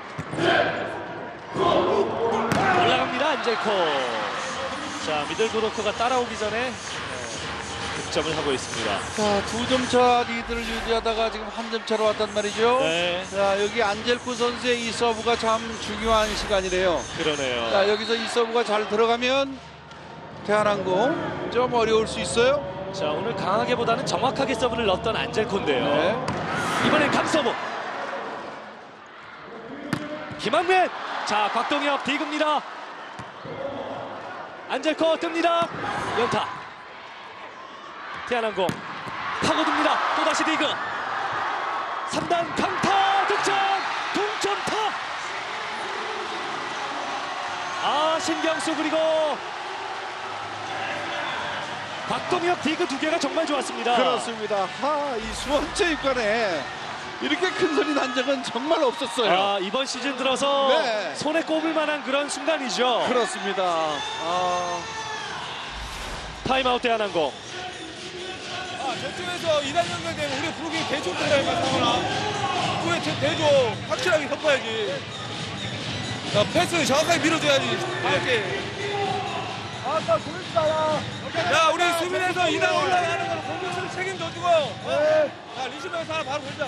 올라갑니다. 안젤코. 자, 미들브로커가 따라오기 전에 득점을 하고 있습니다. 자, 2점 차 리드를 유지하다가 지금 한 점 차로 왔단 말이죠. 네. 자, 여기 안젤코 선수의 이 서브가 참 중요한 시간이래요. 그러네요. 자, 여기서 이 서브가 잘 들어가면 대한항공 좀 어려울 수 있어요. 자, 오늘 강하게보다는 정확하게 서브를 넣었던 안젤코인데요. 네. 이번엔 강서브. 김한민. 자, 곽동혁 디그입니다. 안젤코 뜹니다. 연타. 대한항공 파고듭니다. 또다시 디그. 3단 강타 득점. 동점타. 신경수 그리고 곽동혁 디그 두 개가 정말 좋았습니다. 그렇습니다. 이 수원체육관에 이렇게 큰 소리 난 적은 정말 없었어요. 이번 시즌 들어서 네. 손에 꼽을 만한 그런 순간이죠. 그렇습니다. 타임아웃 대한항공. 저쪽에서 2단 연결되면 우리 부르기 개좋던다 이거 상원아. 후에 대줘. 확실하게 섞어야지. 패스 정확하게 밀어줘야지. 이렇게. 아까 보이지 않아. 야, 우리 수비에서 2단 올라가는 건 공격수를 책임져주고. 자, 리시버에서 하나 바로 보자.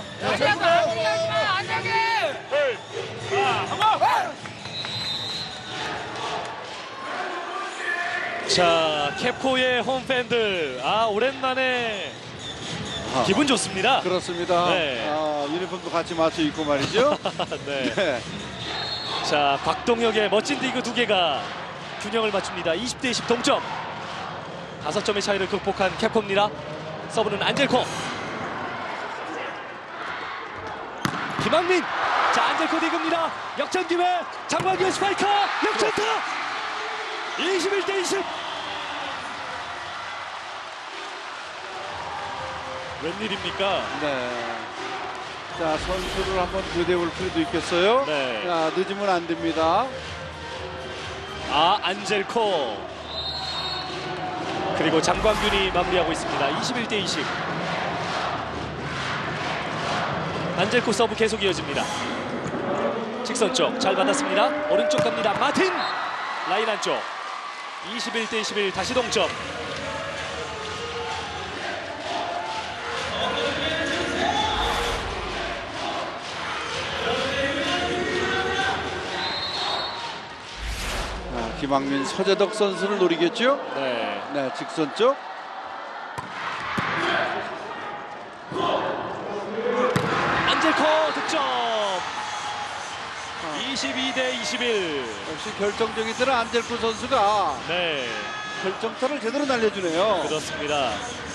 자, 캡코의 홈팬들. 오랜만에 기분 좋습니다. 그렇습니다. 네. 유니폼도 같이 맞춰 입고 말이죠. 네. 네. 자, 곽동혁의 멋진 디그 두 개가 균형을 맞춥니다. 20대 20 동점. 5점의 차이를 극복한 캡콤입니다. 서브는 안젤코. 김한민. 자, 안젤코 디그입니다. 역전 기회. 장광규 스파이커. 역전타. 21대 20. 웬일입니까? 네. 자, 선수를 한번 교대 볼 필요도 있겠어요. 네. 자, 늦으면 안 됩니다. 안젤코. 그리고 장광균이 마무리하고 있습니다. 21대 20. 안젤코 서브 계속 이어집니다. 직선 쪽 잘 받았습니다. 오른쪽 갑니다. 마틴. 라인 안쪽. 21대 21 다시 동점. 김학민, 서재덕 선수를 노리겠죠? 네. 네, 직선 쪽. 안젤코 득점. 22대 21. 역시 결정적인 때는 안젤코 선수가 네. 결정타를 제대로 날려주네요. 그렇습니다.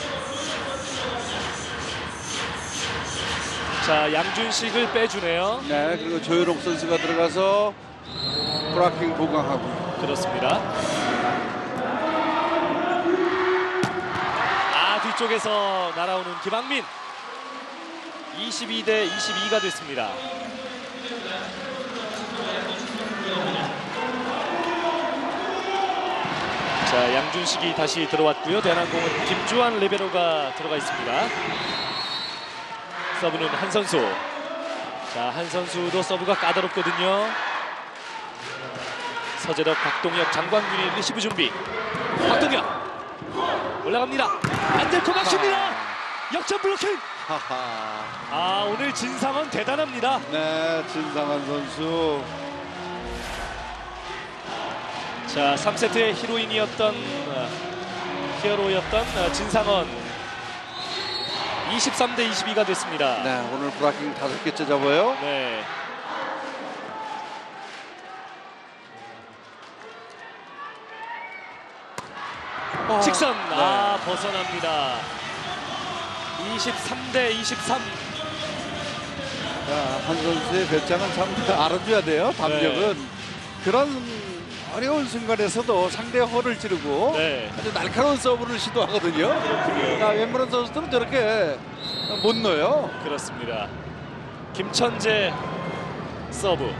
자, 양준식을 빼주네요. 네, 그리고 조현옥 선수가 들어가서 브라킹 보강하고. 그렇습니다. 아, 뒤쪽에서 날아오는 김학민. 22대 22가 됐습니다. 자, 양준식이 다시 들어왔고요. 대한항공은 김주환 리베로가 들어가 있습니다. 서브는 한 선수. 자, 한 선수도 서브가 까다롭거든요. 서재덕, 박동혁, 장광균이 리시브 준비. 박동혁 올라갑니다. 안젤코 막힙니다. 역전 블로킹. 아, 오늘 진상원 대단합니다. 네, 진상한 선수. 자, 3세트의 히어로였던 진상원. 23대 22가 됐습니다. 네, 오늘 브라킹 5개째 잡아요. 네. 직선. 네. 아, 벗어납니다. 23대 23. 자, 한 선수의 배짱은 참 알아줘야 돼요. 담력은. 네. 그런 어려운 순간에서도 상대의 허를 찌르고 네. 아주 날카로운 서브를 시도하거든요. 자, 웬만한 선수들은 저렇게 못 넣어요. 그렇습니다. 김천재 서브.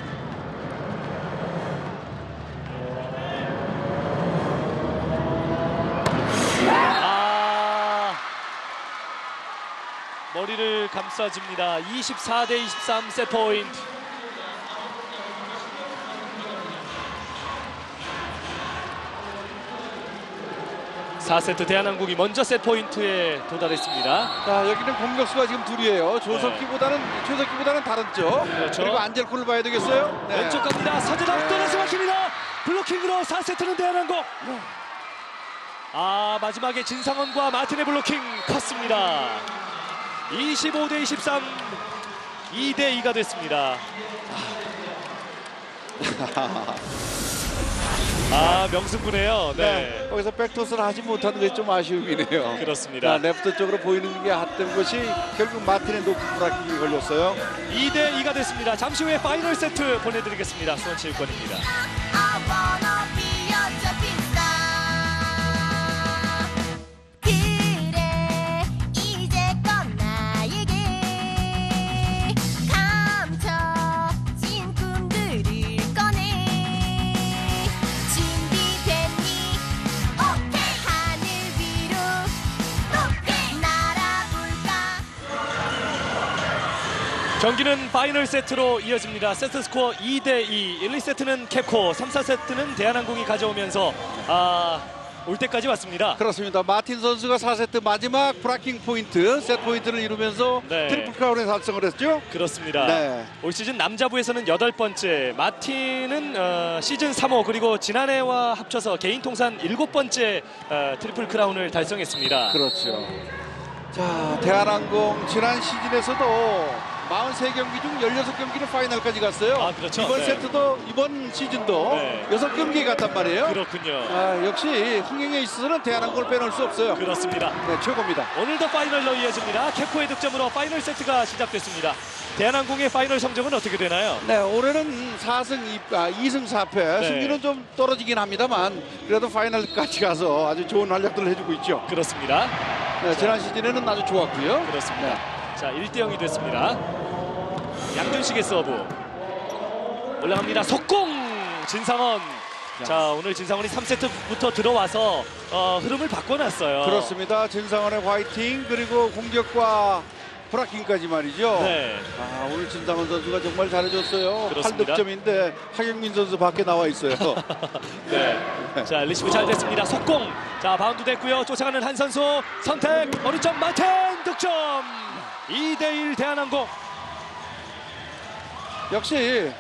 아, 머리를 감싸줍니다. 24대 23 세트 포인트. 사 세트 대한항공이 먼저 세트 포인트에 도달했습니다. 자, 여기는 공격수가 지금 둘이에요. 최석기보다는 다른 쪽. 그렇죠. 그리고 안젤코를 봐야 되겠어요. 네. 왼쪽 갑니다. 서재덕 떠나서 막힙니다. 블로킹으로 4세트는 대한항공. 아, 마지막에 진상원과 마틴의 블로킹 컸습니다. 25대 23, 2대 2가 됐습니다. 아, 명승부네요. 네. 네, 거기서 백토스를 하지 못하는 게 좀 아쉬움이네요. 그렇습니다. 레프트 쪽으로 보이는 게 핫된 것이 결국 마틴의 높은 브라킹이 걸렸어요. 2대 2가 됐습니다. 잠시 후에 파이널 세트 보내드리겠습니다. 수원체육관입니다. 경기는 파이널 세트로 이어집니다. 세트 스코어 2대 2. 1, 2세트는 캡코, 3, 4세트는 대한항공이 가져오면서 올 때까지 왔습니다. 그렇습니다. 마틴 선수가 4세트 마지막 브라킹 포인트, 세트 포인트를 이루면서 네. 트리플 크라운에 달성을 했죠. 그렇습니다. 네. 올 시즌 남자부에서는 8번째, 마틴은 시즌 3호, 그리고 지난해와 합쳐서 개인 통산 7번째 트리플 크라운을 달성했습니다. 그렇죠. 자, 대한항공 지난 시즌에서도 43경기 중 16경기를 파이널까지 갔어요. 아, 그렇죠. 이번 네. 세트도 이번 시즌도 네. 6경기 갔단 말이에요. 그렇군요. 역시 흥행에 있어서는 대한항공을 빼놓을 수 없어요. 그렇습니다. 네, 최고입니다. 오늘도 파이널로 이어집니다. 캡코의 득점으로 파이널 세트가 시작됐습니다. 대한항공의 파이널 성적은 어떻게 되나요? 네, 올해는 2승 4패. 네. 승률은 좀 떨어지긴 합니다만 그래도 파이널까지 가서 아주 좋은 활약들을 해주고 있죠. 그렇습니다. 네, 지난 시즌에는 아주 좋았고요. 그렇습니다. 네. 자, 1대 0이 됐습니다. 양준식의 서브 올라갑니다. 속공 진상원. 자, 오늘 진상원이 3세트부터 들어와서 흐름을 바꿔놨어요. 그렇습니다. 진상원의 화이팅 그리고 공격과 브라킹까지 말이죠. 네. 오늘 진상원 선수가 정말 잘해줬어요. 그렇습니다. 8득점인데 하경민 선수 밖에 나와 있어요. 네. 자, 리시브 잘 됐습니다. 속공. 자, 바운드 됐고요. 쫓아가는 한 선수 선택. 오른쪽 마틴 득점. 2대 1 대한항공. 역시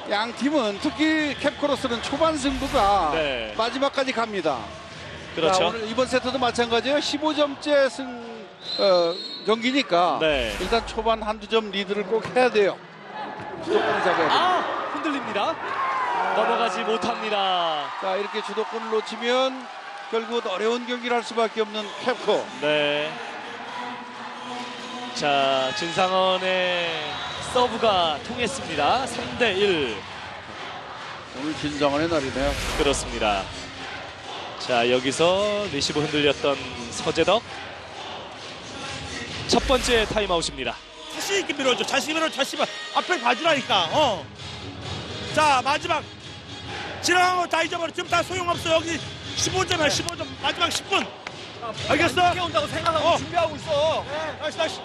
양 팀은 특히 캡코로스는 초반 승부가 네. 마지막까지 갑니다. 그렇죠. 자, 오늘 이번 세트도 마찬가지예요. 15점째 경기니까 네. 일단 초반 한두 점 리드를 꼭 해야 돼요. 주도권을 잡아야 돼요. 흔들립니다. 넘어가지 못합니다. 자, 이렇게 주도권을 놓치면 결국 어려운 경기를 할 수밖에 없는 캡코. 네. 자, 진상원의 서브가 통했습니다. 3대1. 오늘 진정한의 날이네요. 그렇습니다. 자, 여기서 리시브 흔들렸던 서재덕. 첫 번째 타임아웃입니다. 자신 있게 밀어줘. 자신 있게 밀어줘. 자신 앞에 봐주라니까. 자, 마지막 지나간 거 다 잊어버려. 지금 다 소용없어. 여기 15점이야. 15점. 마지막 10분. 알겠어? 온다고 생각하고 준비하고 있어. 다시.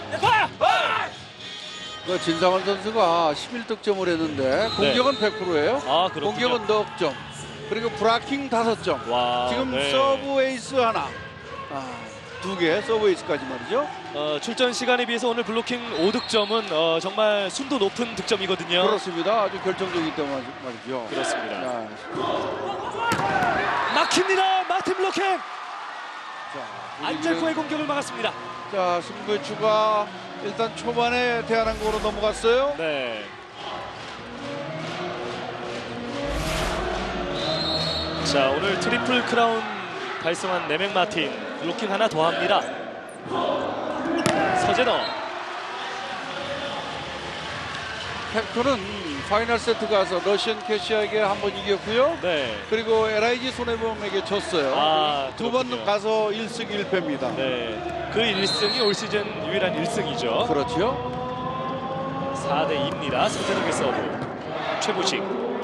그 진상원 선수가 11득점을 했는데 공격은 100%예요. 아, 그렇군요. 공격은 넉 점. 그리고 브라킹 5점. 와, 지금 네. 서브 에이스 하나. 2개 서브 에이스까지 말이죠. 출전 시간에 비해서 오늘 블로킹 5득점은 정말 순도 높은 득점이거든요. 그렇습니다. 아주 결정적이기 때문에 말이죠. 그렇습니다. 자, 막힙니다. 마틴 블로킹. 자, 안젤코의 공격을 막았습니다. 자, 승부의 추가 일단 초반에 대한항공으로 넘어갔어요. 네. 자, 오늘 트리플 크라운 달성한 네맥 마틴 블로킹 하나 더 합니다. 서재덕. 캡코는 파이널 세트 가서 러시안 캐시아에게 한번 이겼고요. 네. 그리고 LIG 손해보험에게 졌어요. 두 번 그렇군요. 가서 1승 1패입니다. 네. 그 1승이 올 시즌 유일한 1승이죠. 그렇죠. 4대2입니다. 서재덕의 서브. 최부식.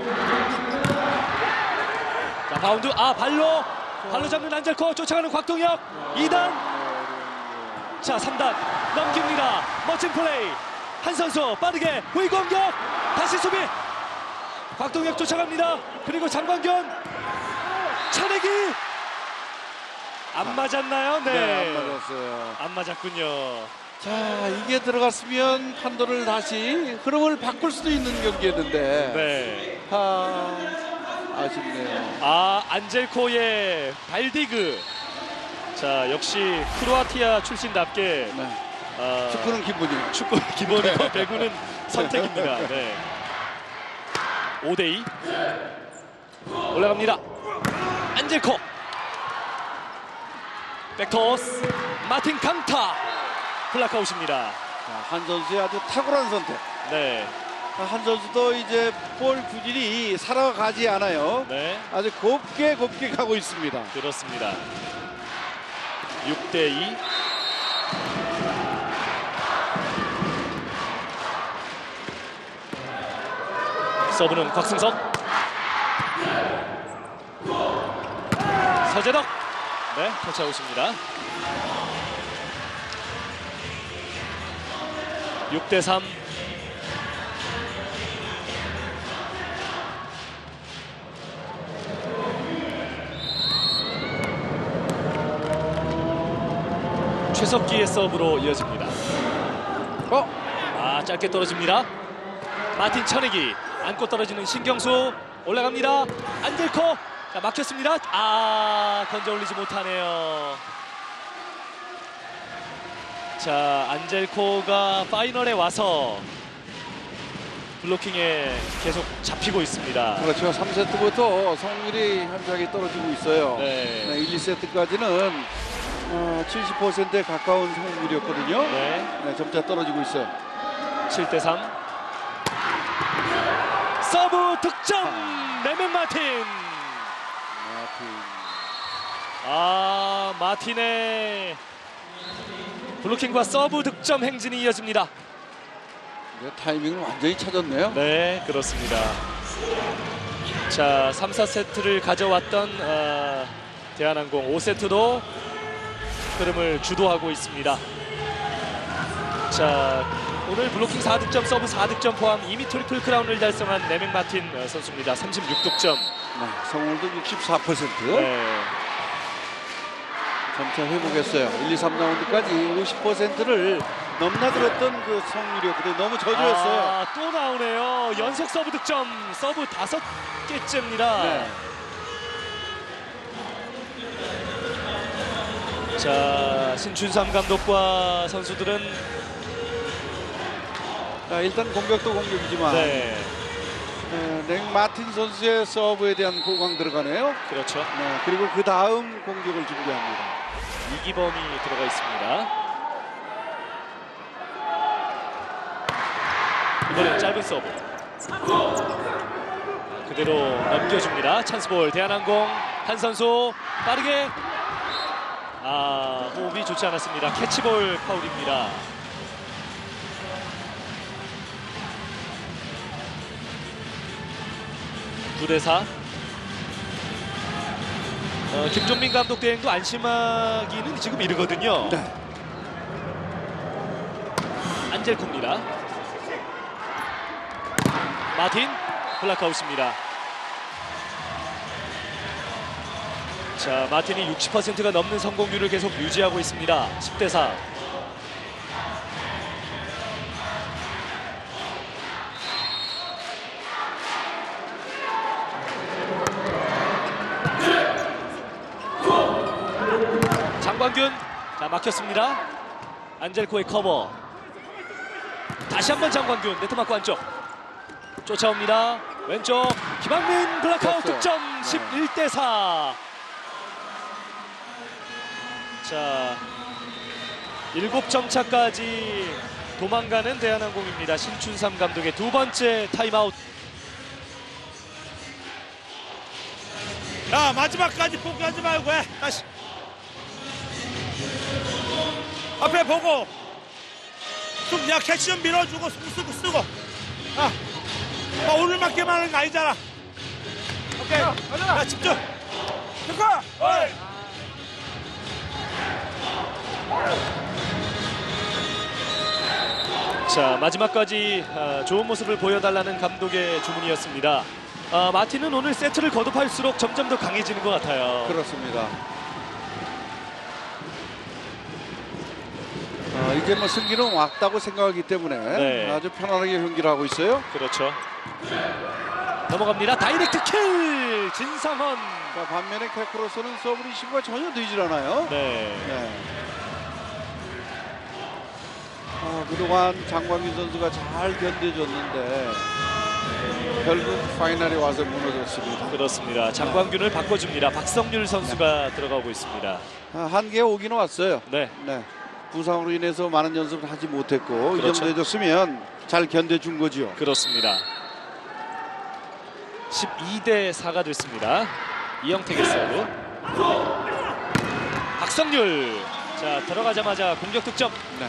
자, 바운드. 발로 잡는 안젤코. 쫓아가는 곽동혁. 2단. 자, 3단. 넘깁니다. 멋진 플레이. 한 선수 빠르게 후위 공격. 다시 수비. 곽동혁 쫓아갑니다. 그리고 장광견. 차내기. 안 맞았나요? 네. 네, 안 맞았어요. 안 맞았군요. 자, 이게 들어갔으면 판도를 다시 흐름을 바꿀 수도 있는 경기였는데. 네. 아쉽네요. 안젤코의 발디그. 자, 역시 크로아티아 출신답게 네. 축구는 기본이에요. 축구 기본이고 배구는 선택입니다. 네. 5대2 올라갑니다. 안젤코 백토스 마틴 강타 플라카웃입니다. 자, 한 선수의 아주 탁월한 선택. 네. 한 선수도 이제 볼 구질이 살아가지 않아요. 네. 아주 곱게 가고 있습니다. 그렇습니다. 6대2 서브는 곽승석. 서재덕. 네, 터치아웃입니다. 6대3 최석기의 서브로 이어집니다. 짧게 떨어집니다. 마틴 천내기 안고 떨어지는 신경수 올라갑니다. 안젤코. 자, 막혔습니다. 건져 올리지 못하네요. 자, 안젤코가 파이널에 와서 블로킹에 계속 잡히고 있습니다. 그렇죠. 3세트부터 성공률이 현저하게 떨어지고 있어요. 네. 1, 2세트까지는 70%에 가까운 성공률이었거든요. 네. 점차 떨어지고 있어요. 7대3 서브 득점 네맥 마틴. 마틴의 블로킹과 서브 득점 행진이 이어집니다. 네, 타이밍을 완전히 찾았네요. 네, 그렇습니다. 자, 3, 4세트를 가져왔던 대한항공 5세트도 흐름을 주도하고 있습니다. 자, 오늘 블로킹 4득점, 서브 4득점 포함 이미 트리플 크라운을 달성한 네맥 마틴 선수입니다. 36득점. 네, 성공률도 64%. 네. 점차 회복했어요. 1, 2, 3라운드까지 50%를 넘나들었던 그 성률이었거든요. 너무 저조했어요. 아, 또 나오네요. 연속 서브 득점, 서브 5개째입니다. 네. 자, 신춘삼 감독과 선수들은 자, 일단 공격도 공격이지만 네, 랭 마틴 선수의 서브에 대한 고강 들어가네요. 그렇죠. 네, 그리고 그 다음 공격을 준비합니다. 이기범이 들어가 있습니다. 이번엔 짧은 서브. 그대로 넘겨줍니다. 찬스볼 대한항공 한 선수 빠르게. 아, 호흡이 좋지 않았습니다. 캐치볼 파울입니다. (9대4) 김종민 감독 대행도 안심하기는 지금 이르거든요. 네. 안젤코입니다. 마틴 블락아웃입니다. 자, 마틴이 60%가 넘는 성공률을 계속 유지하고 있습니다. 10대4. 장광균, 자, 막혔습니다. 안젤코의 커버. 다시 한번 장광균, 네트 맞고 안쪽 쫓아옵니다. 왼쪽 김학민 블락아웃 득점. 11대4. 자, 7점 차까지 도망가는 대한항공입니다. 신춘삼 감독의 두 번째 타임아웃. 야, 마지막까지 포기하지 말고 해. 다시 앞에 보고 야, 캐치 좀 밀어주고 숨 쓰고. 야, 오늘 맞게만 하는 거 아니잖아. 오케이, 야, 집중. 잠깐. 자, 마지막까지 좋은 모습을 보여달라는 감독의 주문이었습니다. 마틴은 오늘 세트를 거듭할수록 점점 더 강해지는 것 같아요. 그렇습니다. 이제 뭐 승기는 왔다고 생각하기 때문에 네. 아주 편안하게 경기를 하고 있어요. 그렇죠. 넘어갑니다. 다이렉트 킬 진상헌. 자, 반면에 캐크로스는 서브 리시브가 전혀 되질 않아요. 네. 네. 그동안 장광민 선수가 잘 견뎌줬는데 결국 파이널에 와서 무너졌습니다. 그렇습니다. 장광균을 바꿔줍니다. 박성률 선수가 들어가고 있습니다. 한계에 오기는 왔어요. 네. 네. 부상으로 인해서 많은 연습을 하지 못했고 그렇죠. 이 정도 해줬으면 잘 견뎌준 거죠. 그렇습니다. 12대4가 됐습니다. 이영택의 서브. 박성률. 자, 들어가자마자 공격 득점. 네.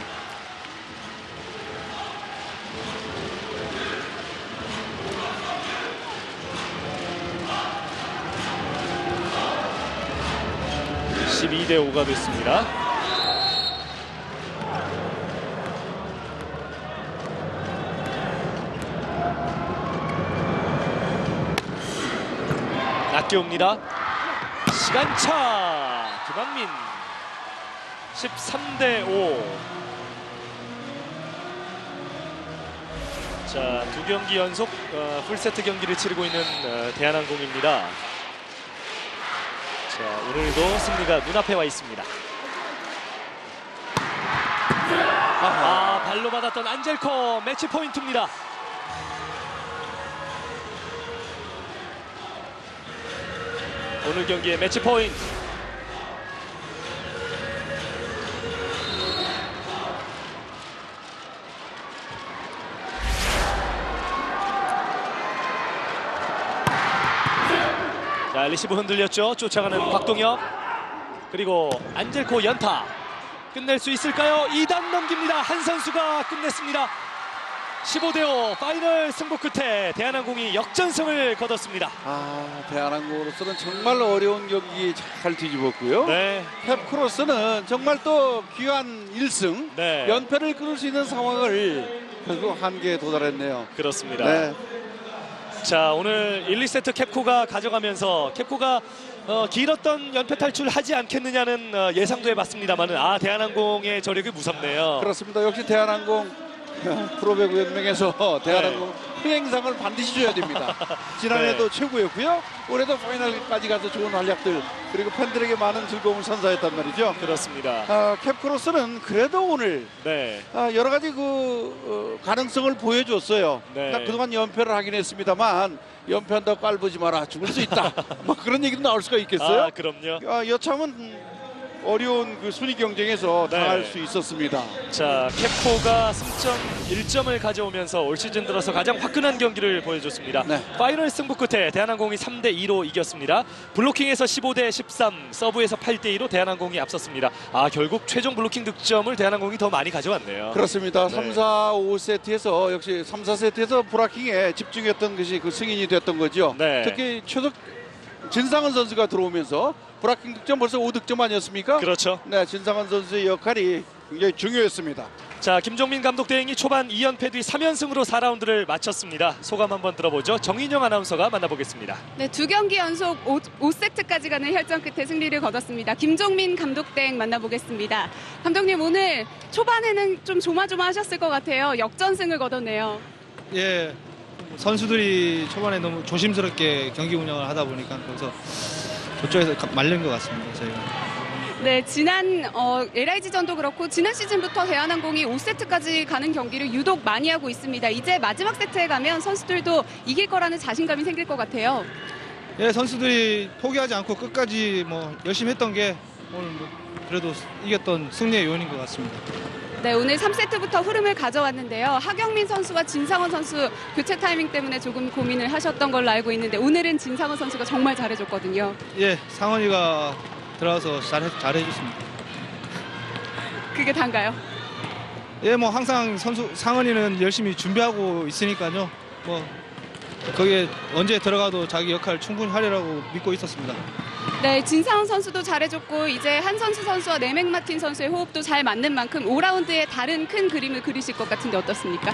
(12대5가) 됐습니다. 낮게 옵니다. 시간차 김학민. 13대5. 자, 두 경기 연속 풀세트 경기를 치르고 있는 대한항공입니다. 자, 오늘도 승리가 눈앞에 와 있습니다. 발로 받았던 안젤코 매치 포인트입니다. 오늘 경기의 매치 포인트. 자, 리시브 흔들렸죠. 쫓아가는 박동혁. 그리고 안젤코 연타. 끝낼 수 있을까요? 2단 넘깁니다. 한 선수가 끝냈습니다. 15대5 파이널 승부 끝에 대한항공이 역전승을 거뒀습니다. 대한항공으로서는 정말 어려운 경기 잘 뒤집었고요. 네. 캡크로스는 정말 또 귀한 1승 네. 연패를 끊을 수 있는 상황을 결국 한계에 도달했네요. 그렇습니다. 네. 자, 오늘 1, 2세트 캡코가 가져가면서 캡코가 길었던 연패 탈출하지 않겠느냐는 예상도 해봤습니다만은 대한항공의 저력이 무섭네요. 그렇습니다. 역시 대한항공 프로배구 연맹에서 대한항공 흥행상을 반드시 줘야 됩니다. 지난해도 최고였고요. 올해도 파이널까지 가서 좋은 활약들 그리고 팬들에게 많은 즐거움을 선사했단 말이죠. 그렇습니다. 캡크로스는 그래도 오늘 여러 가지 가능성을 보여줬어요. 네. 그동안 연패를 하긴 했습니다만 연패한다고 깔보지 마라. 죽을 수 있다. 뭐 그런 얘기도 나올 수가 있겠어요. 그럼요. 여참은 어려운 순위 경쟁에서 당할 수 있었습니다. 자, 캡코가 승점 1점을 가져오면서 올 시즌 들어서 가장 화끈한 경기를 보여줬습니다. 파이널 승부 끝에 대한항공이 3대2로 이겼습니다. 블로킹에서 15대13, 서브에서 8대2로 대한항공이 앞섰습니다. 결국 최종 블로킹 득점을 대한항공이 더 많이 가져왔네요. 그렇습니다. 3, 4, 5세트에서 역시 3, 4세트에서 브라킹에 집중했던 것이 그 승인이 됐던 거죠. 특히 진상은 선수가 들어오면서 브라킹 득점 벌써 5득점 아니었습니까? 그렇죠. 네, 진상은 선수의 역할이 굉장히 중요했습니다. 자, 김종민 감독 대행이 초반 2연패 뒤 3연승으로 4라운드를 마쳤습니다. 소감 한번 들어보죠. 정인영 아나운서가 만나보겠습니다. 네, 2경기 연속 5세트까지 가는 혈전 끝에 승리를 거뒀습니다. 김종민 감독 대행 만나보겠습니다. 감독님, 오늘 초반에는 좀 조마조마하셨을 것 같아요. 역전승을 거뒀네요. 예, 선수들이 초반에 너무 조심스럽게 경기 운영을 하다 보니까 그래서 저쪽에서 말린 것 같습니다. 저희가. 네, 지난 LIG전도 그렇고 지난 시즌부터 대한항공이 5세트까지 가는 경기를 유독 많이 하고 있습니다. 이제 마지막 세트에 가면 선수들도 이길 거라는 자신감이 생길 것 같아요. 예, 선수들이 포기하지 않고 끝까지 열심히 했던 게 오늘 그래도 이겼던 승리의 요인인 것 같습니다. 네, 오늘 3세트부터 흐름을 가져왔는데요. 하경민 선수와 진상원 선수 교체 타이밍 때문에 조금 고민을 하셨던 걸로 알고 있는데 오늘은 진상원 선수가 정말 잘해줬거든요. 예, 상원이가 들어와서 잘해줬습니다. 그게 단가요? 예, 항상 상원이는 열심히 준비하고 있으니까요. 거기에 언제 들어가도 자기 역할 충분히 하리라고 믿고 있었습니다. 네, 진상훈 선수도 잘해줬고 이제 한선수 선수와 네맥 마틴 선수의 호흡도 잘 맞는 만큼 5라운드에 다른 큰 그림을 그리실 것 같은데 어떻습니까?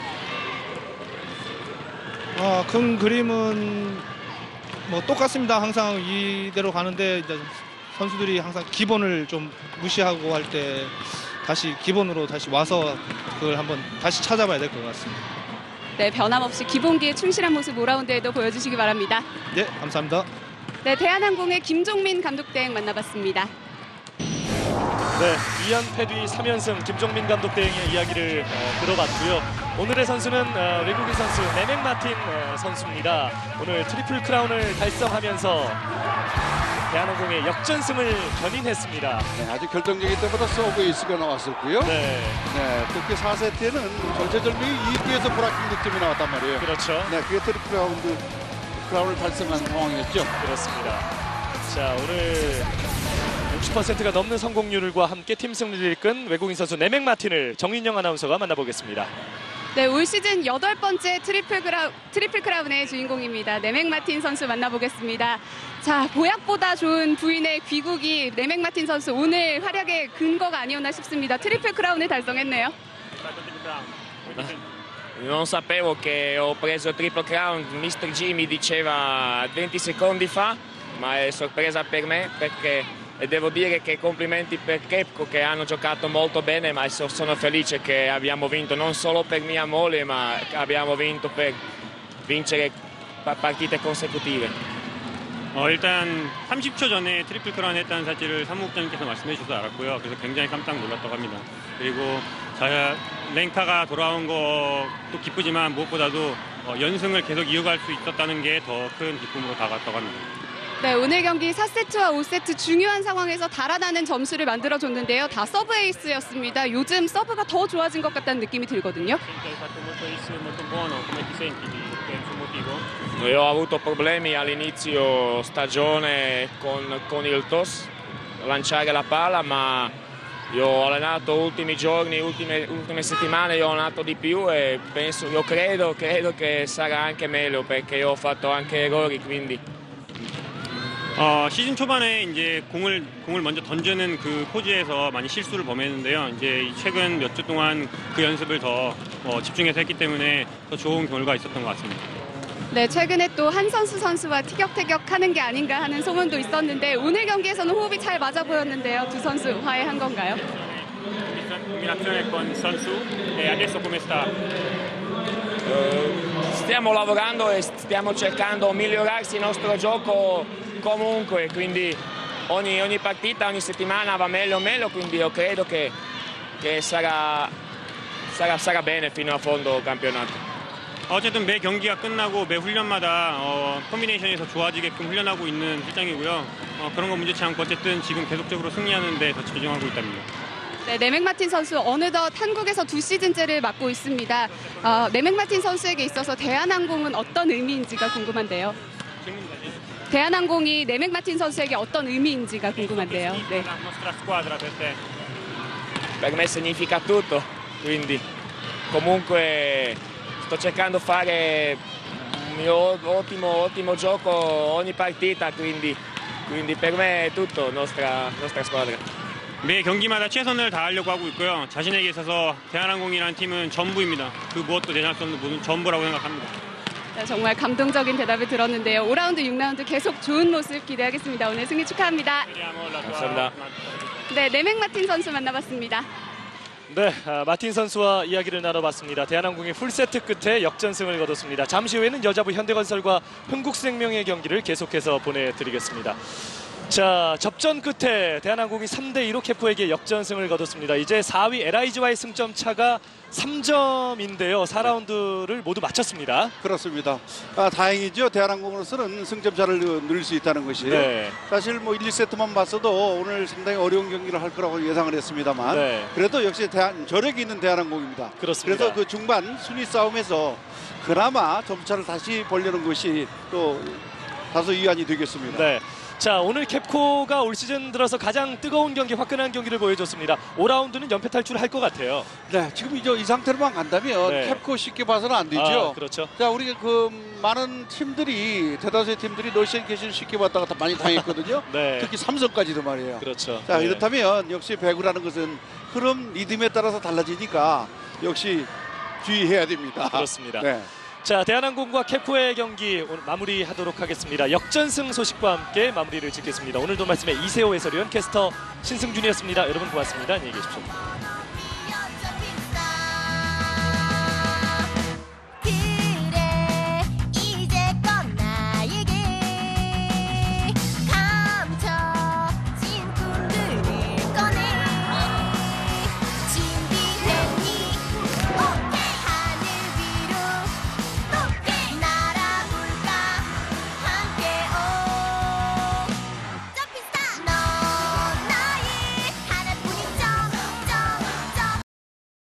큰 그림은 똑같습니다. 항상 이대로 가는데 이제 선수들이 항상 기본을 좀 무시하고 할 때 다시 기본으로 다시 와서 그걸 한번 다시 찾아봐야 될 것 같습니다. 네, 변함없이 기본기에 충실한 모습 5라운드에도 보여주시기 바랍니다. 네, 감사합니다. 네, 대한항공의 김종민 감독 대행 만나봤습니다. 네, 2연패 뒤 3연승 김종민 감독 대행의 이야기를 들어봤고요. 오늘의 선수는 외국인 선수 네맥 마틴 선수입니다. 오늘 트리플 크라운을 달성하면서 대한항공의 역전승을 견인했습니다. 네, 아주 결정적인 때보다 서브 에이스가 나왔었고요. 특히 4세트에는 전체절명이 2기에서 브라킹 득점이 나왔단 말이에요. 그렇죠. 네, 그게 트리플 크라운을 달성한 상황이었죠. 그렇습니다. 자, 오늘 60%가 넘는 성공률과 함께 팀 승리를 이끈 외국인 선수 네맥 마틴을 정인영 아나운서가 만나보겠습니다. 네, 올 시즌 8번째 트리플 크라운의 주인공입니다. 네맥 마틴 선수 만나보겠습니다. 자, 보약보다 좋은 부인의 귀국이 네맥 마틴 선수 오늘 활약의 근거가 아니었나 싶습니다. 트리플 크라운을 달성했네요. Non sapevo che ho preso il Triple Crown, Mr. G mi diceva 20 secondi fa, ma è sorpresa per me perché devo dire che complimenti per Kepco che hanno giocato molto bene, ma sono felice che abbiamo vinto non solo per mia moglie, ma abbiamo vinto per vincere partite consecutive. 일단 30초 전에 트리플 크라운 했다는 사실을 사무국장님께서 말씀해 주셔서 알았고요. 그래서 굉장히 깜짝 놀랐다고 합니다. 그리고 랭카가 돌아온 것도 기쁘지만 무엇보다도 연승을 계속 이어갈 수 있었다는 게 더 큰 기쁨으로 다가왔다고 합니다. 네, 오늘 경기 4세트와 5세트 중요한 상황에서 달아나는 점수를 만들어줬는데요. 다 서브 에이스였습니다. 요즘 서브가 더 좋아진 것 같다는 느낌이 들거든요. Io ho avuto problemi all'inizio stagione con il toss, lanciare la palla, ma io ho allenato ultimi giorni, ultime settimane, io ho allenato di più e io credo che sarà anche meglio perché io ho fatto anche errori, quindi. 시즌 초반에 이제 공을 먼저 던지는 그 포즈에서 많이 실수를 범했는데요. 이제 최근 몇 주 동안 그 연습을 더 집중해서 했기 때문에 더 좋은 결과가 있었던 것 같습니다. 네, 최근에 또 한선수 선수와 티격태격하는 게 아닌가 하는 소문도 있었는데 오늘 경기에서는 호흡이 잘 맞아 보였는데요. 두 선수 화해한 건가요? Combinazione con Sonsu e adesso come sta? Stiamo lavorando e stiamo cercando di migliorarsi il nostro gioco comunque, quindi ogni partita, ogni settimana va meglio, quindi io credo che sarà bene fino a fondo il campionato. 어쨌든 매 경기가 끝나고 매 훈련마다 콤비네이션에서 좋아지게끔 훈련하고 있는 실장이고요. 그런 거 문제치 않고 어쨌든 지금 계속적으로 승리하는 데 더 집중하고 있답니다. 네, 네맥 마틴 선수 어느덧 한국에서 2시즌째를 맡고 있습니다. 네맥 마틴 선수에게 있어서 대한항공은 어떤 의미인지가 궁금한데요. 대한항공이 네맥 마틴 선수에게 어떤 의미인지가 궁금한데요. 네. Per me significa tutto, quindi comunque sto cercando di fare un mio ottimo gioco ogni partita, quindi per me è tutto nostra squadra. 매 경기마다 최선을 다하려고 하고 있고요. 자신에게 있어서 대한항공이라는 팀은 전부입니다. 그 무엇도 대신할 수 없는 모든 전부라고 생각합니다. 네, 정말 감동적인 대답을 들었는데요. 5라운드, 6라운드 계속 좋은 모습 기대하겠습니다. 오늘 승리 축하합니다. 감사합니다. 네, 네맥 마틴 선수 만나봤습니다. 네, 마틴 선수와 이야기를 나눠봤습니다. 대한항공이 풀세트 끝에 역전승을 거뒀습니다. 잠시 후에는 여자부 현대건설과 흥국생명의 경기를 계속해서 보내드리겠습니다. 자, 접전 끝에 대한항공이 3대2로 캐프에게 역전승을 거뒀습니다. 이제 4위 LIG와의 승점 차가 3점인데요. 4라운드를 모두 마쳤습니다. 그렇습니다. 다행이죠. 대한항공으로서는 승점차를 늘릴 수 있다는 것이. 네. 사실 뭐 1, 2세트만 봤어도 오늘 상당히 어려운 경기를 할 거라고 예상을 했습니다만 네. 그래도 역시 저력이 있는 대한항공입니다. 그렇습니다. 그래서 그 중반 순위 싸움에서 그나마 점차를 다시 벌려는 것이 또 다소 위안이 되겠습니다. 네. 자, 오늘 캡코가 올 시즌 들어서 가장 뜨거운 경기, 화끈한 경기를 보여줬습니다. 5라운드는 연패 탈출을 할 것 같아요. 네, 지금 이 상태로만 간다면 네. 캡코 쉽게 봐서는 안 되죠. 그렇죠. 자, 우리 그 많은 팀들이 대다수의 팀들이 러시안 캐시를 쉽게 봤다가 많이 당했거든요. 네. 특히 삼성까지도 말이에요. 그렇죠. 자, 네. 이렇다면 역시 배구라는 것은 흐름, 리듬에 따라서 달라지니까 역시 주의해야 됩니다. 그렇습니다. 네. 자, 대한항공과 캡코의 경기 오늘 마무리하도록 하겠습니다. 역전승 소식과 함께 마무리를 짓겠습니다. 오늘도 말씀에 이세호 해설위원, 캐스터 신승준이었습니다. 여러분 고맙습니다. 안녕히 계십시오.